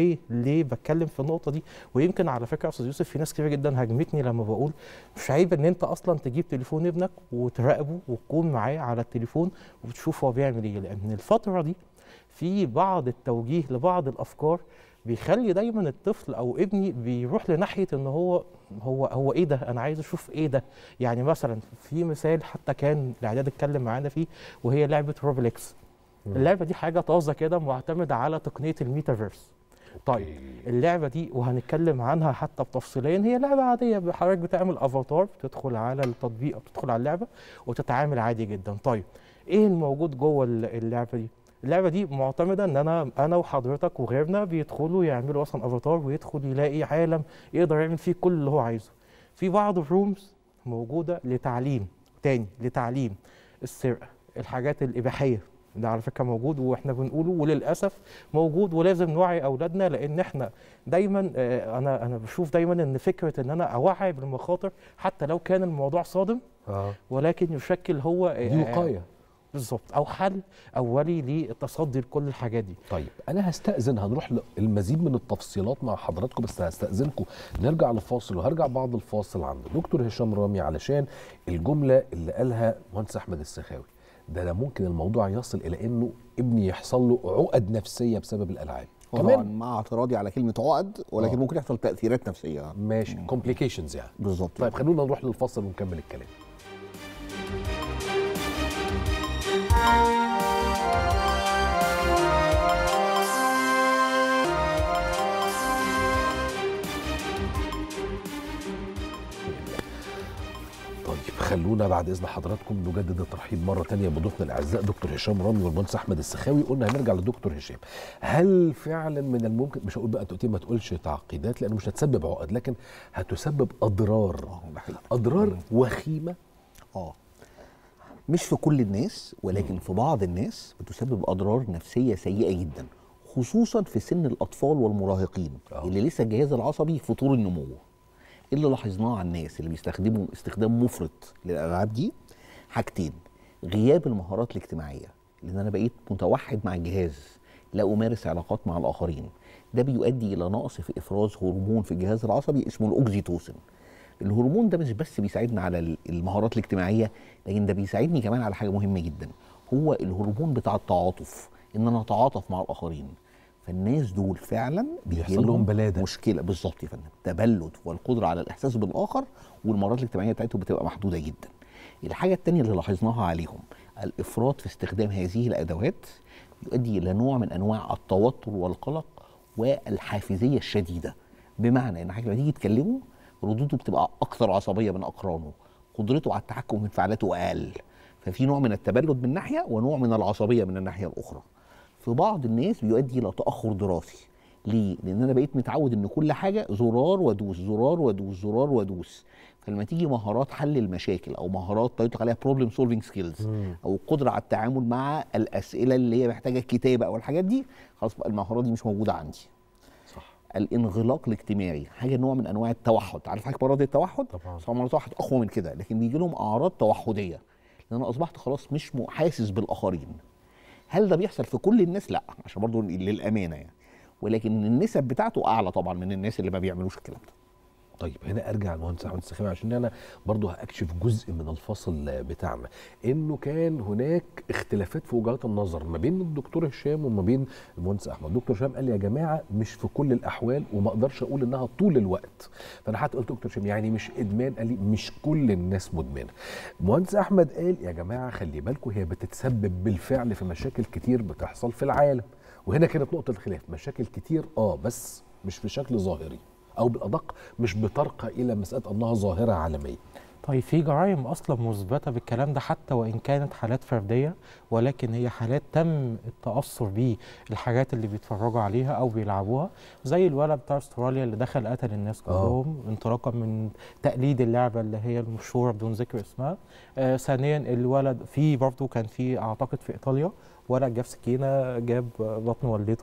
ليه بتكلم في النقطه دي؟ ويمكن على فكره يا استاذ يوسف في ناس كتير جدا هاجمتني لما بقول مش عيب ان انت اصلا تجيب تليفون ابنك وتراقبه وتكون معاه على التليفون وتشوف هو بيعمل ايه، لان الفتره دي في بعض التوجيه لبعض الافكار بيخلي دايما الطفل او ابني بيروح لناحيه ان هو ايه ده، انا عايز اشوف ايه ده. يعني مثلا في مثال حتى كان الاعداد اتكلم معانا فيه، وهي لعبه روبلكس. اللعبه دي حاجه طازه كده معتمده على تقنيه الميتافيرس. طيب اللعبه دي وهنتكلم عنها حتى بتفصيليا، هي لعبه عاديه، حضرتك بتعمل افاتار، بتدخل على التطبيق او بتدخل على اللعبه وتتعامل عادي جدا. طيب ايه الموجود جوه اللعبه دي؟ اللعبه دي معتمده ان انا وحضرتك وغيرنا بيدخلوا يعملوا اصلا افاتار، ويدخل يلاقي عالم يقدر يعمل فيه كل اللي هو عايزه. في بعض الرومز موجوده لتعليم السرقه، الحاجات الاباحيه، ده على فكره موجود واحنا بنقوله وللاسف موجود، ولازم نوعي اولادنا، لان احنا دايما انا بشوف دايما ان فكره ان انا اوعي بالمخاطر حتى لو كان الموضوع صادم ولكن يشكل هو دي وقايه بالظبط او حل اولي للتصدي لكل الحاجات دي. طيب انا هستأذن، هنروح للمزيد من التفصيلات مع حضراتكم، بس هستأذنكم نرجع لفاصل، وهرجع بعد الفاصل عند دكتور هشام رامي علشان الجمله اللي قالها مهندس احمد السخاوي، ده ممكن الموضوع يصل الى انه ابني يحصل له عقد نفسيه بسبب الالعاب. كمان مع اعتراضي على كلمه عقد، ولكن ممكن يحصل تاثيرات نفسيه. ماشي، كومبليكيشنز يعني. بالظبط. طيب خلونا نروح للفاصل ونكمل الكلام. طيب خلونا بعد اذن حضراتكم نجدد الترحيب مره ثانيه بضيوفنا الاعزاء دكتور هشام رامي والمهندس احمد السخاوي. قلنا هنرجع للدكتور هشام. هل فعلا من الممكن، مش هقول بقى ما تقولش تعقيدات لانه مش هتسبب عقد، لكن هتسبب اضرار وخيمه؟ مش في كل الناس، ولكن في بعض الناس بتسبب اضرار نفسيه سيئه جدا، خصوصا في سن الاطفال والمراهقين اللي لسه الجهاز العصبي في طور النمو. اللي لاحظناه على الناس اللي بيستخدموا استخدام مفرط للالعاب دي حاجتين: غياب المهارات الاجتماعيه، لان انا بقيت متوحد مع الجهاز لا امارس علاقات مع الاخرين. ده بيؤدي الى نقص في افراز هرمون في الجهاز العصبي اسمه الاوكسيتوسين. الهرمون ده مش بس بيساعدنا على المهارات الاجتماعيه، لكن ده بيساعدني كمان على حاجه مهمه جدا، هو الهرمون بتاع التعاطف، ان انا اتعاطف مع الاخرين. فالناس دول فعلا بيحصل لهم بلاده، مشكله بالظبط يا فندم، تبلد والقدره على الاحساس بالاخر، والمهارات الاجتماعيه بتاعتهم بتبقى محدوده جدا. الحاجه الثانيه اللي لاحظناها عليهم الافراط في استخدام هذه الادوات يؤدي الى نوع من انواع التوتر والقلق والحافزيه الشديده، بمعنى ان حضرتك لما تيجي تكلمه ردوده بتبقى اكثر عصبيه من اقرانه، قدرته على التحكم في انفعالاته اقل، ففي نوع من التبلد من ناحيه ونوع من العصبيه من الناحيه الاخرى. في بعض الناس بيؤدي الى تاخر دراسي. ليه؟ لان انا بقيت متعود ان كل حاجه زرار وادوس، زرار وادوس، زرار وادوس. فلما تيجي مهارات حل المشاكل او مهارات يطلق عليها بروبلم سولفينج سكيلز او القدره على التعامل مع الاسئله اللي هي محتاجه كتابه او الحاجات دي، خلاص بقى المهارات دي مش موجوده عندي. الانغلاق الاجتماعي حاجه نوع من انواع التوحد. عارف حضرتك مرض التوحد؟ طبعا التوحد اقوى من كده، لكن بيجي لهم اعراض توحديه لان انا اصبحت خلاص مش حاسس بالاخرين. هل ده بيحصل في كل الناس؟ لا، عشان برضه للامانه يعني، ولكن النسب بتاعته اعلى طبعا من الناس اللي ما بيعملوش الكلام ده. طيب هنا ارجع للمهندس احمد السخاوي عشان انا برضه هاكشف جزء من الفصل بتاعنا، انه كان هناك اختلافات في وجهات النظر ما بين الدكتور هشام وما بين المهندس احمد. الدكتور هشام قال يا جماعه مش في كل الاحوال، وما اقدرش اقول انها طول الوقت. فانا حتى قلت دكتور هشام يعني مش ادمان، قال لي مش كل الناس مدمنه. المهندس احمد قال يا جماعه خلي بالكم هي بتتسبب بالفعل في مشاكل كتير بتحصل في العالم. وهنا كانت نقطه الخلاف، مشاكل كتير بس مش في شكل ظاهري، او بالادق مش بترقى الى مساله انها ظاهره عالميه. طيب في جرائم اصلا مثبته بالكلام ده حتى وان كانت حالات فرديه، ولكن هي حالات تم التاثر بالحاجات اللي بيتفرجوا عليها او بيلعبوها، زي الولد بتاع استراليا اللي دخل قتل الناس كلهم انطلاقا من تقليد اللعبه اللي هي المشهوره بدون ذكر اسمها. ثانيا الولد في برضه كان في اعتقد في ايطاليا ولد جاب سكينه جاب بطن والدته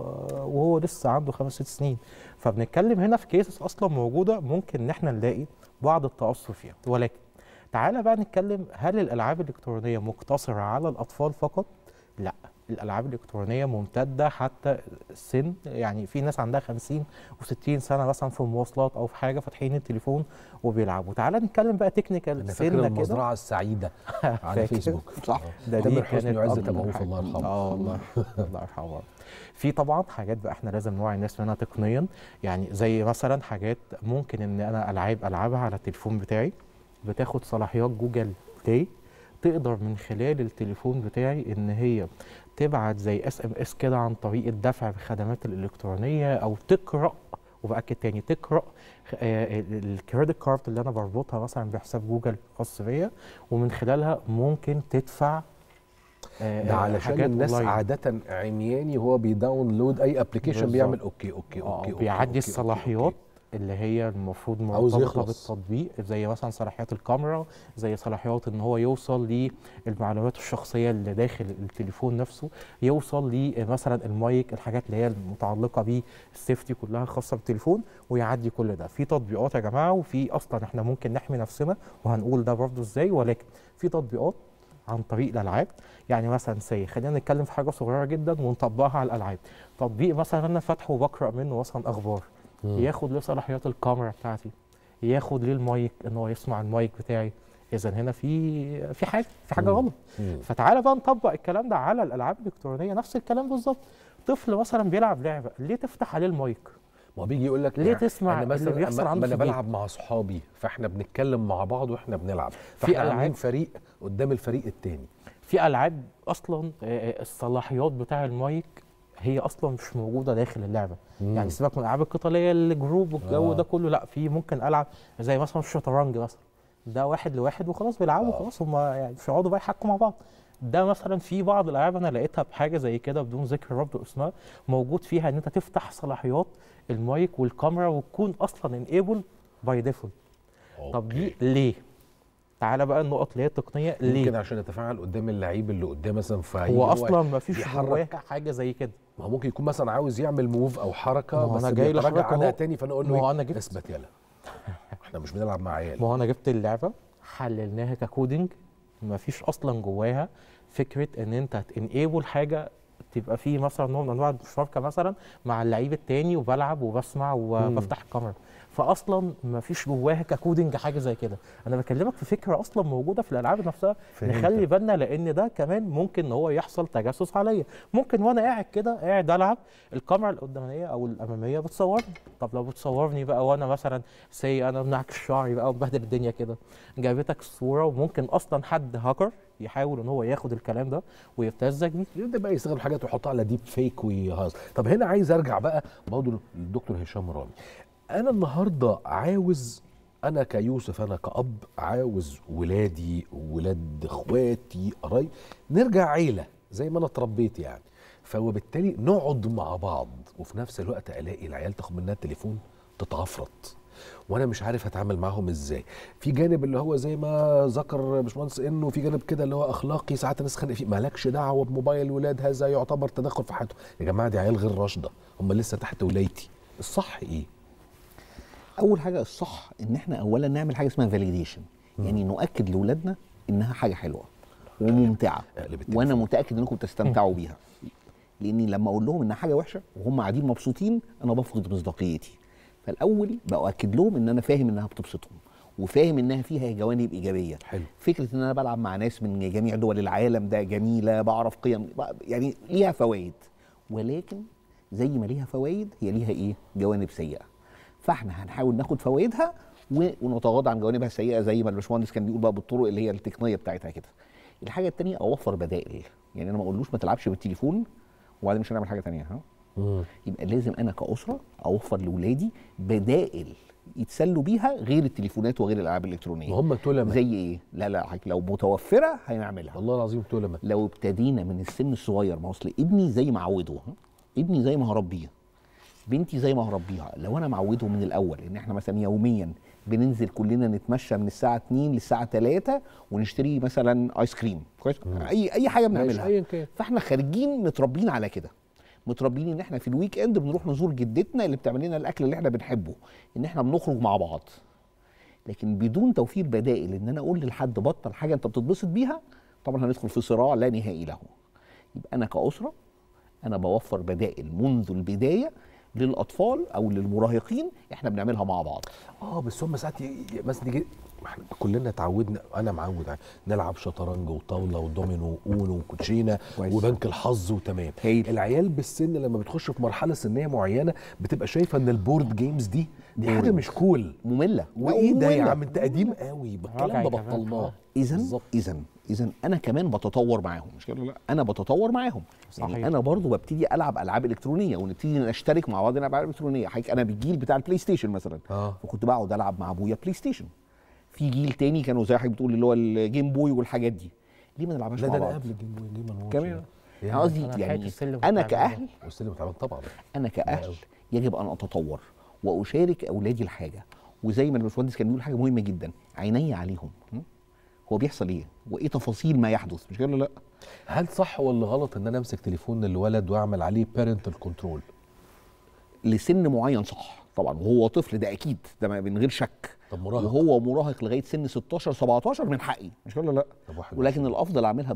وهو لسه عنده 5-6 سنين. فبنتكلم هنا في كيسز اصلا موجوده ممكن ان احنا نلاقي بعض التاثر فيها. ولكن تعالى بقى نتكلم، هل الالعاب الالكترونيه مقتصره على الاطفال فقط؟ لا، الالعاب الالكترونيه ممتده حتى السن، يعني في ناس عندها 50 و60 سنه مثلا في المواصلات او في حاجه فاتحين التليفون وبيلعبوا. تعالى نتكلم بقى تكنيكال. انا فاكر المزرعه السعيده على فيسبوك، صح؟ ده تامر حسني وعزت ابو عوف الله يرحمه. الله يرحمه. في طبعا حاجات بقى احنا لازم نوعي الناس منها تقنيا، يعني زي مثلا حاجات ممكن ان انا العبها على التليفون بتاعي بتاخد صلاحيات جوجل بلاي، تقدر من خلال التليفون بتاعي ان هي تبعت زي SMS كده عن طريق الدفع بالخدمات الالكترونيه، او تقرا، وباكد تاني تقرا الكريدت كارد اللي انا بربطها مثلا بحساب جوجل خاص بيا، ومن خلالها ممكن تدفع. ده علشان الناس عاده عمياني، هو بيداونلود اي ابلكيشن بيعمل اوكي بيعدي الصلاحيات اللي هي المفروض مرتبطه بالتطبيق، زي مثلا صلاحيات الكاميرا، زي صلاحيات ان هو يوصل للمعلومات الشخصيه اللي داخل التليفون نفسه، يوصل لمثلا المايك، الحاجات اللي هي المتعلقه بالسيفتي كلها خاصه بالتليفون، ويعدي كل ده. في تطبيقات يا جماعه، وفي اصلا احنا ممكن نحمي نفسنا وهنقول ده برضه ازاي، ولكن في تطبيقات عن طريق الالعاب. يعني مثلا خلينا نتكلم في حاجه صغيره جدا ونطبقها على الالعاب. تطبيق مثلا انا فاتحه وبقرا منه مثلا اخبار، ياخد لي صلاحيات الكاميرا بتاعتي، ياخد لي المايك ان هو يسمع المايك بتاعي. اذا هنا في حاجه غلط. فتعالى بقى نطبق الكلام ده على الالعاب الالكترونيه، نفس الكلام بالظبط. طفل مثلا بيلعب لعبه، ليه تفتح عليه المايك؟ ما بيجي يقول لك ليه تسمع أنا اللي بيحصل عنده؟ انا بلعب مع اصحابي، فاحنا بنتكلم مع بعض واحنا بنلعب، فاحنا عاملين فريق قدام الفريق الثاني. في العاب اصلا الصلاحيات بتاع المايك هي اصلا مش موجوده داخل اللعبه. يعني سيبك من الالعاب القتاليه الجروب والجو ده كله، لا، في ممكن العب زي مثلا الشطرنج مثلا، ده 1 ل1 وخلاص بيلعبوا خلاص، هم يعني مش هيقعدوا بقى يحكوا مع بعض. ده مثلا في بعض الالعاب انا لقيتها بحاجه زي كده بدون ذكر ربط اسمها، موجود فيها ان انت تفتح صلاحيات المايك والكاميرا وتكون اصلا انيبل باي ديفولت. طب دي ليه؟ تعالى بقى النقط اللي هي التقنيه ليه؟ يمكن عشان يتفاعل قدام اللعيب اللي قدام مثلا، هو اصلا ما فيش جواه حاجه زي كده. ما هو ممكن يكون مثلا عاوز يعمل موف او حركه بس انا جاي بيتراجع عنها تاني، فانا اقول له ما انا جبت اثبت يلا احنا مش بنلعب مع عيال. ما هو انا جبت اللعبه حللناها ككودنج، ما فيش اصلا جواها فكره ان انت تنيبل حاجه تبقى فيه مثلا نوع من انواع المشاركه مثلا مع اللعيب التاني وبلعب وبسمع وبفتح الكاميرا، فاصلا ما فيش جواها ككودنج حاجه زي كده. انا بكلمك في فكره اصلا موجوده في الالعاب نفسها، نخلي بالنا لان ده كمان ممكن ان هو يحصل تجسس عليا. ممكن وانا قاعد كده قاعد العب الكاميرا القدامانيه او الاماميه بتصورني، طب لو بتصورني بقى وانا مثلا انا منعكس شعري بقى ومبهدل الدنيا كده، جابتك الصوره وممكن اصلا حد هاكر يحاول ان هو ياخد الكلام ده ويبتزك بيه، يبدا بقى يستخدم حاجات ويحطها على ديب فيك ويهزر. طب هنا عايز ارجع بقى برضه للدكتور هشام رامي. انا النهارده عاوز، انا كيوسف، انا كأب عاوز ولادي ولاد اخواتي قرايب نرجع عيله زي ما انا اتربيت يعني، فوبالتالي نقعد مع بعض وفي نفس الوقت الاقي العيال تاخد منها التليفون تتعفرط وانا مش عارف اتعامل معاهم ازاي. في جانب اللي هو زي ما ذكر باشمهندس انه في جانب كده اللي هو اخلاقي ساعات الناس خانق فيه، مالكش دعوه بموبايل ولاد، هذا يعتبر تدخل في حياتهم. يا جماعه دي عيال غير راشده، هم لسه تحت ولايتي. الصح ايه؟ اول حاجه الصح ان احنا اولا نعمل حاجه اسمها فاليديشن، يعني نؤكد لاولادنا انها حاجه حلوه وممتعه وانا متاكد انكم تستمتعوا بيها. لاني لما اقول لهم انها حاجه وحشه وهم قاعدين مبسوطين انا بفقد مصداقيتي. فالاول باكد لهم ان انا فاهم انها بتبسطهم وفاهم انها فيها جوانب ايجابيه. حلو. فكره ان انا بلعب مع ناس من جميع دول العالم ده جميله، بعرف قيم، يعني ليها فوائد، ولكن زي ما ليها فوائد هي ليها ايه؟ جوانب سيئه. فاحنا هنحاول ناخد فوائدها ونتغاضى عن جوانبها السيئه زي ما الباشمهندس كان بيقول بقى بالطرق اللي هي التقنيه بتاعتها كده. الحاجه الثانيه اوفر بدائل، يعني انا ما اقولوش ما تلعبش بالتليفون وبعدين مش هنعمل حاجه ثانيه. يبقى لازم انا كاسره اوفر لاولادي بدائل يتسلوا بيها غير التليفونات وغير الالعاب الالكترونيه. هم تولما زي ايه؟ لا لو متوفره هنعملها والله العظيم تولما. لو ابتدينا من السن الصغير، ما اصل ابني زي ما عوده، ابني زي ما هربيه، بنتي زي ما هربيها. لو انا معوده من الاول ان احنا مثلا يوميا بننزل كلنا نتمشى من الساعه 2 للساعه 3 ونشتري مثلا ايس كريم كويس، اي حاجه بنعملها، فاحنا خارجين متربيين على كده، متربيين ان احنا في الويك اند بنروح نزور جدتنا اللي بتعمل لنا الاكل اللي احنا بنحبه، ان احنا بنخرج مع بعض. لكن بدون توفير بدائل ان انا اقول للحد بطل حاجه انت بتتبسط بيها، طبعا هندخل في صراع لا نهائي له. يبقى انا كاسره انا بوفر بدائل منذ البدايه للاطفال او للمراهقين احنا بنعملها مع بعض. بس هم ساعات مثلا يجي احنا كلنا اتعودنا، انا معود نلعب شطرنج وطاوله ودومينو واونو وكوتشينه وبنك الحظ وتمام. العيال بالسن لما بتخش في مرحله سنيه معينه بتبقى شايفه ان البورد جيمز دي حاجه مش كول، ممله. وايه ده يا عم انت قديم قوي، الكلام ده بطلناه. اذا انا كمان بتطور معاهم، مش كده؟ لا انا بتطور معاهم. يعني انا برضو ببتدي العب العاب الكترونيه ونبتدي نشترك مع بعض نلعب العاب الكترونيه. حضرتك انا بالجيل بتاع البلاي ستيشن مثلا فكنت بقعد العب مع ابويا بلاي ستيشن. في جيل تاني كانوا زي حضرتك بتقول اللي هو الجيم بوي والحاجات دي، ليه ما نلعبهاش مع بعض؟ لا ده قبل الجيم بوي جيم كمان. انا قصدي يعني انا كاهل والسلم طبعا انا كاهل يجب ان اتطور واشارك اولادي الحاجه. وزي ما الباشمهندس كان بيقول حاجه مهمه جدا، عيني عليهم، هو بيحصل ايه وايه تفاصيل ما يحدث، مش كده؟ لا هل صح ولا غلط ان انا امسك تليفون الولد واعمل عليه بارنتال كنترول؟ لسن معين صح طبعا، وهو طفل ده اكيد، ده من غير شك. طب مراهق، وهو مراهق لغايه سن 16 17 من حقي، مش كده؟ لا ولكن الافضل اعملها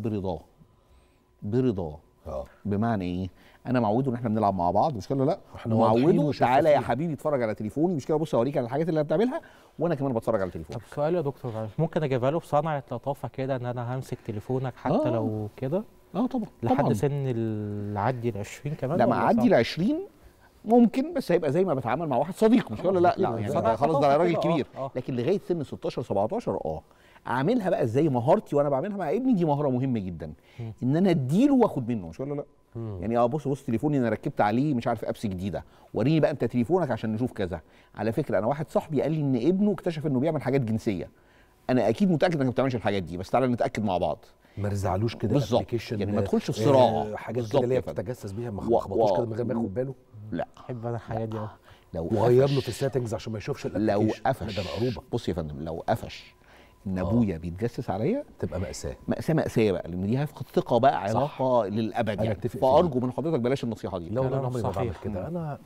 برضاه. بمعنى ايه؟ انا معوده ان احنا بنلعب مع بعض، مش كده؟ لا معوده تعالى يا حبيبي اتفرج على تليفوني، مش كده؟ بص اوريك على الحاجات اللي انا بتعملها وانا كمان بتفرج على تليفوني. طب سؤال يا دكتور، ممكن اجيبها له بصنعه لطافه كده ان انا همسك تليفونك حتى لو كده؟ طبعا لحد سن العدي ال20 كمان؟ لا ما عدي ال20 ممكن، بس هيبقى زي ما بتعامل مع واحد صديق، مش كده؟ لا يعني خلاص ده راجل كبير. لكن لغايه سن 16 17 اعملها بقى زي مهارتي وانا بعملها مع ابني. دي مهاره مهمه جدا ان انا اديله واخد منه، مش كده؟ لا يعني بص تليفوني انا ركبت عليه مش عارف ابس جديده، وريني بقى انت تليفونك عشان نشوف كذا. على فكره انا واحد صاحبي قال لي ان ابنه اكتشف انه بيعمل حاجات جنسيه، انا اكيد متاكد انك ما بتعملش الحاجات دي، بس تعالى نتاكد مع بعض. ما رزعلوش كده بالظبط، يعني ما تدخلش في صراع حاجات كده اللي هي بتتجسس بيها، ما خبطوش كده من غير ما ياخد باله. لا احب انا الحاجات دي. لو وغير له في السيتنجز عشان ما يشوفش لو قفش. بص يا فندم، لو قفش ان ابويا بيتجسس عليا تبقى مأساة بقى، لان دي هيفقد ثقه بقى، علاقه للابد يعني. فارجو من حضرتك بلاش النصيحه دي. لا انا عمري ما بعمل كده. انا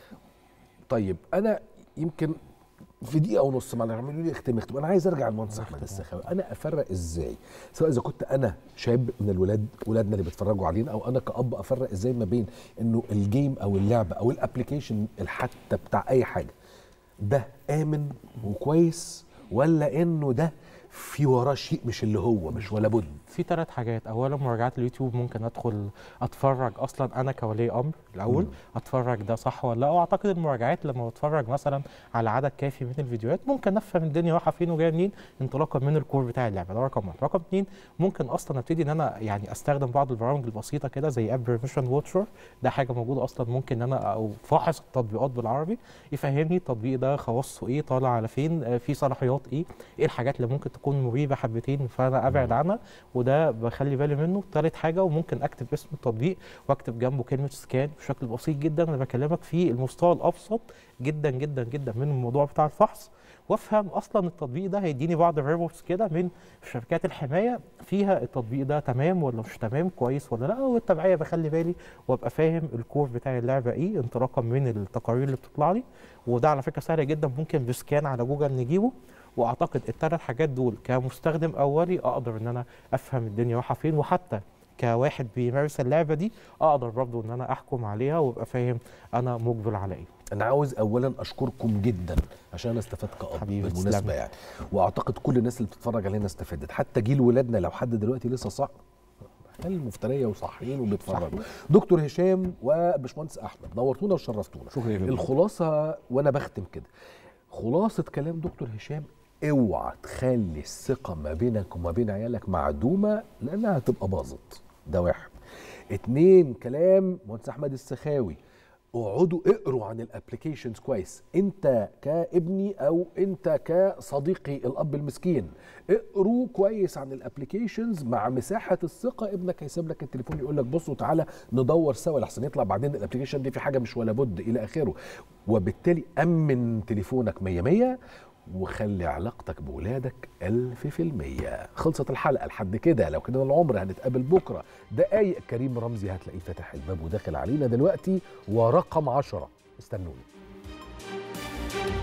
طيب انا يمكن في دقيقه ونص ما يعملوا لي اختم انا عايز ارجع للمهندس احمد السخاوي. انا افرق ازاي، سواء اذا كنت انا شاب من ولادنا اللي بيتفرجوا علينا، او انا كأب افرق ازاي ما بين انه الجيم او اللعبه او الابلكيشن حتى بتاع اي حاجه ده امن وكويس، ولا انه ده في وراه شيء مش اللي هو مش ولا بد. في 3 حاجات. اولا مراجعات اليوتيوب، ممكن ادخل اتفرج اصلا انا كولي امر الاول اتفرج ده صح ولا لا. واعتقد المراجعات لما بتفرج مثلا على عدد كافي من الفيديوهات ممكن افهم الدنيا رايحه فين وجايه منين انطلاقا من الكور بتاع اللعبه. ده رقم 1. رقم 2 ممكن اصلا ابتدي ان انا يعني استخدم بعض البرامج البسيطه كده زي اب بيرميشن واتشر. ده حاجه موجوده اصلا، ممكن ان انا او فاحص التطبيقات بالعربي يفهمني التطبيق ده خواصه ايه، طالع على فين، في صلاحيات ايه الحاجات اللي ممكن تكون مريبه حبتين فانا ابعد عنها، وده بخلي بالي منه. 3 حاجه، وممكن اكتب اسم التطبيق واكتب جنبه كلمه سكان بشكل بسيط جدا. انا بكلمك في المستوى الابسط جدا جدا جدا من الموضوع بتاع الفحص، وافهم اصلا التطبيق ده هيديني بعض الريبورتس كده من شركات الحمايه فيها التطبيق ده تمام ولا مش تمام، كويس ولا لا. والتبعيه بخلي بالي وابقى فاهم الكور بتاع اللعبه ايه انطلاقا من التقارير اللي بتطلع لي. وده على فكره سهل جدا، ممكن بسكان على جوجل نجيبه. واعتقد ال3 حاجات دول كمستخدم اولي اقدر ان انا افهم الدنيا رايحه فين، وحتى كواحد بيمارس اللعبه دي اقدر برضه ان انا احكم عليها وابقى فاهم انا مقبل على ايه. انا عاوز اولا اشكركم جدا عشان انا استفدت كأب بالمناسبه يعني، واعتقد كل الناس اللي بتتفرج علينا استفادت، حتى جيل ولادنا لو حد دلوقتي لسه صح المفتريه وصاحيين وبيتفرجوا. دكتور هشام وباشمهندس احمد نورتونا وشرفتونا. شكرا. الخلاصه وانا بختم كده، خلاصه كلام دكتور هشام، اوعى تخلي الثقه ما بينك وما بين عيالك معدومه لانها هتبقى باظت. ده 1. 2 كلام مهندس احمد السخاوي، اقعدوا اقروا عن الابلكيشنز كويس، انت كابني او انت كصديقي الاب المسكين اقروا كويس عن الابلكيشنز. مع مساحه الثقه ابنك هيسيب لك التليفون يقول لك بصوا تعالى ندور سوا لحسن يطلع بعدين الابلكيشن دي في حاجه مش ولا بد الى اخره. وبالتالي امن تليفونك 100 وخلي علاقتك بولادك 1000%. خلصت الحلقه لحد كده، لو كده العمر هنتقابل بكره دقايق. كريم رمزي هتلاقيه فاتح الباب وداخل علينا دلوقتي ورقم 10 استنوني.